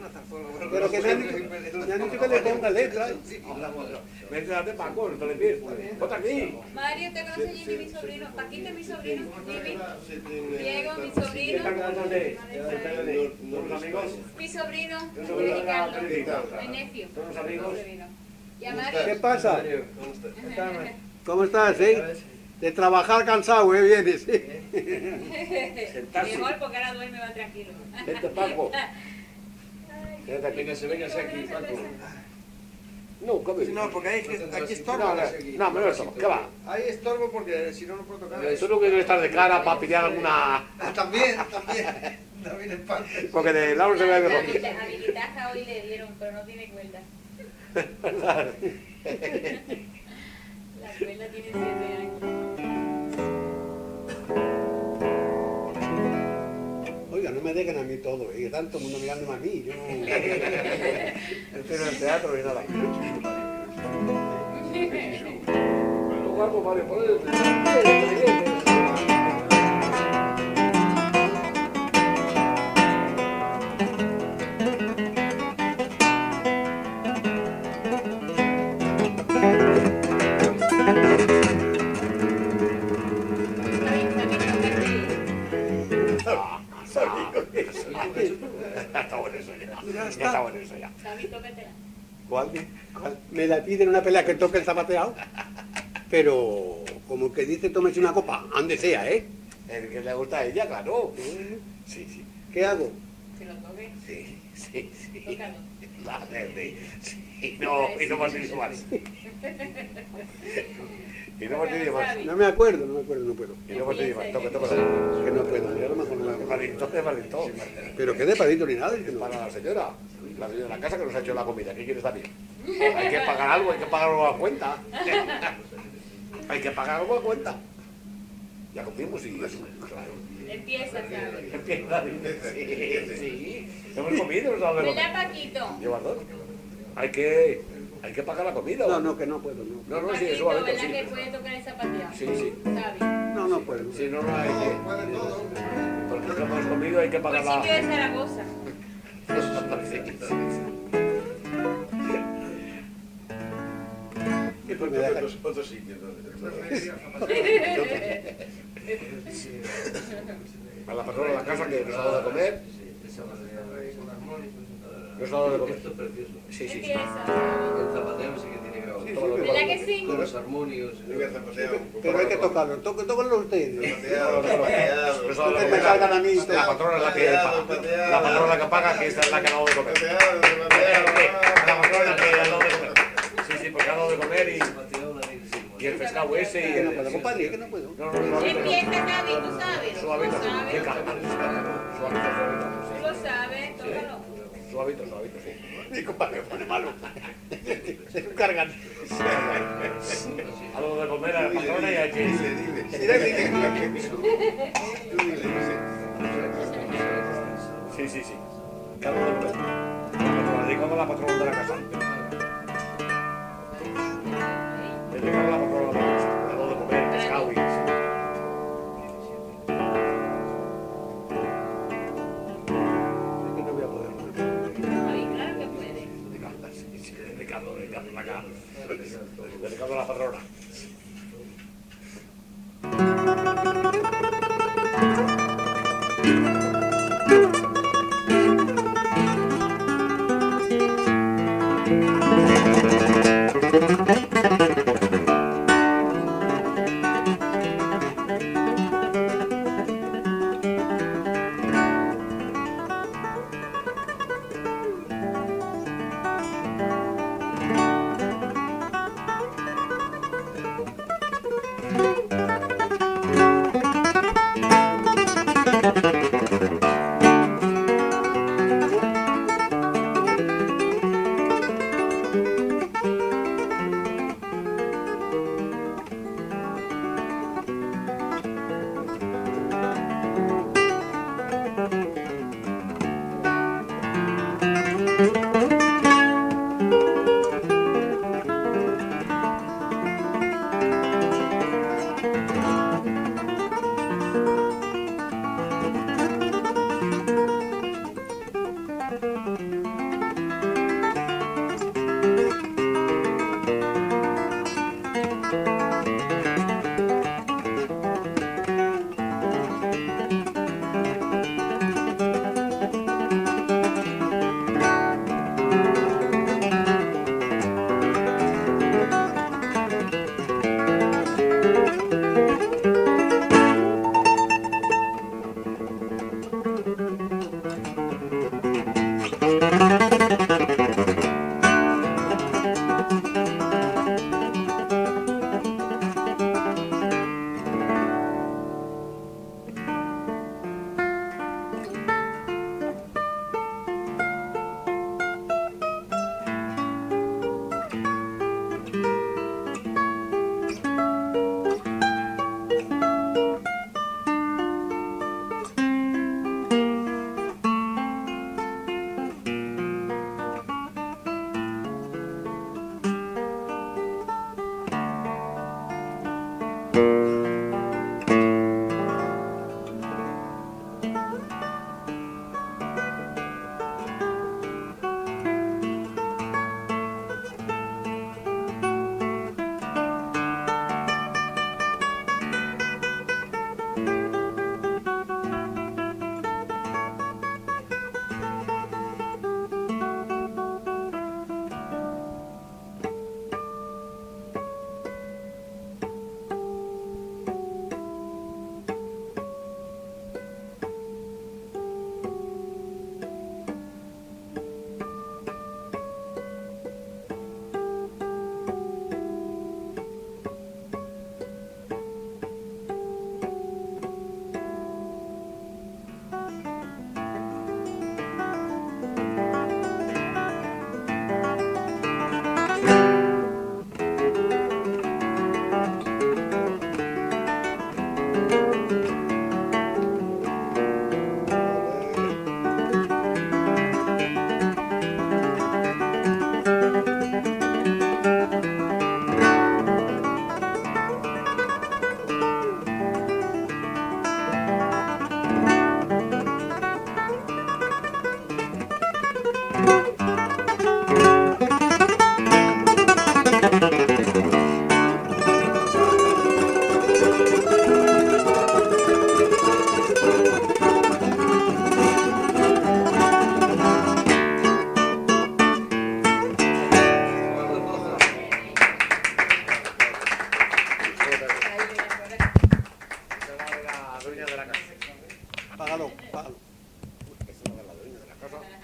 Speaker 1: Pero que me han dicho, me han dicho que le ponga letra.
Speaker 8: Mientras de Paco, no te le pides. ¡Otra aquí!
Speaker 9: Mario, ¿te conoce Jimmy, mi sobrino? Paquito, mi sobrino. Jimmy. Diego, mi sobrino.
Speaker 8: ¿Los amigos?
Speaker 9: Mi sobrino. Y Carlos. Mi nephew.
Speaker 8: ¿Los amigos?
Speaker 9: ¿Y a Mario?
Speaker 1: ¿Qué pasa? ¿Cómo estás, eh? De trabajar cansado, ¿eh? Vienes, ¿sí?
Speaker 9: Mejor porque ahora duerme más tranquilo.
Speaker 8: Vente, Paco.
Speaker 2: Véngase, véngase aquí, Paco.
Speaker 8: No, ¿cómo es?
Speaker 10: No, porque ahí, aquí estorbo.
Speaker 8: No, no, no, me lo estorbo. ¿Qué va?
Speaker 10: Ahí estorbo porque si no, no puedo tocar.
Speaker 8: Eso no quiero estar de cara para pillar alguna...
Speaker 10: Ah, también, también. También en parte.
Speaker 8: Porque de lado se ve mejor.
Speaker 9: A mi guitarra hoy le dieron, pero no tiene cuerda.
Speaker 8: ¿Verdad?
Speaker 9: La cuerda tiene siete años.
Speaker 1: Oiga, no me dejen a mí todo, ¿eh? Que tanto mundo mirándome a mí. Yo no...
Speaker 8: Estoy en el teatro y nada. Luego vamos, Mario, por el... Está bueno eso ya. Ya está bueno eso ya.
Speaker 1: ¿Cuál? ¿Cuál? Me la piden una pelea que toque el zapateado, pero como que dice tómese una copa, ande sea, ¿eh?
Speaker 8: El que le gusta a ella, claro. Sí, sí.
Speaker 1: ¿Qué hago?
Speaker 9: Que lo toque.
Speaker 8: Sí, sí, sí.
Speaker 9: Tócalo.
Speaker 8: Dale, sí. No, y no más dicho más. Y no más dicho más.
Speaker 1: No me acuerdo, no me acuerdo, no puedo.
Speaker 8: Y no más dicho más. Toca, toca.
Speaker 1: Que no puedo, ya a lo mejor no me acuerdo.
Speaker 8: Malito, es malito.
Speaker 1: Pero que de padito ni nada. Que no.
Speaker 8: Para la señora, la señora de la casa que nos ha hecho la comida, ¿qué quieres también? Hay que pagar algo, hay que pagar algo a cuenta. Hay que pagar algo a cuenta. Ya comimos y eso, claro.
Speaker 9: Empieza, ¿sabes?
Speaker 8: Empieza, sí, sí. Hemos comido, ¿no?
Speaker 9: ¿Verdad, Paquito?
Speaker 8: Llevar dos. Hay que, hay que pagar la comida.
Speaker 1: No, no, que no puedo, no.
Speaker 8: No, no, sí,
Speaker 9: Paquito,
Speaker 8: eso va a
Speaker 9: ¿verdad
Speaker 8: sí.
Speaker 9: que puede tocar el zapateado?
Speaker 8: Sí, sí.
Speaker 9: ¿Sabes?
Speaker 1: No, no puedo.
Speaker 8: Si no, no hay que... Porque no hemos comido, hay que pagar la...
Speaker 9: Municipio de Zaragoza.
Speaker 10: ¿Y por qué otros, otros sitios?
Speaker 8: A la persona de la casa que nos ha dado de comer. Nos ha dado de comer.
Speaker 2: Esto es precioso.
Speaker 8: Sí, sí, sí.
Speaker 9: Empieza.
Speaker 2: El zapateo sí que tiene grabado.
Speaker 10: Sí,
Speaker 2: Todo lo
Speaker 10: sí,
Speaker 2: que-
Speaker 9: ¿Verdad que sí?
Speaker 2: Con los armonios.
Speaker 10: Yo voy a zapatear.
Speaker 1: Pero hay que tocarlo, toque, tóquenlo ustedes.
Speaker 10: Zapateado, zapateado.
Speaker 8: Nos ha dado de
Speaker 1: Que me
Speaker 8: comer.
Speaker 1: salgan a mí.
Speaker 8: La patrona es la que paga. La patrona que paga, que esta es la que ha dado de comer.
Speaker 10: Zapateado, zapateado.
Speaker 8: La patrona es la que ha dado de comer. Sí, sí, porque ha dado de comer y,
Speaker 2: Zapateo, la dice,
Speaker 8: y el pescado ese y
Speaker 1: Que no
Speaker 8: el...
Speaker 1: puedo, compadre, que no puedo.
Speaker 8: No, no, suavito.
Speaker 9: Empieza, Javi, tú sabes.
Speaker 8: Suavito,
Speaker 9: Tú sabes.
Speaker 8: qué calma. Suavito, suavito.
Speaker 9: Tú lo sabes, tócalo.
Speaker 8: Suavito, suavito, sí.
Speaker 1: Mi compadre me pone malo. Se cargan.
Speaker 8: Algo de comer a la patrona y aquí.
Speaker 10: Dile, dile. Dile, dile. Tú dile, dile.
Speaker 8: Sí, sí, sí. Algo de comer. Nos dedicamos a la patrona de la casa. Dedicamos a la patrona de la casa. Algo de comer, pescado y...
Speaker 1: Que no voy a poder.
Speaker 9: Javi, claro que puede.
Speaker 8: Sí, sí, dedicando, dedicando la cara. Dedicando a la patrona.
Speaker 1: Págalo, págalo.
Speaker 8: Eso no es la dueña de la casa.